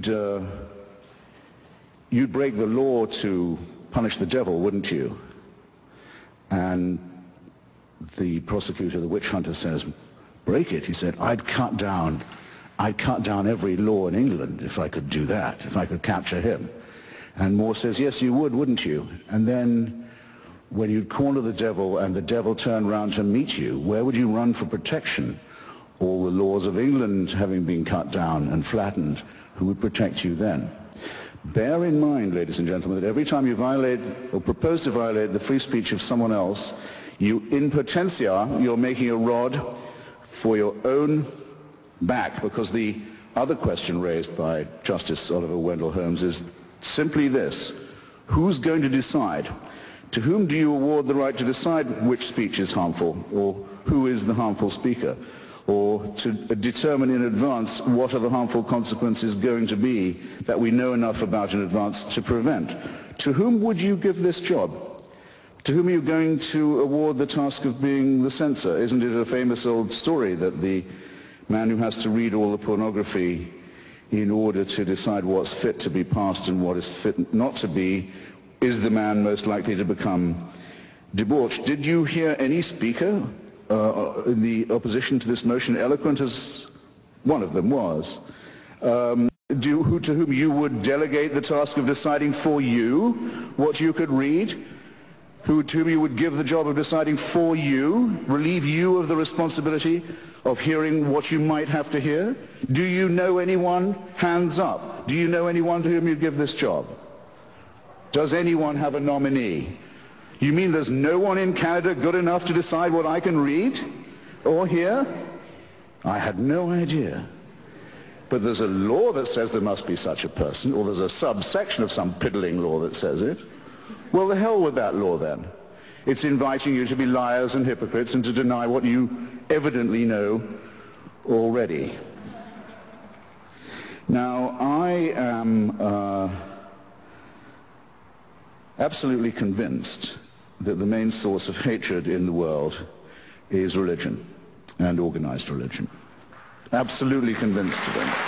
break the law to punish the devil, wouldn't you? And the prosecutor, the witch hunter, says, break it? He said, I'd cut down every law in England if I could do that, if I could capture him. And More says, yes, you would, wouldn't you? And then when you'd corner the devil and the devil turned round to meet you, where would you run for protection? All the laws of England having been cut down and flattened, who would protect you then? Bear in mind, ladies and gentlemen, that every time you violate or propose to violate the free speech of someone else, you, in potentia, you're making a rod for your own back, because the other question raised by Justice Oliver Wendell Holmes is simply this: who's going to decide? To whom do you award the right to decide which speech is harmful, or who is the harmful speaker, or to determine in advance what are the harmful consequences going to be that we know enough about in advance to prevent? To whom would you give this job? To whom are you going to award the task of being the censor? Isn't it a famous old story that the man who has to read all the pornography in order to decide what's fit to be passed and what is fit not to be is the man most likely to become debauched? Did you hear any speaker in the opposition to this motion, eloquent as one of them was, to whom you would delegate the task of deciding for you what you could read? To whom you would give the job of deciding for you, relieve you of the responsibility of hearing what you might have to hear? Do you know anyone? Hands up. Do you know anyone to whom you'd give this job? Does anyone have a nominee? You mean there's no one in Canada good enough to decide what I can read or hear? I had no idea. But there's a law that says there must be such a person, or there's a subsection of some piddling law that says it. Well, the hell with that law then. It's inviting you to be liars and hypocrites and to deny what you evidently know already. Now, I am absolutely convinced that the main source of hatred in the world is religion and organized religion. Absolutely convinced of it.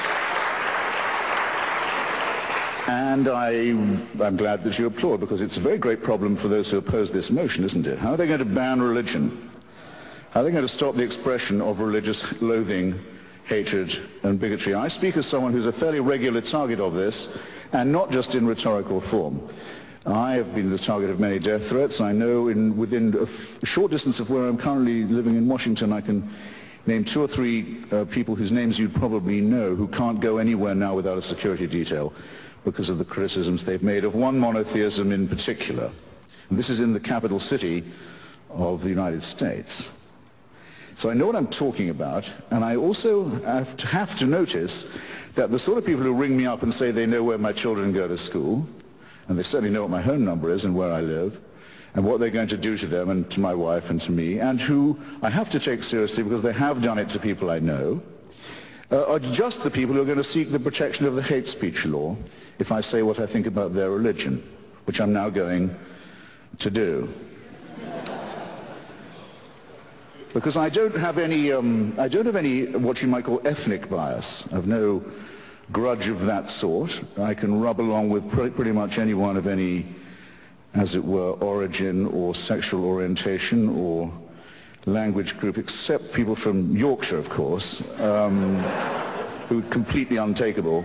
And I'm glad that you applaud, because it's a very great problem for those who oppose this motion, isn't it? How are they going to ban religion? How are they going to stop the expression of religious loathing, hatred, and bigotry? I speak as someone who's a fairly regular target of this, and not just in rhetorical form. I have been the target of many death threats. I know within a short distance of where I'm currently living in Washington, I can name 2 or 3 people whose names you'd probably know who can't go anywhere now without a security detail because of the criticisms they've made of one monotheism in particular. And this is in the capital city of the United States. So I know what I'm talking about, and I also have to notice that the sort of people who ring me up and say they know where my children go to school, and they certainly know what my home number is and where I live, and what they're going to do to them and to my wife and to me, and who I have to take seriously because they have done it to people I know, are just the people who are going to seek the protection of the hate speech law if I say what I think about their religion, which I'm now going to do. Because I don't have any what you might call ethnic bias. I have no grudge of that sort. I can rub along with pretty much anyone of any, as it were, origin or sexual orientation or language group, except people from Yorkshire, of course, who are completely untakeable.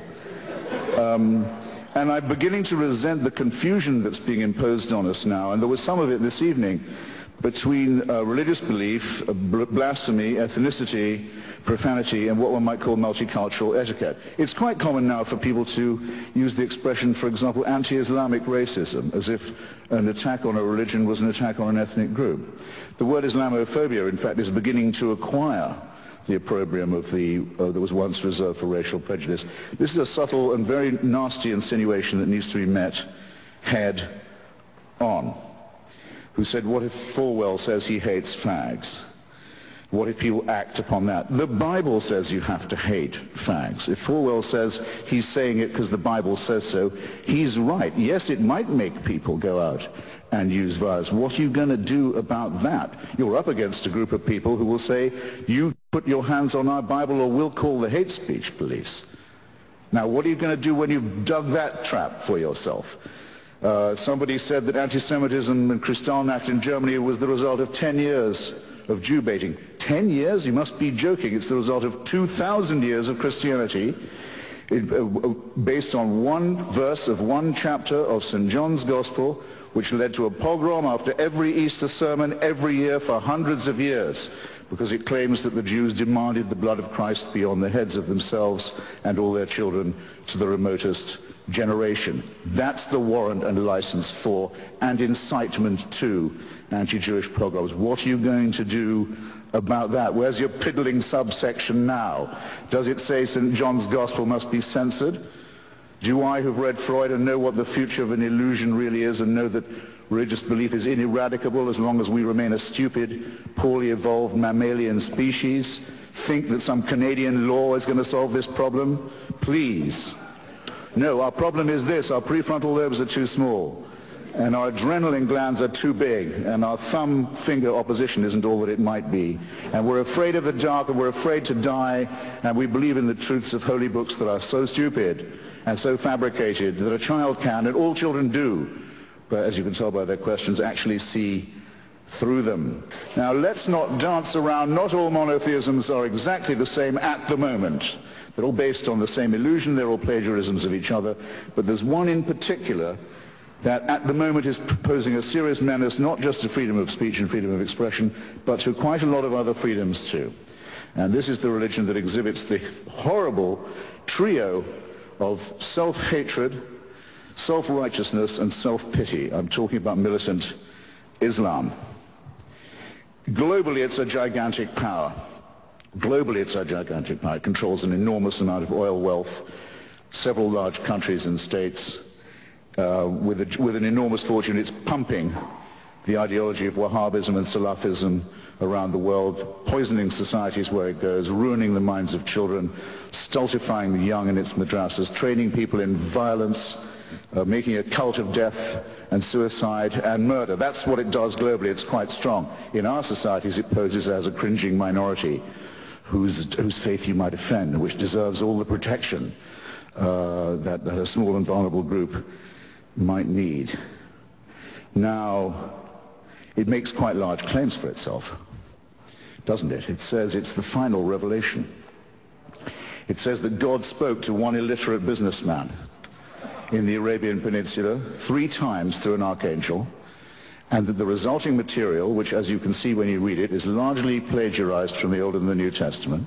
And I'm beginning to resent the confusion that's being imposed on us now, and there was some of it this evening, between religious belief, blasphemy, ethnicity, profanity, and what one might call multicultural etiquette. It's quite common now for people to use the expression, for example, anti-Islamic racism, as if an attack on a religion was an attack on an ethnic group. The word Islamophobia, in fact, is beginning to acquire the opprobrium of that was once reserved for racial prejudice. This is a subtle and very nasty insinuation that needs to be met head on. Who said, what if Falwell says he hates fags? What if people act upon that? The Bible says you have to hate fags. If Falwell says he's saying it because the Bible says so, he's right. Yes, it might make people go out and use violence. What are you going to do about that? You're up against a group of people who will say, you put your hands on our Bible or we'll call the hate speech police. Now, what are you going to do when you've dug that trap for yourself? Somebody said that anti-Semitism and Kristallnacht in Germany was the result of 10 years of Jew baiting. 10 years? You must be joking. It's the result of 2,000 years of Christianity based on one verse of one chapter of St. John's Gospel, which led to a pogrom after every Easter sermon every year for hundreds of years, because it claims that the Jews demanded the blood of Christ be on the heads of themselves and all their children to the remotest generation. That's the warrant and license for and incitement to anti-Jewish pogroms. What are you going to do about that? Where's your piddling subsection now? Does it say St. John's Gospel must be censored? Do I, who've read Freud and know what the future of an illusion really is and know that religious belief is ineradicable as long as we remain a stupid, poorly evolved mammalian species, think that some Canadian law is going to solve this problem? Please. No, our problem is this: our prefrontal lobes are too small, and our adrenaline glands are too big, and our thumb finger opposition isn't all that it might be. And we're afraid of the dark, and we're afraid to die, and we believe in the truths of holy books that are so stupid and so fabricated that a child can, and all children do, but as you can tell by their questions, actually see through them. Now, let's not dance around. Not all monotheisms are exactly the same at the moment. They're all based on the same illusion. They're all plagiarisms of each other. But there's one in particular that at the moment is posing a serious menace, not just to freedom of speech and freedom of expression, but to quite a lot of other freedoms too. And this is the religion that exhibits the horrible trio of self-hatred, self-righteousness, and self-pity. I'm talking about militant Islam. Globally, it's a gigantic power. Globally, it's a gigantic power. It controls an enormous amount of oil wealth, several large countries and states. With an enormous fortune, it's pumping the ideology of Wahhabism and Salafism around the world, poisoning societies where it goes, ruining the minds of children, stultifying the young in its madrasas, training people in violence, making a cult of death and suicide and murder. That's what it does globally. It's quite strong. In our societies, it poses as a cringing minority whose faith you might offend, which deserves all the protection that a small and vulnerable group might need. Now, it makes quite large claims for itself, doesn't it? It says it's the final revelation. It says that God spoke to one illiterate businessman in the Arabian Peninsula 3 times through an archangel, and that the resulting material, which as you can see when you read it, is largely plagiarized from the Old and the New Testament,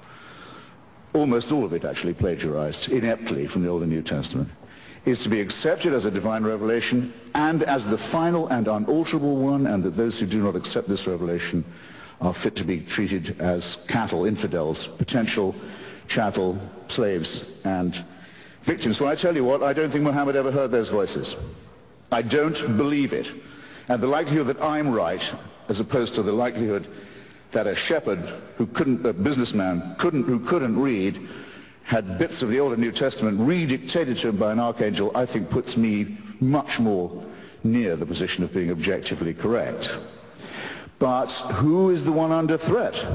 almost all of it actually plagiarized ineptly from the Old and New Testament, is to be accepted as a divine revelation and as the final and unalterable one, and that those who do not accept this revelation are fit to be treated as cattle, infidels, potential chattel, slaves, and victims. Well, I tell you what, I don't think Muhammad ever heard those voices. I don't believe it. And the likelihood that I'm right, as opposed to the likelihood that a shepherd who couldn't, a businessman who couldn't read, had bits of the Old and New Testament redictated to him by an archangel, I think puts me much more near the position of being objectively correct. But who is the one under threat?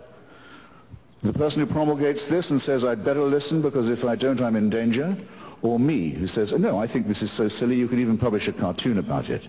The person who promulgates this and says, I'd better listen because if I don't, I'm in danger? Or me, who says, no, I think this is so silly you could even publish a cartoon about it?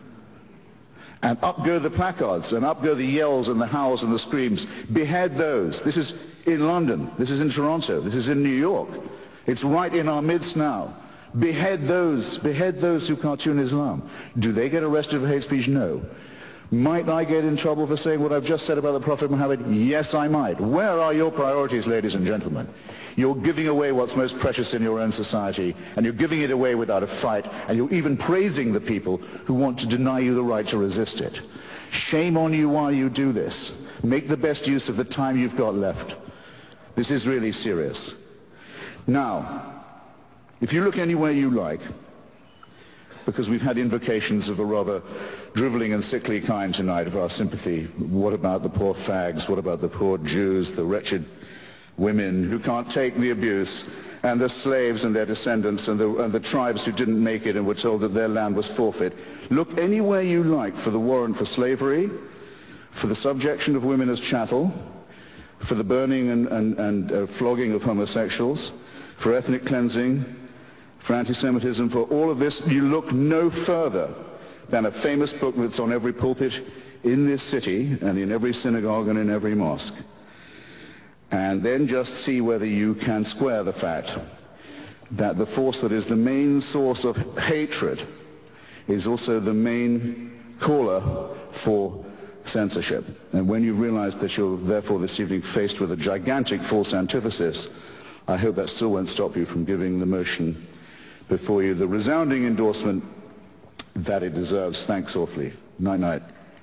And up go the placards, and up go the yells and the howls and the screams. Behead those. This is in London. This is in Toronto. This is in New York. It's right in our midst now. Behead those who cartoon Islam. Do they get arrested for hate speech? No. Might I get in trouble for saying what I've just said about the Prophet Muhammad? Yes, I might. Where are your priorities, ladies and gentlemen? You're giving away what's most precious in your own society, and you're giving it away without a fight, and you're even praising the people who want to deny you the right to resist it. Shame on you while you do this. Make the best use of the time you've got left. This is really serious. Now, if you look anywhere you like, because we've had invocations of a rather drivelling and sickly kind tonight of our sympathy. What about the poor fags? What about the poor Jews, the wretched women who can't take the abuse, and the slaves and their descendants, and the tribes who didn't make it and were told that their land was forfeit? Look anywhere you like for the warrant for slavery, for the subjection of women as chattel, for the burning and flogging of homosexuals, for ethnic cleansing, for anti-Semitism, for all of this. You look no further than a famous book that's on every pulpit in this city and in every synagogue and in every mosque. And then just see whether you can square the fact that the force that is the main source of hatred is also the main caller for censorship. And when you realize that you're therefore this evening faced with a gigantic false antithesis, I hope that still won't stop you from giving the motion before you the resounding endorsement that it deserves. Thanks awfully. Night-night.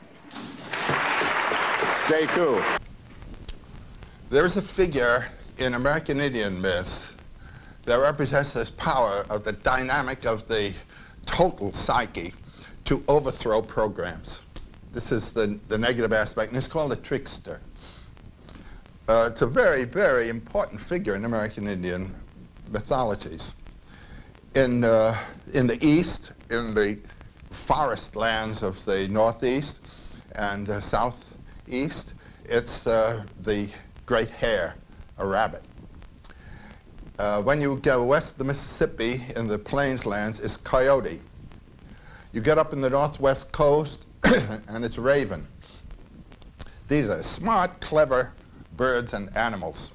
Stay cool. There is a figure in American Indian myths that represents this power of the dynamic of the total psyche to overthrow programs. This is the negative aspect, and it's called a trickster. It's a very, very important figure in American Indian mythologies. In the East, in the forest lands of the Northeast and Southeast, it's the great hare, a rabbit. When you go west of the Mississippi in the plains lands, it's coyote. You get up in the northwest coast, and it's raven. These are smart, clever birds and animals.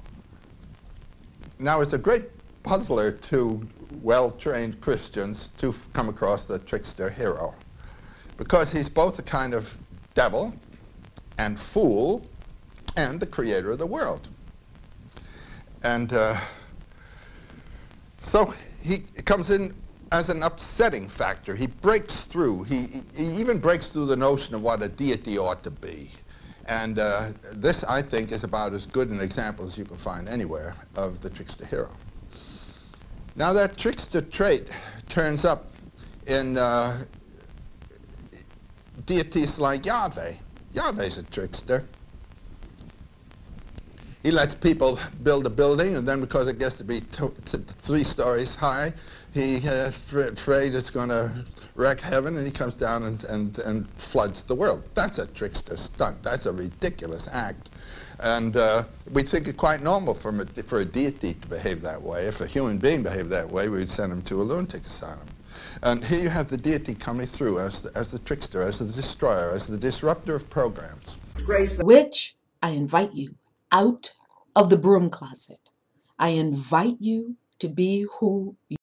Now, it's a great puzzler to well-trained Christians to come across the trickster hero, because he's both a kind of devil and fool and the creator of the world. And so he comes in as an upsetting factor. He breaks through. He even breaks through the notion of what a deity ought to be. And this, I think, is about as good an example as you can find anywhere of the trickster hero. Now, that trickster trait turns up in deities like Yahweh. Yahweh's a trickster. He lets people build a building, and then because it gets to be 3 stories high, he's afraid it's going to wreck heaven, and he comes down and floods the world. That's a trickster stunt. That's a ridiculous act. And we think it quite normal for a deity to behave that way. If a human being behaved that way, we'd send him to a lunatic asylum. And here you have the deity coming through as the trickster, as the destroyer, as the disruptor of programs. Which I invite you out of the broom closet. I invite you to be who